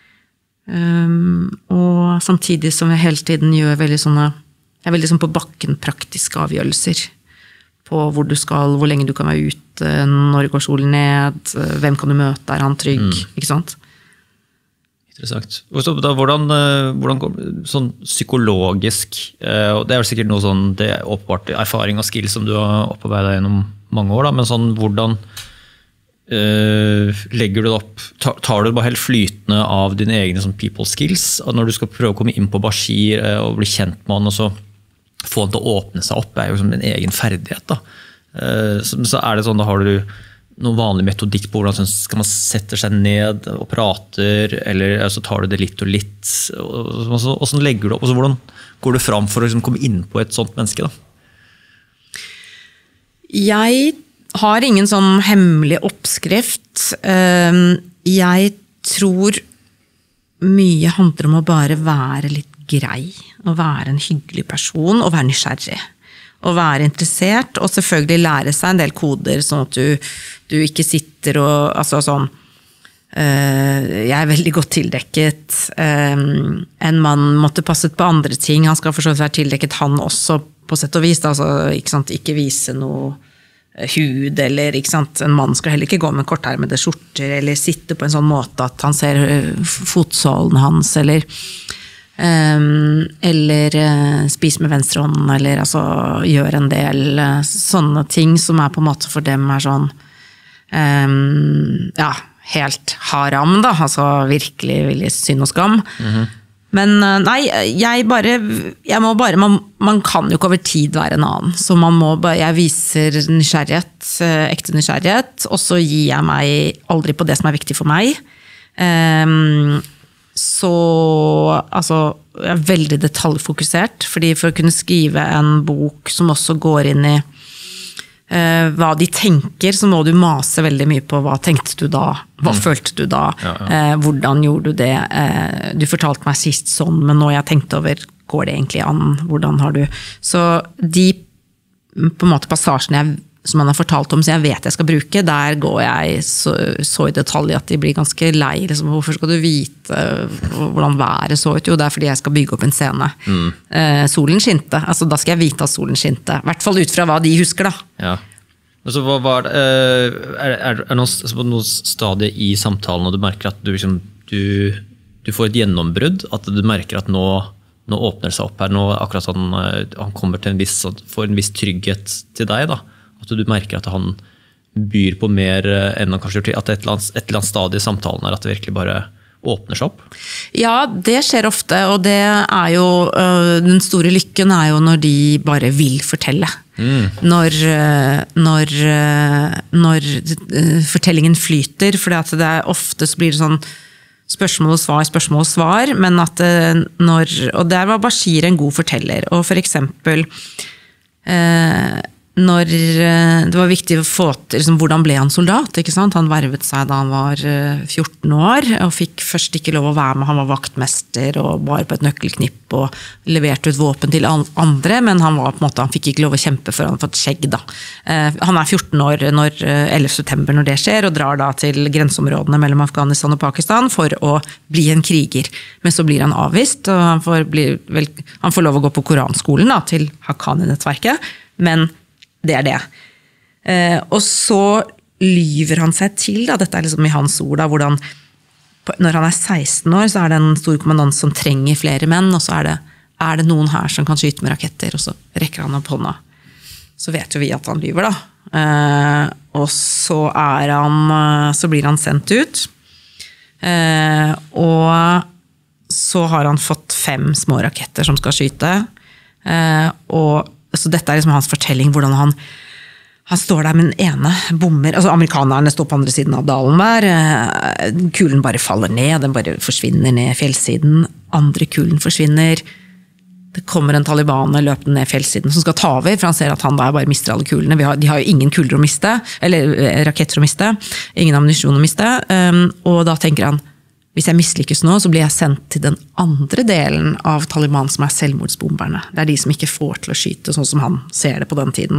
Speaker 1: Og samtidig som jeg hele tiden gjør veldig sånne, jeg veldig sånn på bakken praktiske avgjørelser på hvor du skal, hvor lenge du kan være ute, når går solen ned, hvem kan du møte, han trygg, ikke sant?
Speaker 2: Interessant. Og så da, hvordan sånn psykologisk, og det sikkert noe sånn, det åpenbart erfaring og skill som du har opparbeidet gjennom mange år, da, men sånn, hvordan legger du det opp, tar du det bare helt flytende av dine egne sånn people skills, når du skal prøve å komme inn på Bashir og bli kjent med han, og så få han til å åpne seg opp, jo som en egen ferdighet da. Så det sånn, da har du noen vanlig metodikk på hvordan skal man sette seg ned og prater, eller så tar du det litt og litt, og sånn legger du opp, og så hvordan går du fram for å liksom komme inn på et sånt menneske da? Jeg har ingen sånn hemmelig oppskrift. Jeg tror mye handler om å bare være litt grei, å være en hyggelig person, og være nysgjerrig. Å være interessert, og selvfølgelig lære seg en del koder, sånn at du ikke sitter og, altså sånn, jeg veldig godt tildekket, en mann måtte passet på andre ting, han skal for så vidt være tildekket han også, på sett og vis, altså, ikke sant, ikke vise noe hud, eller ikke sant, en mann skal heller ikke gå med kortermede skjorter, eller sitte på en sånn måte at han ser fotsålen hans, eller spise med venstre hånd, eller altså, gjøre en del sånne ting som på en måte for dem sånn helt haram da, altså virkelig synd og skam. Men nei, man kan jo ikke over tid være en annen, så jeg viser nysgjerrighet, ekte nysgjerrighet, og så gir jeg meg aldri på det som viktig for meg. Så altså, jeg veldig detaljfokusert, fordi for å kunne skrive en bok som også går inn i hva de tenker, så må du mase veldig mye på hva tenkte du da, hva følte du da, hvordan gjorde du det, du fortalte meg sist sånn, men nå jeg tenkte over, går det egentlig an, hvordan har du, så de på en måte passasjene som man har fortalt om, så jeg vet jeg skal bruke, der går jeg så i detalj at de blir ganske lei, liksom, hvorfor skal du vite hvordan været så ut, jo det fordi jeg skal bygge opp en scene, solen skinte, altså da skal jeg vite at solen skinte, i hvert fall ut fra hva de husker da. Ja. Altså, noen stadie i samtalen, og du merker at du får et gjennombrudd, at du merker at nå åpner det seg opp her, nå akkurat sånn, han kommer til får en viss trygghet til deg da, at du merker at han byr på mer enn han kanskje gjør til, at et eller annet stadie i samtalen at det virkelig bare åpner seg opp?
Speaker 1: Ja, det skjer ofte, og det jo, den store lykken jo når de bare vil fortelle. Når fortellingen flyter, for det ofte så blir det sånn spørsmål og svar, men at og der var Bashir en god forteller, og for eksempel når det var viktig å få til liksom, hvordan ble han soldat, ikke sant? Han vervet seg da han var 14 år, og fikk først ikke lov å være med, han var vaktmester og bare på et nøkkelknipp og leverte ut våpen til andre, men han var på en måte, han fikk ikke lov å kjempe før han hadde fått skjegg da. Han 14 år når 11. september når det skjer, og drar da til grenseområdene mellom Afghanistan og Pakistan for å bli en kriger, men så blir han avvist, og han får lov å gå på koranskolen da, til Haqqani-nettverket, men det det. Og så lyver han seg til, da, dette liksom i hans ord, da, hvordan når han 16 år, så det en stor kommandant som trenger flere menn, og så det noen her som kan skyte med raketter, og så rekker han opp hånda. Så vet jo vi at han lyver da. Og så så blir han sendt ut, og så har han fått 5 små raketter som skal skyte, og så dette liksom hans fortelling, hvordan han står der med den ene bommer, altså amerikanerne står på andre siden av dalen der, kulen bare faller ned, den bare forsvinner ned fjellsiden, andre kulen forsvinner, det kommer en talibaner løpende ned fjellsiden som skal ta over, for han ser at han der bare mister alle kulene. De har jo ingen kuler å miste, eller raketter å miste, ingen ammunisjon å miste, og da tenker han, hvis jeg mislykkes nå, så blir jeg sendt til den andre delen av Taliban som selvmordsbomberne. Det de som ikke får til å skyte, sånn som han ser det på den tiden.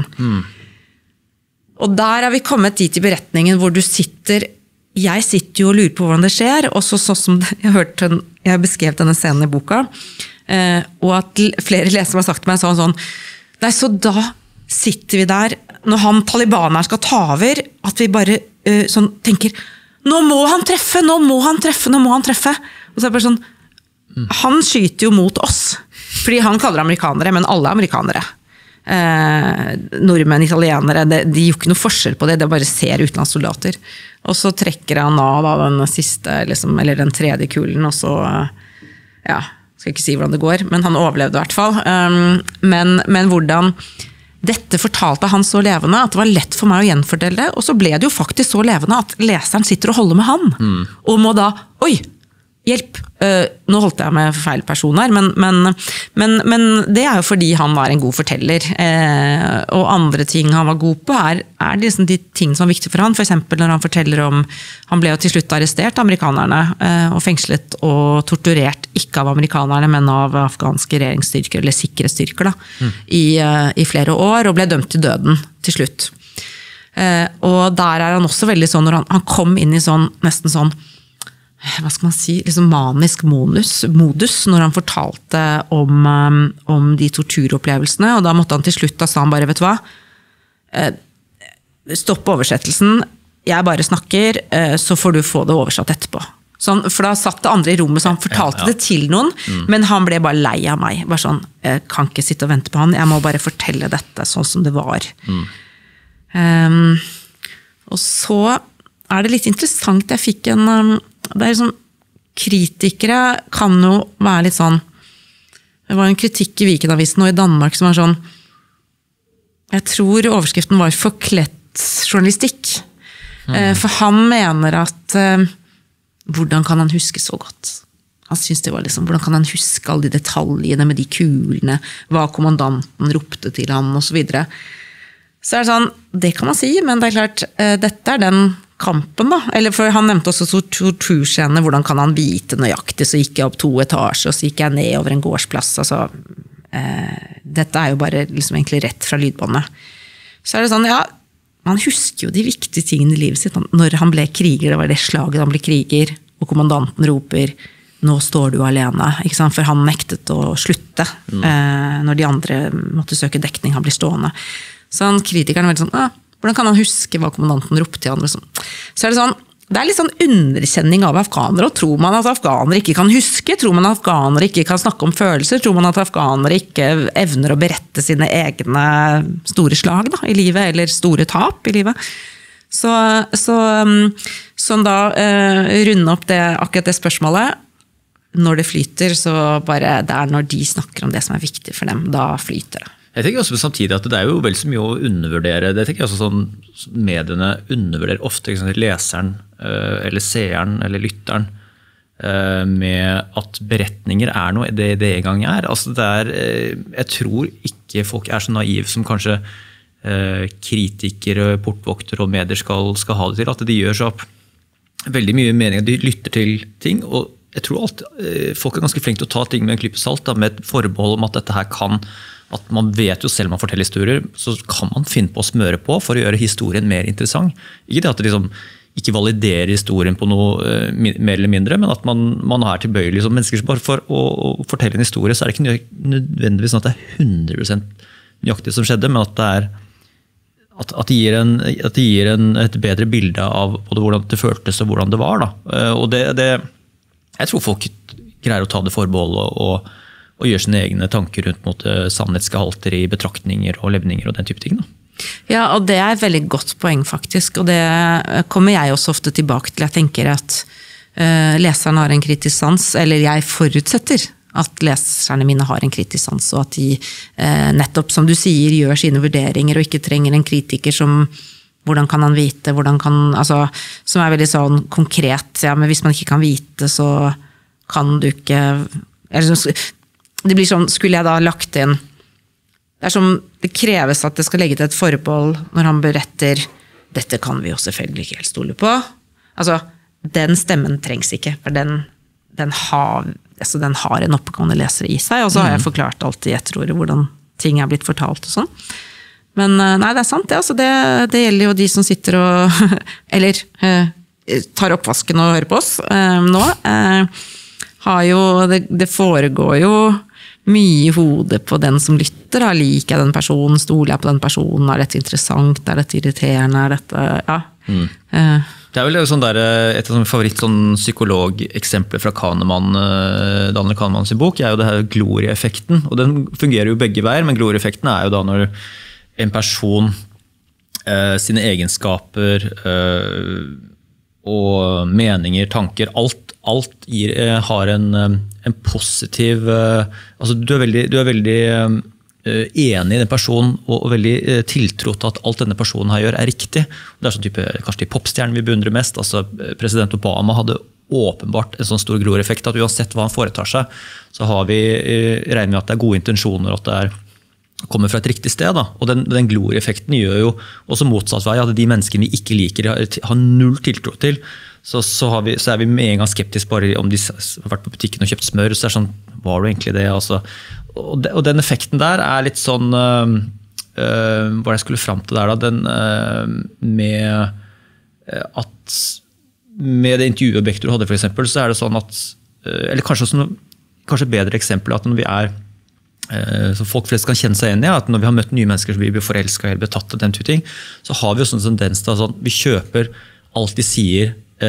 Speaker 1: Og der har vi kommet dit i beretningen hvor jeg sitter jo og lurer på hvordan det skjer, og så som jeg har beskrevet denne scenen i boka, og at flere lesere har sagt til meg sånn, nei, så da sitter vi der, når han talibaneren skal ta over, at vi bare sånn tenker, nå må han treffe, nå må han treffe, nå må han treffe. Og så det bare sånn, han skyter jo mot oss, fordi han kaller amerikanere, men alle amerikanere. Nordmenn, italienere, de gjør ikke noe forskjell på det, de bare ser utenlandssoldater. Og så trekker han av den siste, liksom, eller den tredje kulen, og så, ja, skal ikke si hvordan det går, men han overlevde i hvert fall. Men hvordan dette fortalte han så levende, at det var lett for meg å gjenfortelle det, og så ble det jo faktisk så levende at leseren sitter og holder med han, og må da, oi, hjelp, nå holdt jeg med feil person her, men det jo fordi han var en god forteller, og andre ting han var god på liksom de ting som var viktige for han, for eksempel når han forteller om, han ble jo til slutt arrestert av amerikanerne, og fengslet og torturert, ikke av amerikanerne, men av afghanske regjeringsstyrker, eller sikkerhetsstyrker da, i flere år, og ble dømt til døden til slutt. Og der han også veldig sånn, når han kom inn i sånn, nesten sånn, hva skal man si, liksom manisk modus når han fortalte om de torturopplevelsene, og da måtte han til slutt, da sa han bare, vet du hva, stopp oversettelsen, jeg bare snakker, så får du få det oversatt etterpå. Sånn, for da satt det andre i rommet, så han fortalte det til noen, men han ble bare lei av meg, bare sånn, jeg kan ikke sitte og vente på han, jeg må bare fortelle dette sånn som det var. Og så det litt interessant, jeg fikk det sånn, kritikere kan jo være litt sånn, det var en kritikk i Viken-avisen og i Danmark som var sånn, jeg tror overskriften var forkledd journalistikk, for han mener at hvordan kan han huske så godt? Han synes det var liksom, hvordan kan han huske alle de detaljene med de kulene, hva kommandanten ropte til han og så videre. Så det sånn, det kan man si, men det klart, dette den kampen da, eller for han nevnte også torturscenene, hvordan kan han vite nøyaktig, så gikk jeg opp 2 etasjer, og så gikk jeg ned over en gårdsplass, altså, dette jo bare liksom egentlig rett fra lydbåndet. Så det sånn, ja, man husker jo de viktige tingene i livet sitt, når han ble kriger, det var det slaget han ble kriger, og kommandanten roper, nå står du alene, ikke sant? For han nektet å slutte, når de andre måtte søke dekning, han ble stående. Så han kritikeren var sånn, hvordan kan han huske hva kommandanten ropte til han? Liksom. Så det sånn, det litt sånn underkjenning av afghanere, og tror man at afghanere ikke kan huske, tror man at afghanere ikke kan snakke om følelser, tror man at afghanere ikke evner å berette sine egne store slag da, i livet, eller store tap i livet. Så sånn da, runde opp akkurat det spørsmålet, når det flyter, så bare det når de snakker om det som viktig for dem, da flyter det.
Speaker 2: Jeg tenker også samtidig at det jo vel så mye å undervurdere, det tenker jeg også sånn, mediene undervurderer ofte liksom, leseren, eller seeren, eller lytteren, med at beretninger noe det en gang Altså det jeg tror ikke folk så naive som kanskje kritikere, portvoktere og medier skal ha det til, at de gjør så veldig mye mening, de lytter til ting, og jeg tror folk ganske flinke til å ta ting med en klype salt, da, med et forbehold om at dette her kan at man vet jo selv om man forteller historier, så kan man finne på å smøre på for å gjøre historien mer interessant. Ikke det at det liksom ikke validerer historien på noe mer eller mindre, men at man tilbøyelig som mennesker bare for å fortelle en historie, så det ikke nødvendigvis sånn at det 100% nøyaktig som skjedde, men at det at det gir et bedre bilde av både hvordan det føltes og hvordan det var. Da. Og jeg tror folk greier å ta det forbeholdet og gjøre sine egne tanker rundt mot sannhetsgehalter i betraktninger og levninger og den type ting. Da.
Speaker 1: Ja, og det et veldig godt poeng faktisk, og det kommer jeg også ofte tilbake til. Jeg tenker at leseren har en kritisk sans, eller jeg forutsetter at leserne mine har en kritisk sans, og at de nettopp, som du sier, gjør sine vurderinger og ikke trenger en kritiker som hvordan kan han vite, altså, som veldig sånn konkret, ja, men hvis man ikke kan vite, så kan du ikke det blir sånn, skulle jeg da lagt inn, det som det kreves at det skal legge til et forbehold når han beretter, dette kan vi jo selvfølgelig ikke helt stole på. Altså, den stemmen trengs ikke, for den har en oppegående leser i seg, og så har jeg forklart alltid i etterordet hvordan ting er blitt fortalt og sånn. Men nei, det er sant, det gjelder jo de som sitter og, eller tar oppvasken og hører på oss nå, det foregår jo mye i hodet på den som lytter, liker jeg den personen, stoler jeg på den personen, er dette interessant, er dette irriterende, er dette, ja.
Speaker 2: Det er vel sånn der, et av favoritt sånn psykologeksempler fra Kahneman, Daniel Kahneman sin bok, er jo det her glorieeffekten, og den fungerer jo begge veier, men glorieeffekten er jo da når en person, sine egenskaper og meninger, tanker, alt har en positiv, altså du er veldig enig i den personen og veldig tiltro til at alt denne personen her gjør er riktig. Det er sånn type, kanskje de popstjernen vi beundrer mest, altså president Obama hadde åpenbart en sånn stor gloreffekt at uansett hva han foretar seg, så regner vi at det er gode intensjoner, at det kommer fra et riktig sted. Da. Og den gloreffekten gjør jo også motsatt vei, at de menneskene vi ikke liker, har null tiltro til, så er vi med en gang skeptisk bare om de har vært på butikken og kjøpt smør, så er det sånn, var det egentlig det? Altså, og den effekten der er litt sånn, hva jeg skulle frem til der da, den med det intervjuobjektet du hadde for eksempel, så er det sånn at, eller kanskje bedre eksempel, at når vi så folk flest kan kjenne seg igjen i, at når vi har møtt nye mennesker så blir vi forelsket eller betatt av den type ting, så har vi jo sånn tendens til at vi kjøper alt de sier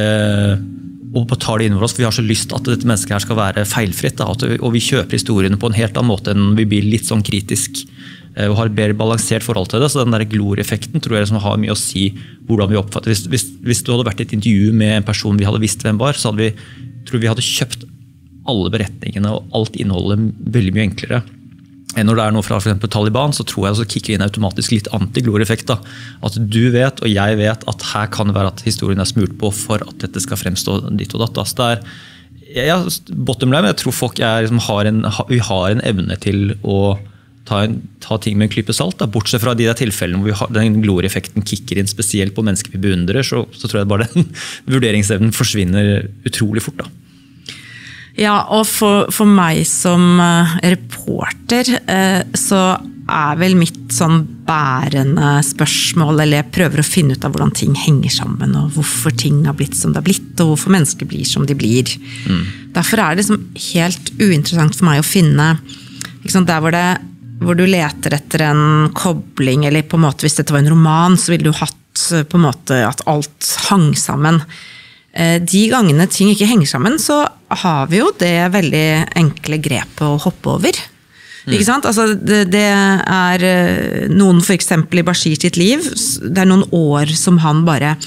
Speaker 2: og tar det innover oss, for vi har så lyst at dette mennesket her skal være feilfritt, da, og vi kjøper historiene på en helt annen måte enn vi blir litt sånn kritisk og har et bedre balansert forhold til det, så den der glorieffekten tror jeg som har mye å si hvordan vi oppfatter. Hvis du hadde vært i et intervju med en person vi hadde visst hvem var, så tror vi hadde kjøpt alle beretningene og alt innholdet veldig mye enklere. Når det er noe fra for eksempel Taliban, så tror jeg så kicker vi inn automatisk litt anti-glorieffekt. At du vet, og jeg vet, at her kan det være at historien er smurt på for at dette skal fremstå ditt og datt. Så det bottom line, jeg tror folk vi har en evne til å ta ting med en klype salt. Bortsett fra de der tilfellene hvor den glorieffekten kicker inn spesielt på mennesker vi beundrer, så tror jeg bare den vurderingsevnen forsvinner utrolig fort.
Speaker 1: Ja, og for meg som reporter, så er vel mitt sånn bærende spørsmål, eller jeg prøver å finne ut av hvordan ting henger sammen, og hvorfor ting har blitt som det har blitt, og hvorfor mennesker blir som de blir. Derfor er det liksom helt uinteressant for meg å finne, ikke sant, der hvor du leter etter en kobling, eller på en måte, hvis dette var en roman, så ville du hatt på en måte at alt hang sammen. De gangene ting ikke henger sammen, så har vi jo det veldig enkle grepet å hoppe over. Ikke sant? Altså, det er noen for eksempel i Bashir sitt liv, det er noen år som han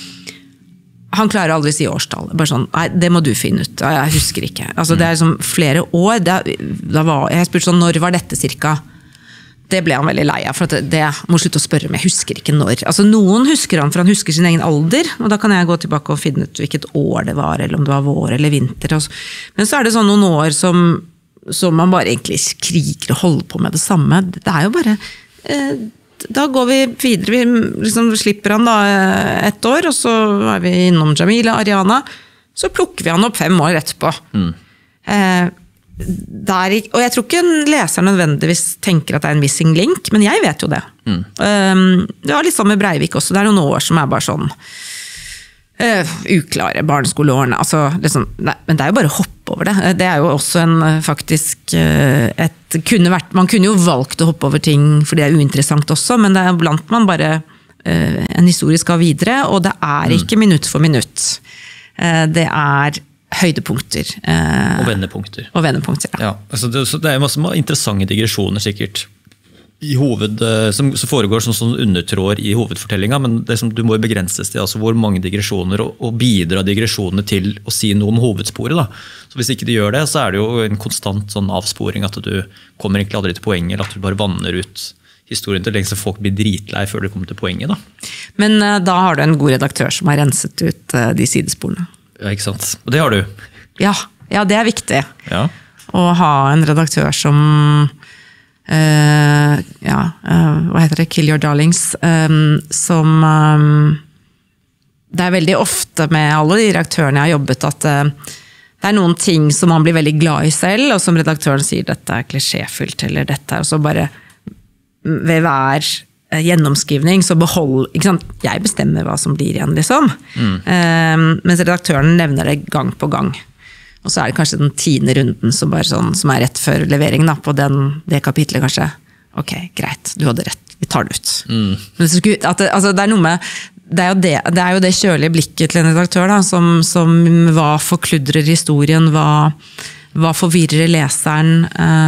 Speaker 1: klarer aldri å si årstall. Bare sånn, nei, det må du finne ut. Jeg husker ikke. Altså, det er liksom flere år. Jeg spurte sånn, når var dette cirka? Det ble han veldig lei av, for det må slutte å spørre om, jeg husker ikke når. Altså noen husker han, for han husker sin egen alder, og da kan jeg gå tilbake og finne ut hvilket år det var, eller om det var vår eller vinter. Men så er det sånn noen år som man bare egentlig kriger og holder på med det samme. Det er jo bare, da går vi videre, vi liksom slipper han da et år, og så er vi innom Jamila, Ariana, så plukker vi han opp 5 år etterpå. Og jeg tror ikke en leser nødvendigvis tenker at det er en missing link, men jeg vet jo det. Det var litt sånn med Breivik også, det er noen år som er bare sånn uklare barneskoleårene, altså, liksom, nei, men det er jo bare å hoppe over det. Det er jo også faktisk man kunne jo valgt å hoppe over ting, for det er uinteressant også, men det er blant man bare en historie skal videre, og det er ikke minutt for minutt. Det er høydepunkter.
Speaker 2: Og vendepunkter.
Speaker 1: Ja.
Speaker 2: Altså det er masse interessante digresjoner sikkert som foregår som undertråder i hovedfortellinga, men det som du må begrenses til, altså hvor mange digresjoner og bidra digresjonene til å si noe om hovedsporet. Da. Så hvis ikke du gjør det, så er det jo en konstant sånn avsporing at du kommer egentlig aldri til poenget, eller at du bare vanner ut historien til lenge så folk blir dritlei før du kommer til poenget. Da.
Speaker 1: Men da har du en god redaktør som har renset ut de sidesporene.
Speaker 2: Ja, ikke sant? Og det har du.
Speaker 1: Ja, det er viktig.
Speaker 2: Ja.
Speaker 1: å ha en redaktør som hva heter det? Kill your darlings. Som det veldig ofte med alle de redaktørene jeg har jobbet at det noen ting som man blir veldig glad i selv, og som redaktøren sier dette klisjéfylt, eller dette, og så bare ved hver gjennomskrivning så behold, ikke sant? Jeg bestemmer hva som blir igjen, liksom. Mens redaktøren nevner det gang på gang. Og så det kanskje den 10. runden som, bare sånn, som rett før levering da, på det kapitlet kanskje. Ok, greit, du hadde rett, vi tar det ut. Men altså, det noe med det jo det kjølige blikket til en redaktør da, som hva forkludrer historien, hva forvirrer leseren,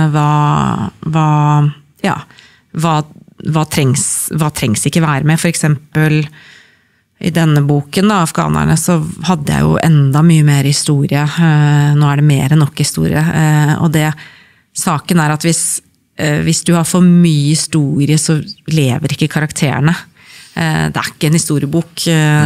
Speaker 1: hva trengs ikke være med. For eksempel i denne boken, da, Afghanerne, så hadde jeg jo enda mye mer historie. Nå det mer enn nok historie. Og saken at hvis du har for mye historie, så lever ikke karakterene. Det ikke en historiebok,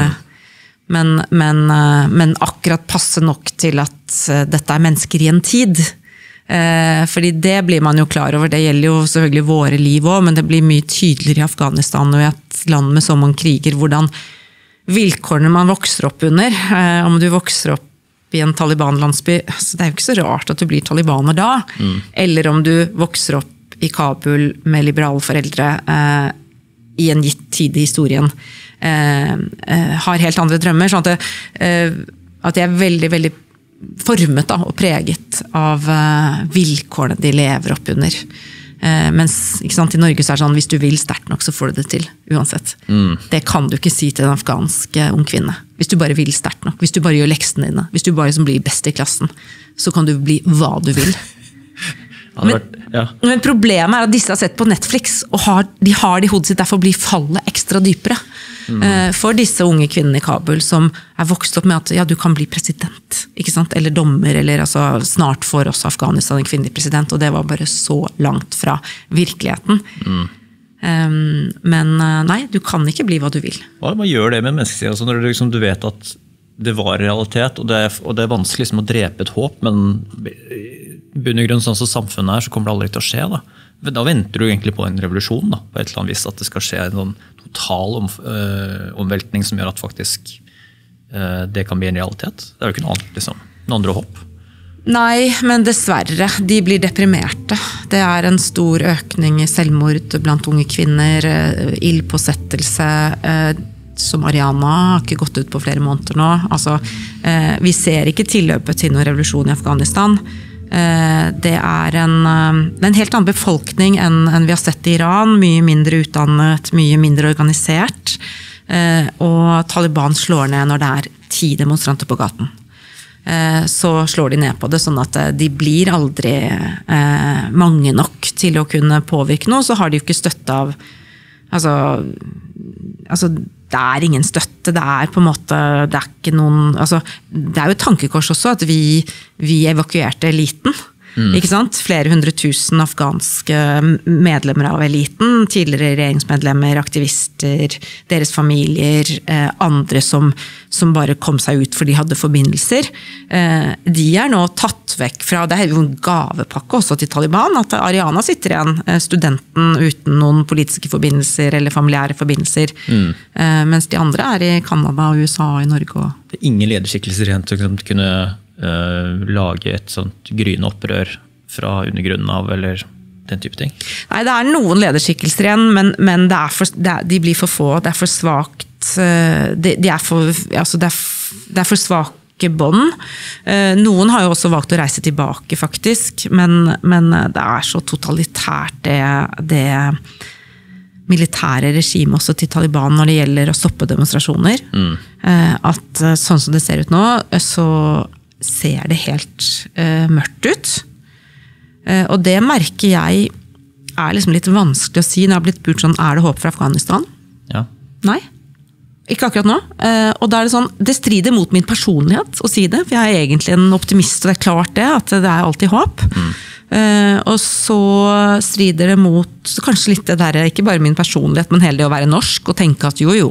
Speaker 1: men akkurat passe nok til at dette mennesker i en tid. Fordi det blir man jo klar over, det gjelder jo selvfølgelig våre liv også, men det blir mye tydeligere i Afghanistan og i et land med så mange kriger, hvordan vilkårene man vokser opp under, om du vokser opp i en Taliban-landsby, så det jo ikke så rart at du blir talibaner da, eller om du vokser opp i Kabul med liberale foreldre, i en gitt tid i historien, har helt andre drømmer, sånn at jeg veldig, veldig formet da, og preget av vilkårene de lever opp under. Mens ikke sant, i Norge så det sånn, hvis du vil sterkt nok, så får du det til, uansett. Det kan du ikke si til en afghansk ung kvinne. Hvis du bare vil sterkt nok, hvis du bare gjør leksene dine, hvis du bare blir best i klassen, så kan du bli hva du vil. Men problemet at disse har sett på Netflix, og de har det i hodet sitt, derfor blir fallet ekstra dypere. For disse unge kvinnene i Kabul som vokst opp med at ja, du kan bli president, ikke sant? Eller dommer, eller altså, snart får også Afghanistan en kvinnelig president, og det var bare så langt fra virkeligheten. Men nei, du kan ikke bli hva du vil.
Speaker 2: Hva gjør det med menneskesiden, altså, når du vet at det var realitet, og det vanskelig liksom, å drepe et håp, men bunn og grunn sånn som samfunnet så kommer det aldri til å skje. Da venter du egentlig på en revolusjon, da, på et eller annet vis, at det skal skje en sånn total omveltning som gjør at faktisk det kan bli en realitet. Det jo ikke noe annet, liksom. Noe andre håp.
Speaker 1: Nei, men dessverre, de blir deprimerte. Det en stor økning i selvmord blant unge kvinner, ildpåsettelse, som Ariana har ikke gått ut på flere måneder nå. Altså, vi ser ikke tilløpet til noen revolusjon i Afghanistan. Det en helt annen befolkning enn vi har sett i Iran, mye mindre utdannet, mye mindre organisert, og Taliban slår ned når det 10 demonstranter på gaten. Så slår de ned på det, sånn at de blir aldri mange nok til å kunne påvirke noe, så har de jo ikke støtte av altså det ingen støtte, det på en måte, det ikke noen, altså det jo et tankekors også at vi evakuerte eliten, ikke sant? Flere 100 000 afghanske medlemmer av eliten, tidligere regjeringsmedlemmer, aktivister, deres familier, andre som bare kom seg ut fordi de hadde forbindelser. De nå tatt vekk fra, det jo en gavepakke også til Taliban, at Ariana sitter igjen, studenten uten noen politiske forbindelser eller familiære forbindelser, mens de andre i Kanada, USA og i Norge.
Speaker 2: Det ingen lederskikkelser igjen til å kunne lage et sånt gryende opprør fra undergrunnen av, eller den type ting?
Speaker 1: Nei, det noen lederskikkelser igjen, men de blir for få, det for svagt, det for svake bånd. Noen har jo også valgt å reise tilbake faktisk, men det så totalitært det militære regimet også til Taliban når det gjelder å stoppe demonstrasjoner. At sånn som det ser ut nå, så ser det helt mørkt ut. Og det merker jeg liksom litt vanskelig å si når jeg har blitt spurt sånn, det håp for Afghanistan?
Speaker 2: Ja.
Speaker 1: Nei, ikke akkurat nå. Og da det sånn, det strider mot min personlighet å si det, for jeg egentlig en optimist, og det klart det, at det alltid håp. Og så strider det mot kanskje litt det der, ikke bare min personlighet, men hele det å være norsk og tenke at jo,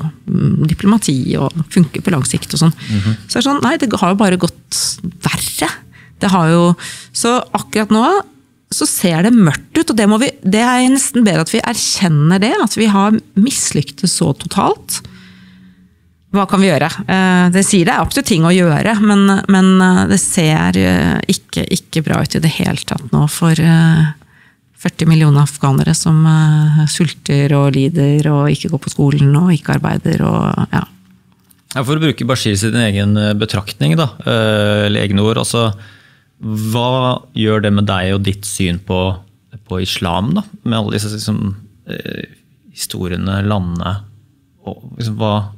Speaker 1: diplomati og funker på lang sikt og sånn. Så det sånn, nei, det har jo bare gått verre. Det har jo, så akkurat nå så ser det mørkt ut, og det er nesten bedre at vi erkjenner det, at vi har mislyktes så totalt. Hva kan vi gjøre? Det sier det absolutt ting å gjøre, men det ser ikke bra ut i det hele tatt nå for 40 millioner afghanere som sulter og lider og ikke går på skolen og ikke arbeider. Og, ja.
Speaker 2: For å bruke Bashir sin egen betraktning, da, eller egne ord, altså, hva gjør det med deg og ditt syn på islam, da? Med alle disse liksom, historiene, landene, og liksom,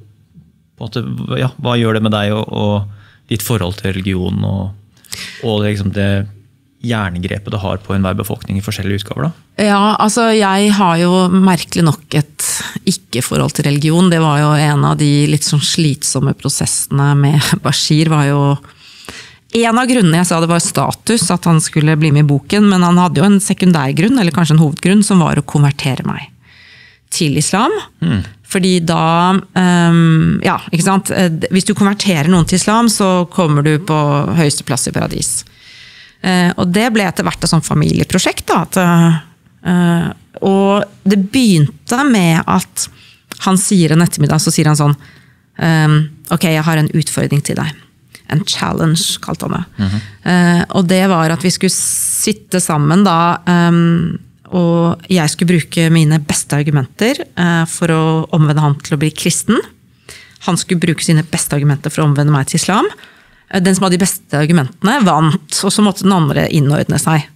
Speaker 2: hva gjør det med deg og ditt forhold til religion og liksom det jerngrepet det har på enhver befolkning i forskjellige utgaver? Da?
Speaker 1: Ja, altså jeg har jo merkelig nok et ikke-forhold til religion. Det var jo en av de litt sånn slitsomme prosessene med Bashir. Var jo en av grunnene jeg sa det var status at han skulle bli med i boken, men han hadde jo en sekundærgrunn, eller kanskje en hovedgrunn, som var å konvertere meg til islam. Fordi da, ja, ikke sant? Hvis du konverterer noen til islam, så kommer du på høyeste plass i paradis. Og det ble etter hvert et sånt familieprosjekt. Da, og det begynte med at han sier en ettermiddag, så sier han sånn, ok, jeg har en utfordring til deg. En challenge, kalte han det. Og det var at vi skulle sitte sammen da, og jeg skulle bruke mine beste argumenter for å omvende han til å bli kristen. Han skulle bruke sine beste argumenter for å omvende meg til islam. Den som hadde de beste argumentene vant, og så måtte den andre innordne seg.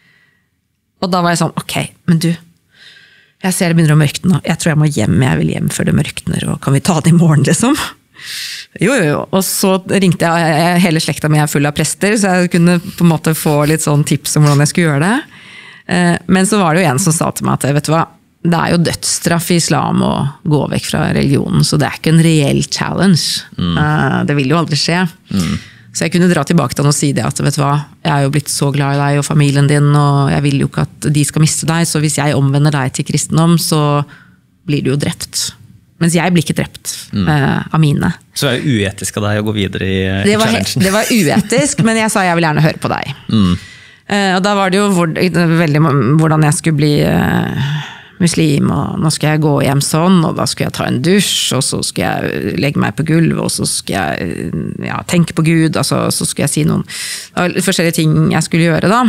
Speaker 1: Og da var jeg sånn, ok, men du, jeg ser det begynner å mørkne, og jeg tror jeg må hjem, jeg vil hjem før det mørkner, og kan vi ta det i morgen, liksom? Jo. Og så ringte jeg, hele slekta mi er full av prester, så jeg kunne på en måte få litt sånn tips om hvordan jeg skulle gjøre det. Men så var det jo en som sa til meg at, vet du hva, det er jo dødsstraff i islam å gå vekk fra religionen, så det er ikke en reell challenge. Det vil jo aldri skje. Så jeg kunne dra tilbake til han og si det at, vet du hva, jeg er jo blitt så glad i deg og familien din, og jeg vil jo ikke at de skal miste deg, så hvis jeg omvender deg til kristendom, så blir du jo drept. Mens jeg blir ikke drept av mine.
Speaker 2: Så er det uetisk av deg å gå videre i challengen?
Speaker 1: Det var uetisk, men jeg sa jeg vil gjerne høre på deg. Og da var det jo veldig hvordan jeg skulle bli muslim, og nå skal jeg gå hjem sånn, og da skal jeg ta en dusj, og så skal jeg legge meg på gulvet, og så skal jeg tenke på Gud, og så skal jeg si noen forskjellige ting jeg skulle gjøre da.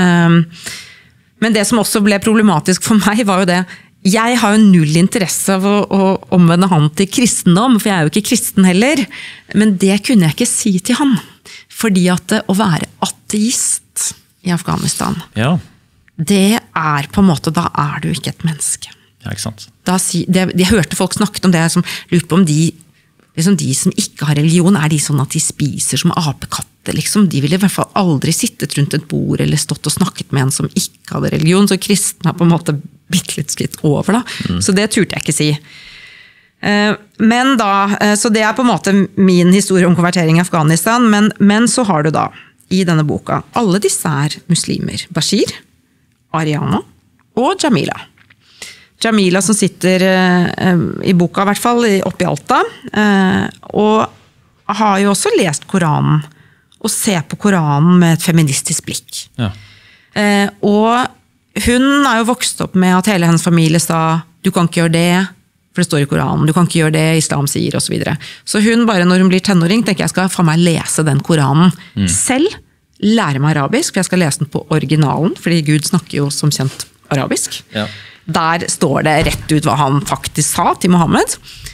Speaker 1: Men det som også ble problematisk for meg var jo det, jeg har jo null interesse av å omvende han til kristendom, for jeg er jo ikke kristen heller, men det kunne jeg ikke si til han, fordi at å være ateist i Afghanistan, det er på en måte, da er du ikke et menneske.
Speaker 2: Ja, ikke sant.
Speaker 1: Jeg hørte folk snakket om det, som lurte på om de som ikke har religion, er de sånn at de spiser som apekatter, liksom. De ville i hvert fall aldri sittet rundt et bord, eller stått og snakket med en som ikke hadde religion, så kristne har på en måte bitt litt skritt over da. Så det turte jeg ikke si. Men da, så det er på en måte min historie om konvertering i Afghanistan, men så har du da, i denne boka, alle disse er muslimer. Bashir, Ariana og Jamila. Jamila som sitter i boka, i hvert fall oppe i Alta, og har jo også lest Koranen, og ser på Koranen med et feministisk blikk. Ja. Og hun er jo vokst opp med at hele hennes familie sa, du kan ikke gjøre det, for det står i Koranen, du kan ikke gjøre det, islam sier, og så videre. Så hun bare, når hun blir tenåring, tenker jeg skal faen meg lese den Koranen selv, lære meg arabisk, for jeg skal lese den på originalen, fordi Gud snakker jo som kjent arabisk. Ja. Der står det rett ut hva han faktisk sa til Mohammed.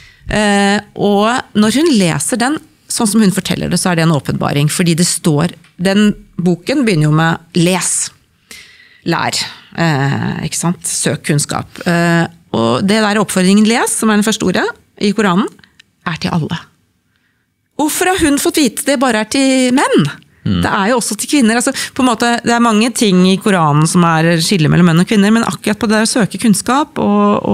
Speaker 1: Og når hun leser den, sånn som hun forteller det, så er det en åpenbaring, fordi det står, den boken begynner jo med les, lær, ikke sant? Søk kunnskap. Og det der oppfordringen les, som er den første ordet i Koranen, er til alle. Hvorfor har hun fått vite det bare er til menn? Det er jo også til kvinner. Altså, på en måte, det er mange ting i Koranen som er skille mellom menn og kvinner, men akkurat på det å søke kunnskap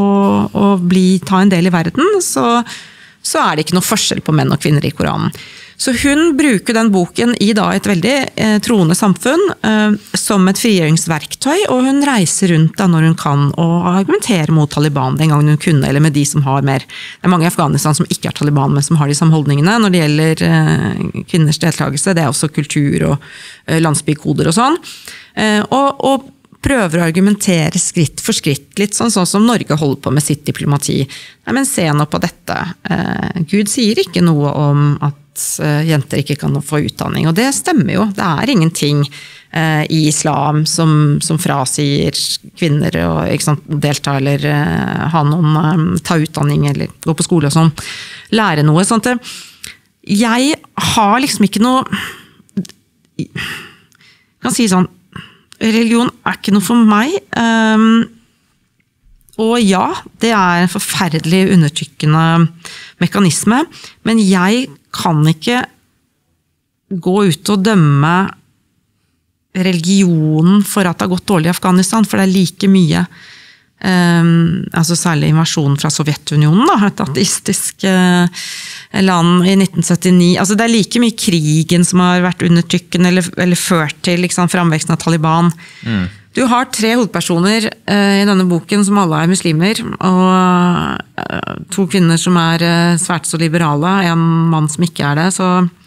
Speaker 1: og ta en del i verden, så er det ikke noe forskjell på menn og kvinner i Koranen. Så hun bruker den boken i da et veldig troende samfunn som et frigjøringsverktøy, og hun reiser rundt da når hun kan og argumenterer mot Taliban den gangen hun kunne, eller med de som har mer. Det mange i Afghanistan som ikke er Taliban, men som har de samme holdningene når det gjelder kvinners deltakelse. Det også kultur og landsbykoder og sånn. Og prøver å argumentere skritt for skritt, litt sånn som Norge holder på med sitt diplomati. Nei, men se nå på dette. Gud sier ikke noe om at jenter ikke kan få utdanning, og det stemmer jo. Det er ingenting i islam som frasier kvinner å delta eller ha noen, ta utdanning eller gå på skole og sånn. Lære noe. Sånn at jeg har liksom ikke noe, jeg kan si sånn, religion er ikke noe for meg, og ja, det er en forferdelig undertrykkende mekanisme, men jeg kan ikke gå ut og dømme religionen for at det har gått dårlig i Afghanistan, for det er like mye, altså særlig invasjonen fra Sovjetunionen, da, et ateistisk land i 1979. Altså det er like mye krigen som har vært undertrykkende eller ført til framveksten av Taliban. Du har 3 hovedpersoner i denne boken som alle er muslimer, og 2 kvinner som er svært så liberale, en mann som ikke er det, så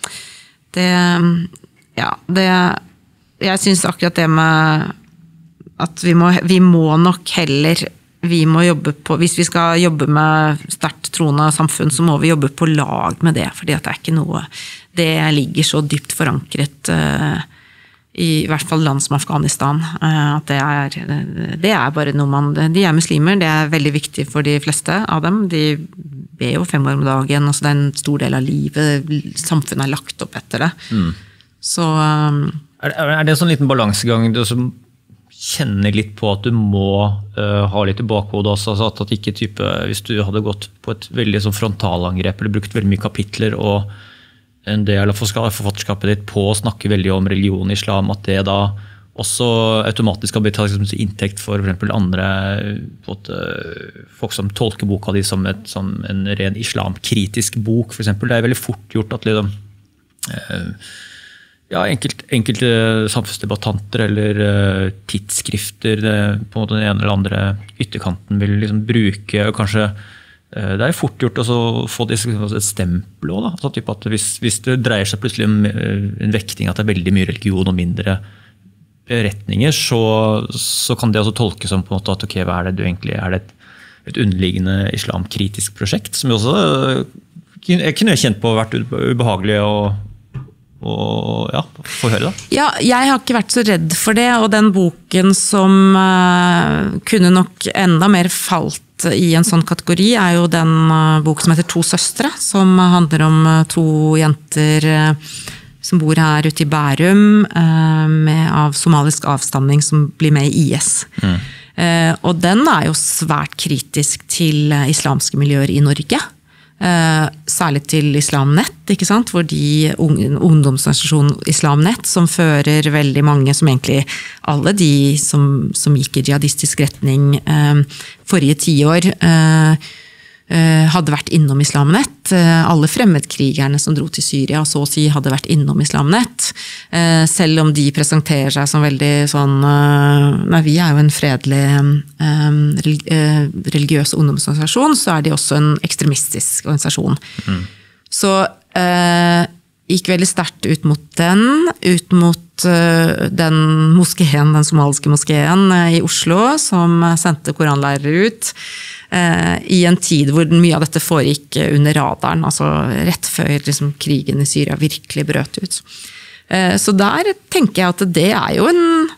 Speaker 1: jeg synes akkurat det med at vi må nok heller, vi må jobbe på, hvis vi skal jobbe med sterkt troende samfunn, så må vi jobbe på lag med det, fordi at det er ikke noe, det ligger så dypt forankret i hvert fall land som Afghanistan, at det er bare noe de er muslimer, det er veldig viktig for de fleste av dem, de ber jo 5 år om dagen, altså det er en stor del av livet, samfunnet er lagt opp etter det. Så
Speaker 2: Er det en sånn liten balansegang du som kjenner litt på at du må ha litt i bakhodet også, altså at ikke type, hvis du hadde gått på et veldig sånn frontalangrep eller brukt veldig mye kapitler og en del av forfatterskapet ditt på å snakke veldig om religion og islam, at det da også automatisk har blitt tatt som inntekt for eksempel andre folk som tolker boka di som en ren islamkritisk bok, for eksempel. Det er veldig fort gjort at liksom enkelte samfunnsdebattanter eller tidsskrifter på en måte den ene eller andre ytterkanten vil liksom bruke, og kanskje det er fort gjort å få et stempel også, da. Så typ at hvis det dreier seg plutselig om en vekting at det er veldig mye religion og mindre beretninger, så kan det også tolkes som på en måte at ok, hva er det du egentlig, er det et underliggende islamkritisk prosjekt, som jo også jeg kunne kjent på vært ubehagelig og få høre da.
Speaker 1: Ja, jeg har ikke vært så redd for det, og den boken som kunne nok enda mer falt i en sånn kategori er jo den boken som heter To søstre, som handler om 2 jenter som bor her ute i Bærum av somalisk avstamning som blir med i IS. Og den er jo svært kritisk til islamske miljøer i Norge. Særlig til Islamnett, ikke sant? Hvor de ungdomsorganisasjonen Islamnett som fører veldig mange, som egentlig alle de som gikk i jihadistisk retning forrige 10 år, hadde vært innom Islamnett. Alle fremmedkrigerne som dro til Syria, så å si, hadde vært innom Islamnett. Selv om de presenterer seg som veldig sånn, nei, vi er jo en fredelig religiøs ungdomsorganisasjon, så er de også en ekstremistisk organisasjon. Så gikk veldig sterkt ut mot den moskeen, den somaliske moskeen i Oslo, som sendte koranlærere ut, i en tid hvor mye av dette foregikk under radaren, altså rett før liksom, krigen i Syria virkelig brøt ut. Så der tenker jeg at det er jo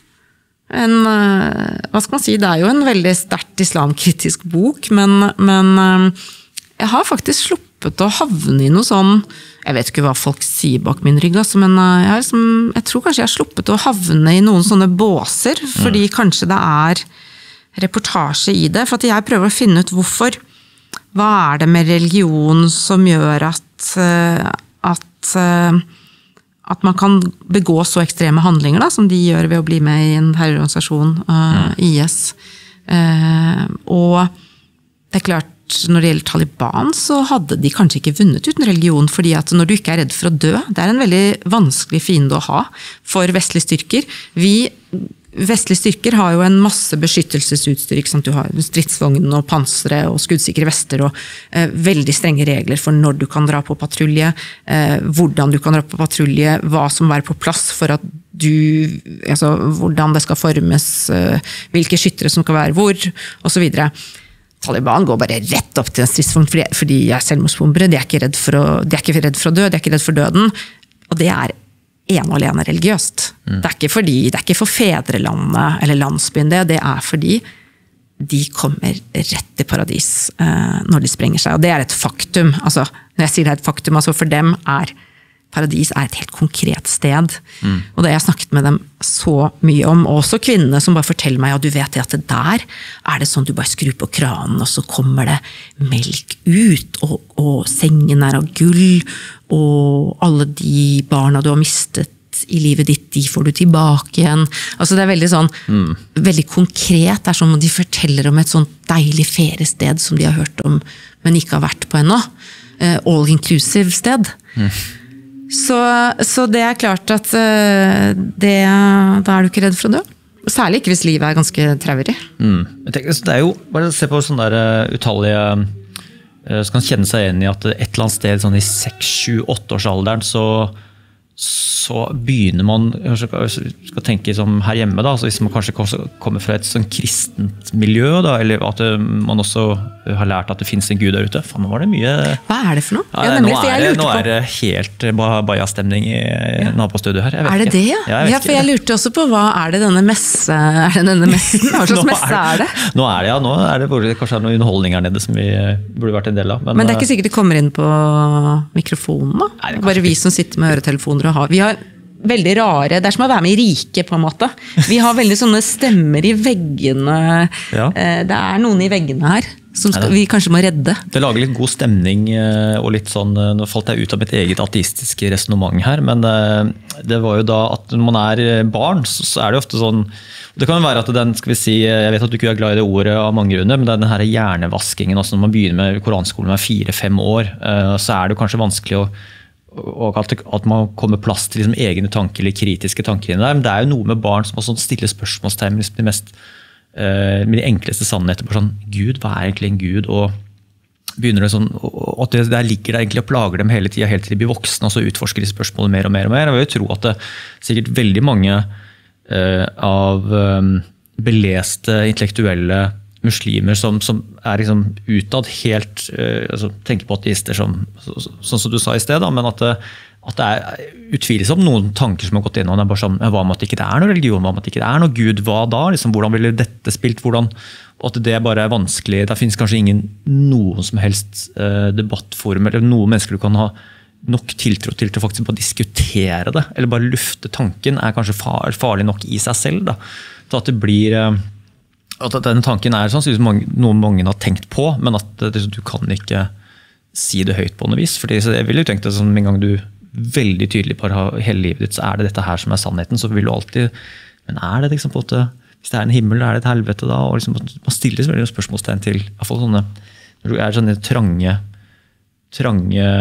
Speaker 1: hva skal man si, det er jo en veldig sterkt islamkritisk bok, men jeg har faktisk sluppet å havne i noe sånn, jeg vet ikke hva folk sier bak min rygg, altså, men jeg tror kanskje jeg har sluppet å havne i noen sånne båser, fordi kanskje det er reportasje i det, for at jeg prøver å finne ut hvorfor. Hva er det med religion som gjør at man kan begå så ekstreme handlinger da, som de gjør ved å bli med i en terrororganisasjon, IS. Og det er klart, når det gjelder Taliban, så hadde de kanskje ikke vunnet uten religion, fordi at når du ikke redd for å dø, det en veldig vanskelig fiende å ha for vestlige styrker. Vestlige styrker har jo en masse beskyttelsesutstyr, ikke sant? Du har stridsvogn og pansere og skuddsikre vester og veldig strenge regler for når du kan dra på patrulje, hvordan du kan dra på patrulje, hva som må være på plass for at hvordan det skal formes, hvilke skyttere som skal være hvor, og så videre. Taliban går bare rett opp til en stridsvogn fordi de selvmordsbombere, de ikke redd for å dø, de ikke redd for døden, og det en og alene religiøst. Det ikke for fedrelandet eller landsbyen det fordi de kommer rett til paradis når de sprenger seg, og det et faktum. Altså, når jeg sier det et faktum, altså for dem paradis et helt konkret sted. Og det jeg har snakket med dem så mye om, og også kvinnene som bare forteller meg, du vet at det der det sånn du bare skrur på kranen, og så kommer det melk ut, og sengen av gull, og alle de barna du har mistet i livet ditt, de får du tilbake igjen. Altså det veldig sånn, veldig konkret, det som om de forteller om et sånt deilig feriested som de har hørt om, men ikke har vært på ennå. All-inclusive sted. Så det klart at da du ikke redd for å dø. Særlig ikke hvis livet ganske traurig.
Speaker 2: Jeg tenker, det jo, bare se på sånne der utallige, så kan kjenne seg igjen i at et eller annet sted sånn i 6, 7, 8 års alderen, så begynner man, skal tenke som her hjemme da, så hvis man kanskje kommer fra et sånn kristent miljø da, eller at man også har lært at det finnes en Gud der ute. Nå var det mye...
Speaker 1: Hva det for noe?
Speaker 2: Ja, nå det helt baja-stemning i nabostudio her.
Speaker 1: Det det, ja? Ja, for jeg lurte også på hva det denne messen? Hva slags messe det?
Speaker 2: Nå det, ja. Nå det kanskje noen underholdning her nede som vi burde vært en del av.
Speaker 1: Men det ikke sikkert det kommer inn på mikrofonen da? Nei, bare vi som sitter med øretelefoner vi har veldig rare, det som å være med i riket på en måte. Vi har veldig sånne stemmer i veggene. Ja. Det noen i veggene her som vi kanskje må redde.
Speaker 2: Det lager litt god stemning og litt sånn, nå falt jeg ut av mitt eget ateistiske resonemang her, men det var jo da at når man barn, så det ofte sånn, det kan være at den, skal vi si, jeg vet at du ikke glad i det ordet av mange grunner, men det den her hjernevaskingen, også når man begynner med koranskolen med 4-5 år, så det kanskje vanskelig og at man kommer plass til liksom egne tanker eller kritiske tanker inn der, men det jo noe med barn som også stiller spørsmålstegn med de enkleste sannheter på sånn, Gud, hva egentlig en Gud? Og begynner det sånn, og at det der ligger det egentlig og plager dem hele tiden, helt til de blir voksne, og så utforsker de spørsmålet mer og mer og mer. Jeg vil jo tro at det sikkert veldig mange av beleste intellektuelle muslimer som liksom utad helt tenker på ateister sånn som du sa i sted, da, men at det utvilsomt noen tanker som har gått inn, og det bare sånn, hva med at ikke det noe religion, hva med at ikke det noe Gud, hva da? Liksom, hvordan ville dette spilt? Hvordan, og at det bare vanskelig, det finnes kanskje noen som helst debattforum, eller noen mennesker du kan ha nok tiltro til å faktisk bare diskutere det, eller bare lufte tanken, kanskje farlig nok i seg selv, da, til at det blir... At denne tanken sannsynligvis noe mange har tenkt på, men at du kan ikke si det høyt på noe vis. Fordi jeg ville jo tenkt det som en gang du veldig tydelig bare har hele livet ditt, så det dette her som sannheten, så vil du alltid, men det liksom på at hvis det en himmel, det et helvete da, og liksom, man stiller så veldig spørsmålstegn til, I hvert fall sånne, når du sånne trange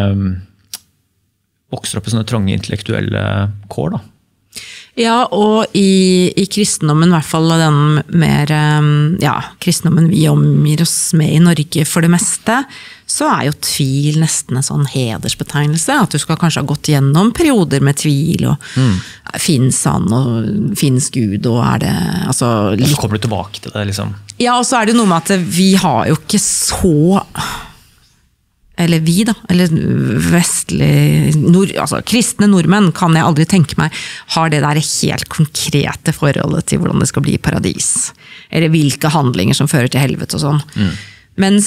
Speaker 2: vokser opp I sånne trange intellektuelle kår da.
Speaker 1: Ja, og i kristendommen, I hvert fall den mer, kristendommen vi omgir oss med I Norge for det meste, så jo tvil nesten en sånn hedersbetegnelse, at du skal kanskje ha gått gjennom perioder med tvil, og finnes han, og finnes Gud, og det, altså...
Speaker 2: Så kommer du tilbake til det, liksom.
Speaker 1: Ja, og så det jo noe med at vi har jo ikke så... eller vi da, eller altså kristne nordmenn kan jeg aldri tenke meg, har det der helt konkrete forholdet til hvordan det skal bli paradis, eller hvilke handlinger som fører til helvete og sånn. Mens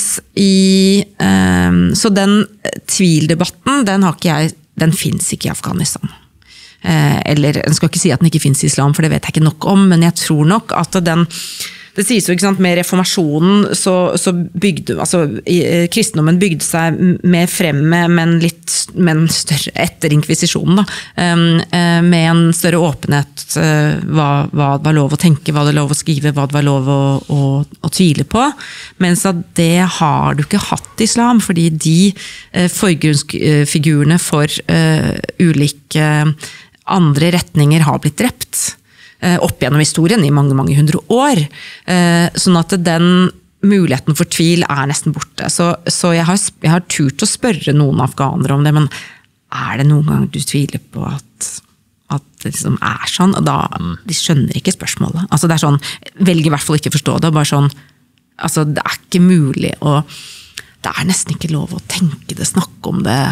Speaker 1: så den tvildebatten, den finnes ikke I Afghanistan. Eller, jeg skal ikke si at den ikke finnes I islam, for det vet jeg ikke nok om, men jeg tror nok at den det sies jo, ikke sant, med reformasjonen så bygde, altså kristendommen bygde seg mer fremme, men større etter inkvisisjonen da, med en større åpenhet, hva det var lov å tenke, hva det var lov å skrive, hva det var lov å tvile på, mens at det har du ikke hatt i islam, fordi de forgrunnsfigurene for ulike andre retninger har blitt drept opp gjennom historien i mange, mange hundre år. Sånn at den muligheten for tvil nesten borte. Så jeg har turt å spørre noen afghanere om det, men det noen gang du tviler på at det liksom sånn? Og da, de skjønner ikke spørsmålet. Altså det sånn, velger i hvert fall ikke å forstå det, bare sånn, altså det ikke mulig å, det nesten ikke lov å tenke det, snakke om det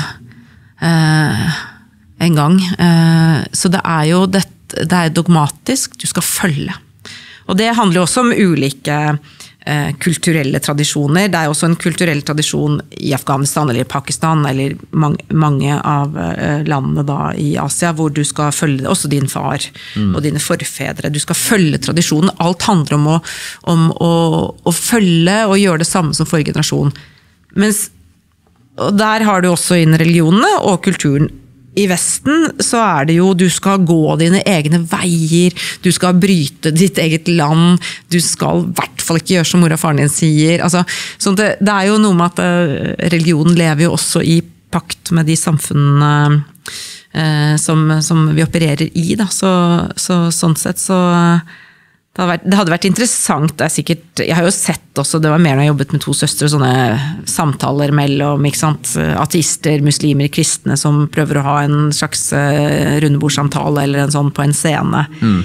Speaker 1: en gang. Så det jo dette, det dogmatisk, du skal følge. Og det handler jo også om ulike kulturelle tradisjoner. Det også en kulturell tradisjon i Afghanistan eller Pakistan eller mange av landene da i Asia, hvor du skal følge også din far og dine forfedre. Du skal følge tradisjonen. Alt handler om å følge og gjøre det samme som forrige generasjon. Og der har du også inn religionene og kulturen. I Vesten så det jo, du skal gå dine egne veier, du skal bryte ditt eget land, du skal i hvert fall ikke gjøre som mor og faren din sier. Altså, sånn det jo noe med at religionen lever jo også i pakt med de samfunnene som vi opererer i. Da. Sånn sett så det hadde vært interessant, sikkert, jeg har jo sett også, det var mer når jeg jobbet med 2 søstre, sånne samtaler mellom, ikke sant, ateister, muslimer, kristne, som prøver å ha en slags rundebordsamtale eller en sånn på en scene.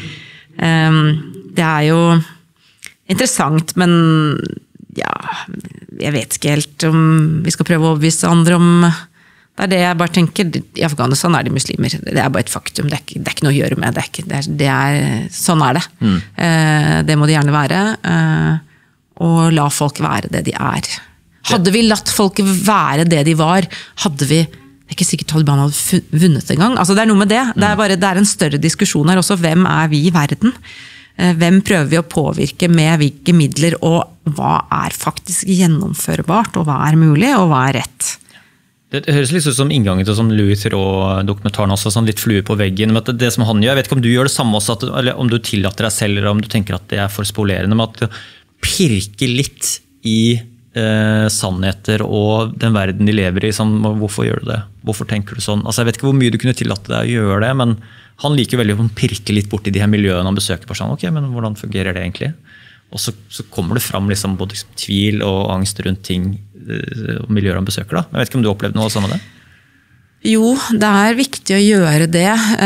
Speaker 1: Det jo interessant, men ja, jeg vet ikke helt om vi skal prøve å overbevise andre om det jeg bare tenker, i Afghanistan de muslimer, det bare et faktum, det ikke noe å gjøre med, sånn det. Det må de gjerne være, og la folk være det de Hadde vi latt folk være det de var, hadde vi, det ikke sikkert Taliban hadde vunnet en gang, altså det noe med det, det en større diskusjon her også, hvem vi i verden? Hvem prøver vi å påvirke med hvilke midler, og hva faktisk gjennomførbart, og hva mulig, og hva rett?
Speaker 2: Det høres litt ut som inngangen til sånn Louis Theroux-dokumentaren også, sånn litt flue på veggen, men det som han gjør, jeg vet ikke om du gjør det samme også, eller om du tillater deg selv, eller om du tenker at det for spolerende, men at du pirker litt i sannheter og den verden de lever i, sånn, hvorfor gjør du det? Hvorfor tenker du sånn? Altså, jeg vet ikke hvor mye du kunne tillate deg å gjøre det, men han liker veldig å pirke litt bort i de her miljøene han besøker på sånn, ok, men hvordan fungerer det egentlig? Og så kommer det fram liksom både tvil og angst rundt ting og miljøer han besøker da. Jeg vet ikke om du opplevde noe sammen med det?
Speaker 1: Jo, det viktig å gjøre det.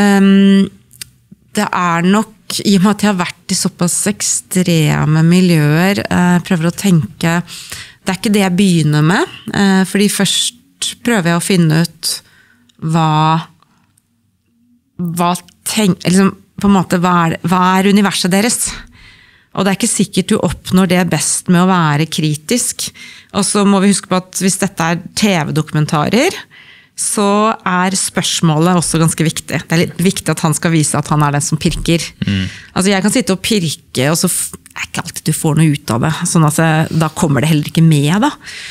Speaker 1: Det nok, i og med at jeg har vært i såpass ekstreme miljøer, prøver å tenke, det ikke det jeg begynner med, fordi først prøver jeg å finne ut liksom, på en måte, hva universet deres? Og det ikke sikkert du oppnår det best med å være kritisk. Og så må vi huske på at hvis dette TV-dokumentarer, så spørsmålet også ganske viktig. Det litt viktig at han skal vise at han den som pirker. Altså jeg kan sitte og pirke, og så ikke alltid du får noe ut av det. Sånn at da kommer det heller ikke med, da.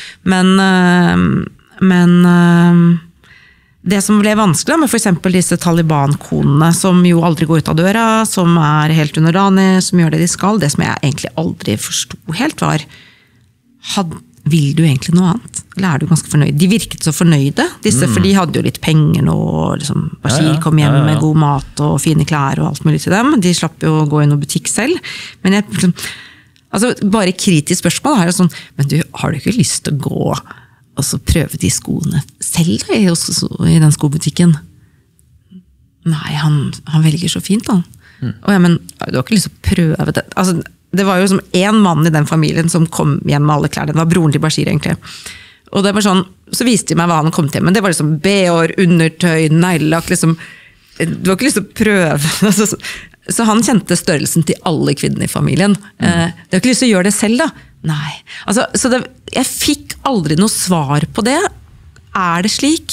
Speaker 1: Men det som ble vanskelig med for eksempel disse Taliban-konene, som jo aldri går ut av døra, som helt underdanig, som gjør det de skal, det som jeg egentlig aldri forstod helt var, vil du egentlig noe annet? Eller du ganske fornøyd? De virket så fornøyde, disse, for de hadde jo litt penger nå, og liksom, Bashir kom hjem med god mat og fine klær og alt mulig til dem. De slapp jo å gå i noen butikk selv. Men jeg, altså, bare kritisk spørsmål jo sånn, men du, har du ikke lyst til å gå og så prøve de skoene selv da, i den skobutikken? Nei, han velger så fint da. Og ja, men du har ikke lyst til å prøve det? Altså, det var jo som en mann i den familien som kom hjem med alle klærne. Det var broren til Bashir egentlig. Og det var sånn, så viste de meg hva han kom til, men det var liksom BH, undertøy, neglelakk, liksom. Du har ikke lyst til å prøve. Så han kjente størrelsen til alle kvinnene i familien. Du har ikke lyst til å gjøre det selv da? Nei. Altså, så jeg fikk aldri noe svar på det. Det slik?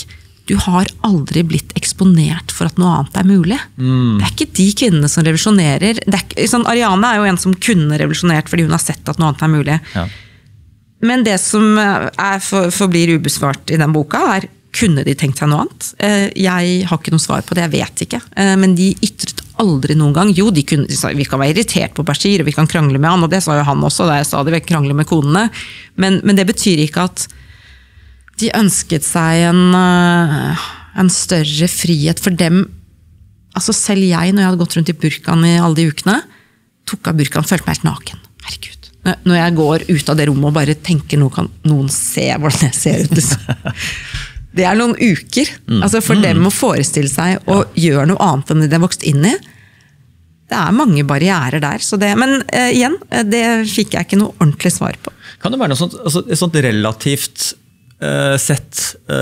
Speaker 1: du har aldri blitt eksponert for at noe annet mulig. Det ikke de kvinnene som revolusjonerer. Sånn, Ariane jo en som kunne revolusjonert fordi hun har sett at noe annet mulig. Ja. Men det som forblir ubesvart i den boka kunne de tenkt seg noe annet? Jeg har ikke noe svar på det, jeg vet ikke. Men de ytret aldri noen gang. Jo, de sa, vi kan være irritert på Bashir, og vi kan krangle med han, og det sa jo han også, da jeg stadig vekk krangle med konene. Men det betyr ikke at de ønsket seg en større frihet for dem. Altså selv jeg, når jeg hadde gått rundt i burkaen i alle de ukene, tok av burkaen, følte meg helt naken. Herregud. Når jeg går ut av det rommet og bare tenker, kan noen se hvordan jeg ser ut. Det noen uker. Altså for dem å forestille seg å gjøre noe annet enn det de har vokst inn i. Det mange barrierer der. Men igjen, det fikk jeg ikke noe ordentlig svar på.
Speaker 2: Kan det være noe sånt, altså, et sånt relativt sett,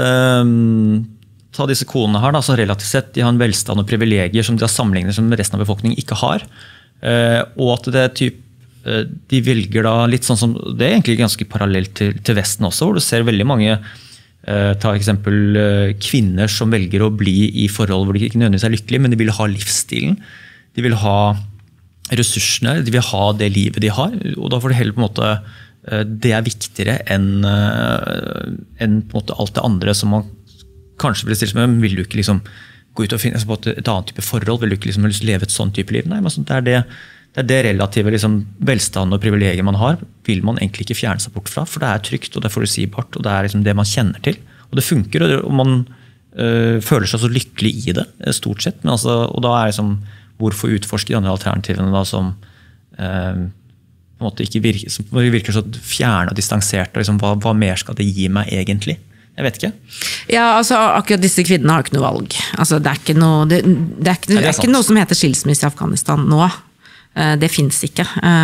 Speaker 2: ta disse konene her, da, så relativt sett, de har en velstand og privilegier som de har sammenlignet som resten av befolkningen ikke har, og at det de velger da litt sånn som, det egentlig ganske parallelt til Vesten også, hvor du ser veldig mange, ta eksempel kvinner som velger å bli i forhold hvor de ikke nødvendigvis lykkelige, men de vil ha livsstilen, de vil ha ressursene, de vil ha det livet de har, og da får de heller på en måte det viktigere enn på en måte alt det andre som man kanskje vil stille med, vil du ikke liksom gå ut og finne på et annet type forhold, vil du ikke liksom leve et sånt type liv? Nei, men det det relative liksom, velstand og privilegier man har, vil man egentlig ikke fjerne seg bort fra, for det trygt, og det forutsigbart, og det liksom det man kjenner til, og det funker, og man føler seg så lykkelig i det, stort sett, men altså, og da liksom, hvorfor utforske de andre alternativene da, som på en måte ikke virker så fjerne og distansert, og liksom, hva mer skal det gi meg egentlig? Jeg vet ikke.
Speaker 1: Ja, altså akkurat disse kvinnene har ikke noe valg. Altså, det ikke noe, det ikke noe som heter skilsmisse i Afghanistan nå. Det finnes ikke.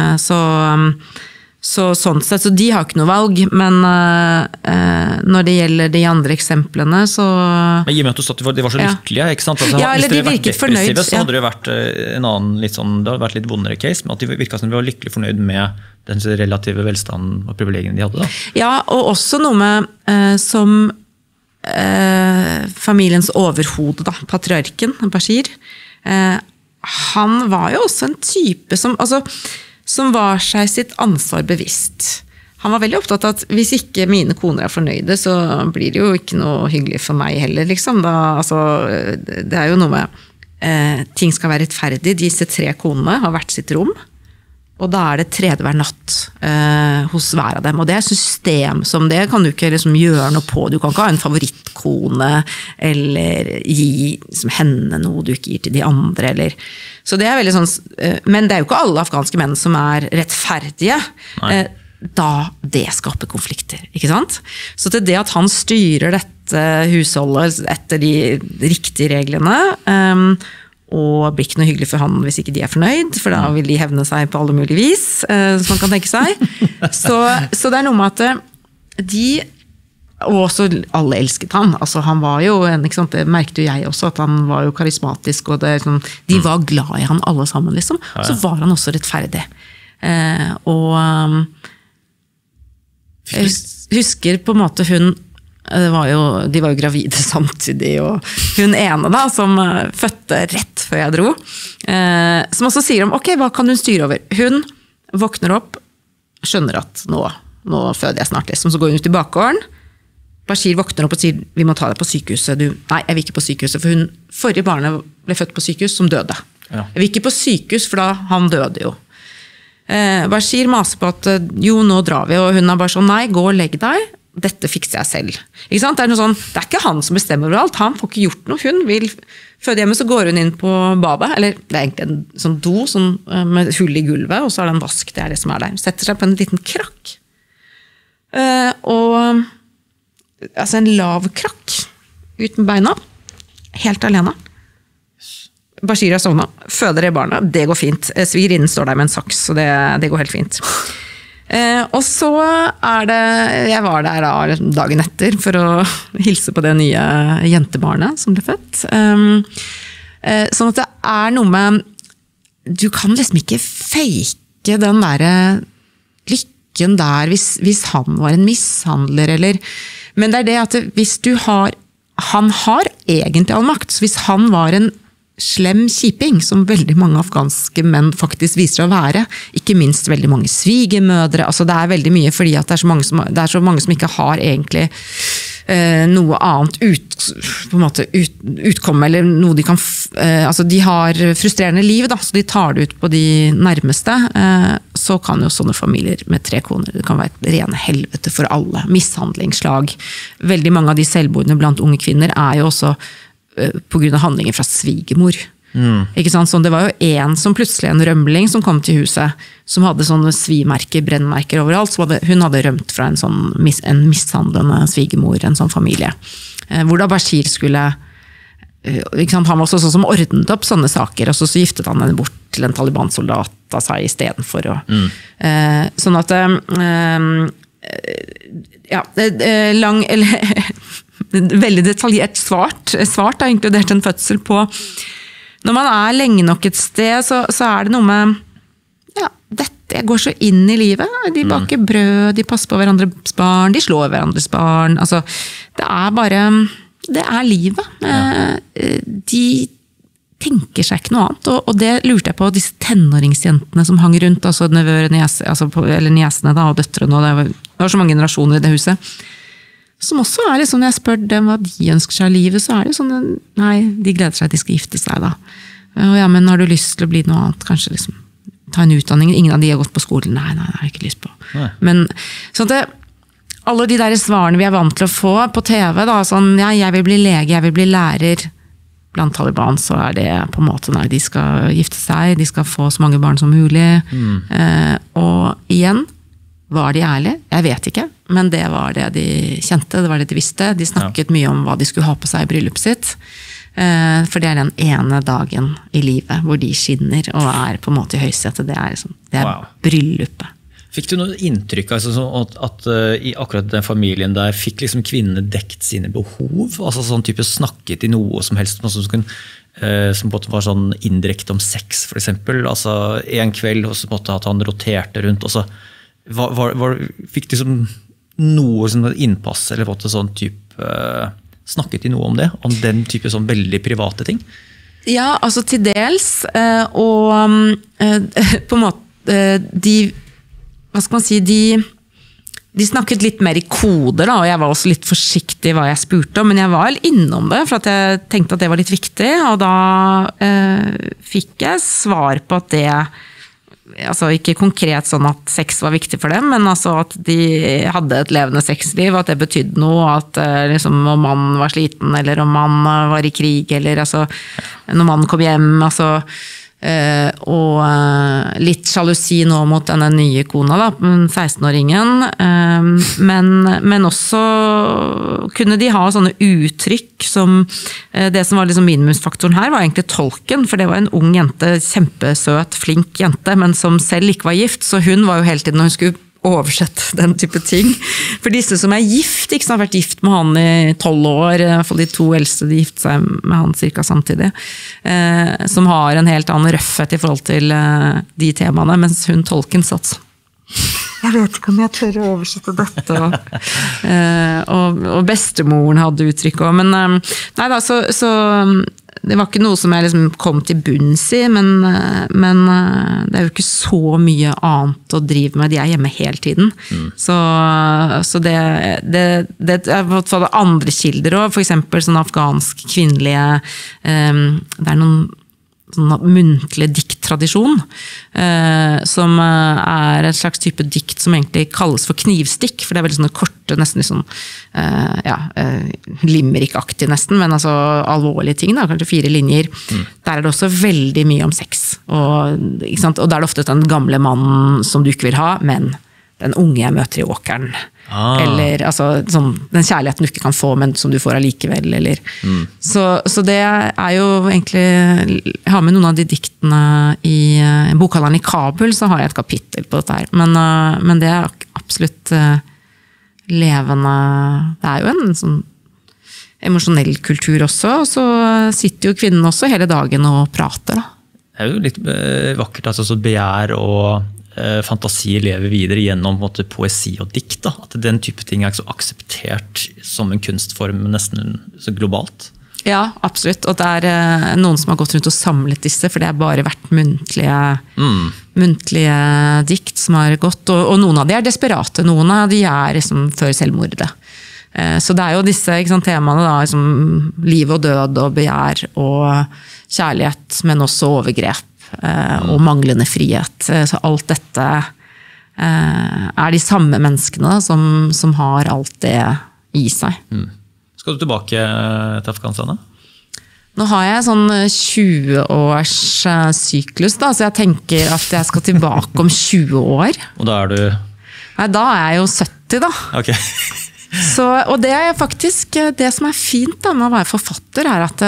Speaker 1: Sånn sett, så de har ikke noe valg, men når det gjelder de andre eksemplene, så...
Speaker 2: Men i og med at du sa at de var så lykkelige, ikke sant? Altså,
Speaker 1: ja, eller de virket fornøyd.
Speaker 2: Så hadde det vært en annen, litt sånn, det hadde vært litt vondere case, men at de virket som de var lykkelig fornøyd med den relative velstanden og privilegiene de hadde da.
Speaker 1: Ja, og også noe med som familiens overhode, da, patriarken, Bashir, han var jo også en type som var seg sitt ansvar bevisst. Han var veldig opptatt av at hvis ikke mine koner fornøyde, så blir det jo ikke noe hyggelig for meg heller, liksom. Det jo noe med ting skal være rettferdig. Disse 3 konene har hvert sitt rom, og da det tredje hver natt hos hver av dem. Og det system som det kan du ikke liksom gjøre noe på. Du kan ikke ha en favorittkone, eller gi liksom, henne noe du ikke gir til de andre, eller... Så det veldig sånn, men det jo ikke alle afghanske menn som rettferdige, da det skaper konflikter, ikke sant? Så til det at han styrer dette husholdet etter de riktige reglene, og blir ikke noe hyggelig for han hvis ikke de fornøyd, for da vil de hevne seg på alle mulige vis, som man kan tenke seg. Så det noe med at de... Og også alle elsket han. Altså, han var jo, ikke sant, det merket jo jeg også, at han var jo karismatisk, og liksom, de var glad i han alle sammen, liksom. Så var han også rettferdig. Jeg husker på en måte hun, de var jo gravide samtidig, og hun ene da, som fødte rett før jeg dro, som også sier om, ok, hva kan hun styre over? Hun våkner opp, skjønner at nå føder jeg snart, liksom, så går hun ut i bakgården. Bashir våkner opp og sier, vi må ta deg på sykehuset. Nei, jeg vil ikke på sykehuset, for forrige barnet ble født på sykehus som døde. Ja. Jeg vil ikke på sykehus, for da han døde jo. Bashir maser på at, jo, nå drar vi, og hun bare sånn, nei, gå og legg deg, dette fikser jeg selv. Ikke sant? Det noe sånn, det ikke han som bestemmer over alt, han får ikke gjort noe, hun vil føde hjemme, så går hun inn på badet, eller det egentlig en sånn do sånn, med hull i gulvet, og så det en vask, det det som der. Hun setter seg på en liten krakk. Altså en lav krakk ut med beina, helt alene. Bashir har sovnet, føder det barnet, det går fint. Svigerinnen står der med en saks, så det går helt fint. Og så det, jeg var der da, dagen etter for å hilse på det nye jentebarnet som ble født. Sånn at det noe med, du kan liksom ikke fake den der der hvis han var en mishandler, eller, men det det at hvis du har han har egentlig all makt, så hvis han var en slem kjiping, som veldig mange afghanske menn faktisk viser å være, ikke minst veldig mange svigermødre, altså det veldig mye fordi at det så mange som ikke har egentlig noe annet på en måte utkomme, eller noe de kan, altså de har frustrerende liv da, så de tar det ut på de nærmeste, så kan jo sånne familier med 3 koner, det kan være et rene helvete for alle, mishandlingslag. Veldig mange av de selvmordene blant unge kvinner jo også på grunn av handlinger fra svigermor. Ikke sant? Så det var jo en plutselig en rømling som kom til huset, som hadde sånne svimerker, brennmerker overalt, hun hadde rømt fra en mishandlende svigermor, en sånn familie. Hvor da Bashir skulle, ikke sant? Han var også sånn som ordnet opp sånne saker, og så giftet han henne bort til en Taliban-soldat av seg i stedet for å... Sånn at... lang... veldig detaljert svart har inkludert en fødsel på når man lenge nok et sted så det noe med dette går så inn i livet, de baker brød, de passer på hverandres barn, de slår hverandres barn, altså det bare det livet de tenker seg ikke noe annet, og det lurte jeg på disse tenåringsjentene som hang rundt, altså nevøer, eller niesene da, og døtrene, og det var så mange generasjoner i det huset som også litt sånn, når jeg spør dem hva de ønsker seg av livet, så det sånn, nei, de gleder seg at de skal gifte seg da. Og ja, men har du lyst til å bli noe annet? Kanskje liksom, ta en utdanning? Ingen av de har gått på skolen. Nei, det har jeg ikke lyst på. Nei. Men, sånn at alle de der svarene vi vant til å få på TV, da, sånn, ja, jeg vil bli lege, jeg vil bli lærer. Blant Taliban så det på en måte, nei, de skal gifte seg, de skal få så mange barn som mulig. Og igjen, var de ærlige? Jeg vet ikke, men det var det de kjente, det var det de visste. De snakket mye om hva de skulle ha på seg i bryllupet sitt. For det den ene dagen i livet hvor de skinner og på en måte i høysetet. Det liksom, wow. Bryllupet.
Speaker 2: Fikk du noe inntrykk altså, at i akkurat den familien der fikk liksom kvinnene dekt sine behov? Altså sånn type snakket i noe som helst, som var sånn indirekte om sex for eksempel. Altså en kveld, og så måtte at han roterte rundt, og så fikk de liksom noe sånn innpass, eller fått sånn type, snakket de noe om det? Om den type sånn veldig private ting?
Speaker 1: Ja, altså til dels, og på en måte, hva skal man si, de snakket litt mer i koder, da, og jeg var også litt forsiktig i hva jeg spurte om, men jeg var innom det, for at jeg tenkte at det var litt viktig, og da fikk jeg svar på at det altså ikke konkret sånn at sex var viktig for dem, men altså at de hadde et levende sexliv, at det betydde noe, at liksom, om mannen var sliten, eller om man var i krig, eller altså, når mannen kom hjem, altså, og litt sjalusi nå mot denne nye kona, da, 16-åringen, men også kunne de ha sånne uttrykk som det som var liksom minimumsfaktoren her var egentlig tolken, for det var en ung jente, kjempesøt, flink jente, men som selv ikke var gift, så hun var jo hele tiden når hun skulle oversette den type ting. For disse som gift, ikke som har vært gift med han i 12 år, i hvert fall de 2 eldste de gifte seg med han cirka samtidig, som har en helt annen røffhet i forhold til de temaene, mens hun tolken satt sånn. Jeg vet ikke om jeg tør å oversette dette. Og bestemoren hadde uttrykk også, men nei da, så det var ikke noe som jeg liksom kom til bunns i, men det jo ikke så mye annet å drive med. De hjemme hele tiden. Så det jeg har fått andre kilder også, for eksempel sånn afghansk kvinnelige, det noen sånn muntlig dikttradisjon, som et slags type dikt som egentlig kalles for knivstikk, for det veldig sånne korte, nesten sånn, limerick-aktig nesten, men altså alvorlige ting, da, kanskje 4 linjer. Der det også veldig mye om sex, og, ikke sant? Og der det ofte den gamle mannen som du ikke vil ha, men den unge jeg møter i åkeren, eller altså, sånn, den kjærligheten du ikke kan få, men som du får allikevel, eller. Så det jo egentlig, jeg har med noen av de diktene i bokhandelen i Kabul, så har jeg et kapittel på dette her, men det absolutt levende, det jo en sånn emosjonell kultur også, og så sitter jo kvinnen også hele dagen og prater da.
Speaker 2: Det jo litt vakkert, altså så begjær og fantasi lever videre gjennom på en måte, poesi og dikt. Da. At den type ting ikke så akseptert som en kunstform nesten så globalt.
Speaker 1: Ja, absolutt. Og det noen som har gått rundt og samlet disse, for det har bare vært muntlige dikt som har gått. Og noen av de desperate, noen av de liksom før selvmordet. Så det jo disse temaene da, liksom liv og død og begjær og kjærlighet, men også overgrep og manglende frihet. Så alt dette de samme menneskene da, som har alt det i seg.
Speaker 2: Skal du tilbake til Afghanistan?
Speaker 1: Nå har jeg sånn 20 års syklus, da, så jeg tenker at jeg skal tilbake om 20 år.
Speaker 2: Og da du?
Speaker 1: Nei, da jeg jo 70 da.
Speaker 2: Ok.
Speaker 1: Så, og det faktisk, det som fint da, med å være forfatter, at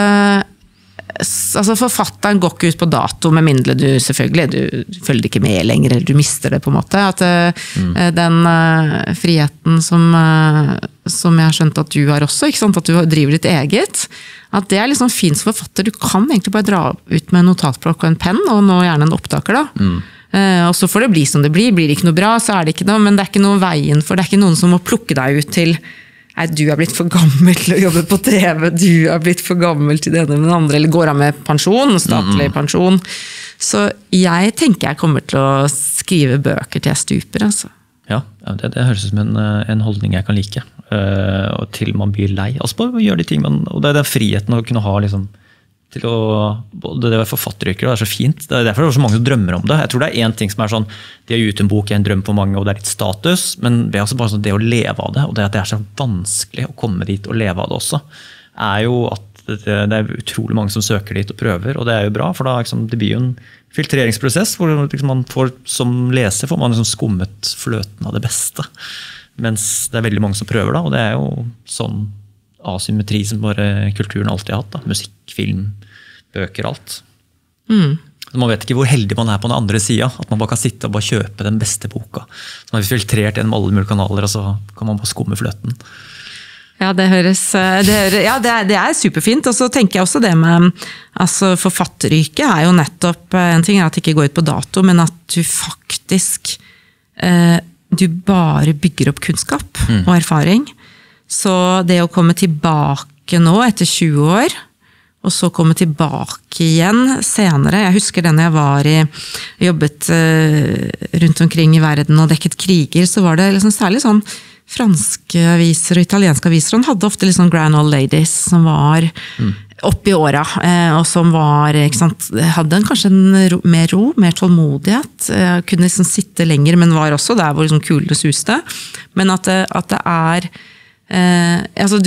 Speaker 1: altså forfatteren går ikke ut på dato, med mindre du selvfølgelig, du følger ikke med lenger, eller du mister det på en måte. At den friheten som jeg har skjønt at du har også, ikke sant? At du driver ditt eget, at det liksom fint som forfatter. Du kan egentlig bare dra ut med en notatblokk og en penn, og nå gjerne en opptaker da. Og så får det bli som det blir det ikke noe bra, så det ikke noe, men det ikke noe veien for, det ikke noen som må plukke deg ut til nei, du blitt for gammel til å jobbe på TV, du blitt for gammel til det ene med det andre, eller går av med pensjon, statlig pensjon. Så jeg tenker jeg kommer til å skrive bøker til jeg stuper, altså.
Speaker 2: Ja, det høres ut som en holdning jeg kan like, og til man blir lei. Altså bare gjøre de ting, og det den friheten å kunne ha liksom, til å, det å være forfatteryrker, det så fint. Det derfor det så mange som drømmer om det. Jeg tror det en ting som sånn, det å gi ut en bok en drøm for mange, og det litt status, men det også bare sånn, det å leve av det, og det at det så vanskelig å komme dit og leve av det også, jo at det utrolig mange som søker dit og prøver, og det jo bra, for da liksom, det blir jo en filtreringsprosess, hvor liksom, man får, som leser får man liksom skummet fløten av det beste, mens det veldig mange som prøver da, og det jo sånn asymmetri som bare kulturen alltid har hatt. Da. Musikk, film, bøker, alt. Man vet ikke hvor heldig man på den andre siden, at man bare kan sitte og bare kjøpe den beste boka. Så man har filtrert gjennom alle mulige kanaler, og så kan man bare skumme fløten.
Speaker 1: Ja, det superfint. Og så tenker jeg også det med altså forfatteryrket jo nettopp en ting at det ikke går ut på dato, men at du faktisk du bare bygger opp kunnskap og erfaring. Så det å komme tilbake nå etter 20 år, og så komme tilbake igjen senere. Jeg husker den jeg jobbet rundt omkring i verden og dekket kriger, så var det liksom særlig sånn franske aviser og italienske aviser. Han hadde ofte liksom grand old ladies som var opp i åra, og som var, ikke sant, hadde kanskje mer ro, mer tålmodighet, kunne liksom sitte lenger, men var også der hvor liksom kulene suste. Men at det altså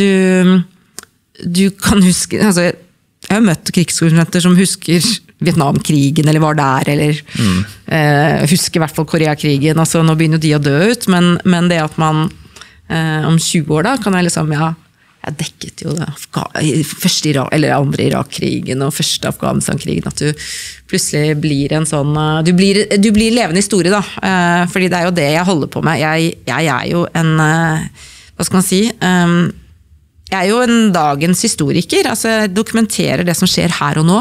Speaker 1: du kan huske, altså jeg har møtt krigskorrespondenter som husker Vietnamkrigen, eller var der, eller husker i hvert fall Koreakrigen, altså nå begynner de å dø ut, men det at man om 20 år da, kan jeg liksom, jeg dekket jo det første eller andre Irak-krigen og første Afghanistan-krigen, at du plutselig blir en sånn, du blir levende historie da, fordi det jo det jeg holder på med, jeg jo en hva skal man si, jeg jo en dagens historiker, altså jeg dokumenterer det som skjer her og nå,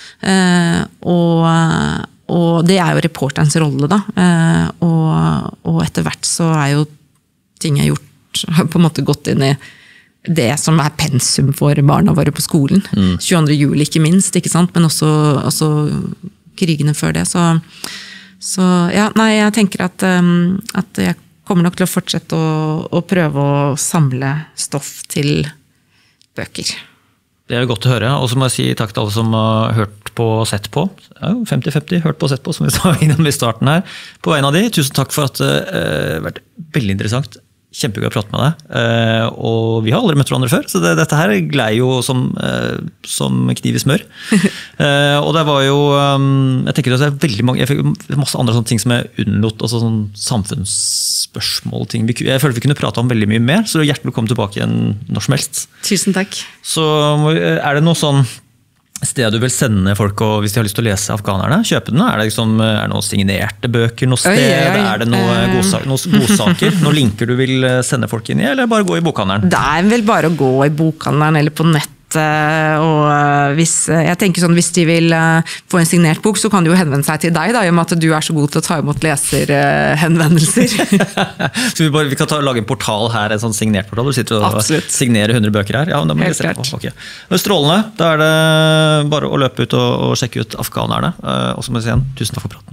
Speaker 1: og det jo reporterens rolle da, og etter hvert så jo ting jeg gjort, har på en måte gått inn i det som pensum for barna våre på skolen, 22. juli ikke minst, ikke sant? Men også krigene før det, så ja, nei, jeg tenker at jeg kommer nok til å fortsette å prøve å samle stoff til bøker.
Speaker 2: Det jo godt å høre, og så må jeg si takk til alle som har hørt på og sett på. 50-50 hørt på og sett på, som vi sa innom i starten her. På vegne av de, tusen takk for at det har vært veldig interessant. Kjempegøy å prate med deg, og vi har aldri møtt hverandre før, så dette her glei jo som kniv i smør. Og det var jo, jeg tenker det veldig mange, jeg fikk masse andre sånne ting som jeg unnlot, altså sånn samfunnsspørsmål, ting. Jeg føler vi kunne prate om veldig mye mer, så hjertelig velkommen tilbake igjen når som helst.
Speaker 1: Tusen takk.
Speaker 2: Så det noe sånn sted du vil sende folk, og hvis de har lyst til å lese Afghanerne, kjøpe den? Det liksom, det noen signerte bøker noe sted? Det noen godsaker? Noen linker du vil sende folk inn i, eller bare gå i bokhandelen?
Speaker 1: Det vel bare å gå i bokhandelen eller på nett og jeg tenker sånn, hvis de vil få en signert bok, så kan de jo henvende seg til deg, da, i og med at du så god til å ta imot leserhenvendelser.
Speaker 2: Så vi kan lage en portal her, en sånn signert portal, du sitter og
Speaker 1: Absolutt.
Speaker 2: signerer 100 bøker her. Ja, da må
Speaker 1: Helt
Speaker 2: se
Speaker 1: klart.
Speaker 2: på. Okay. Men strålende, da det bare å løpe ut og sjekke ut Afghanerne, og så må jeg si igjen, tusen takk for praten.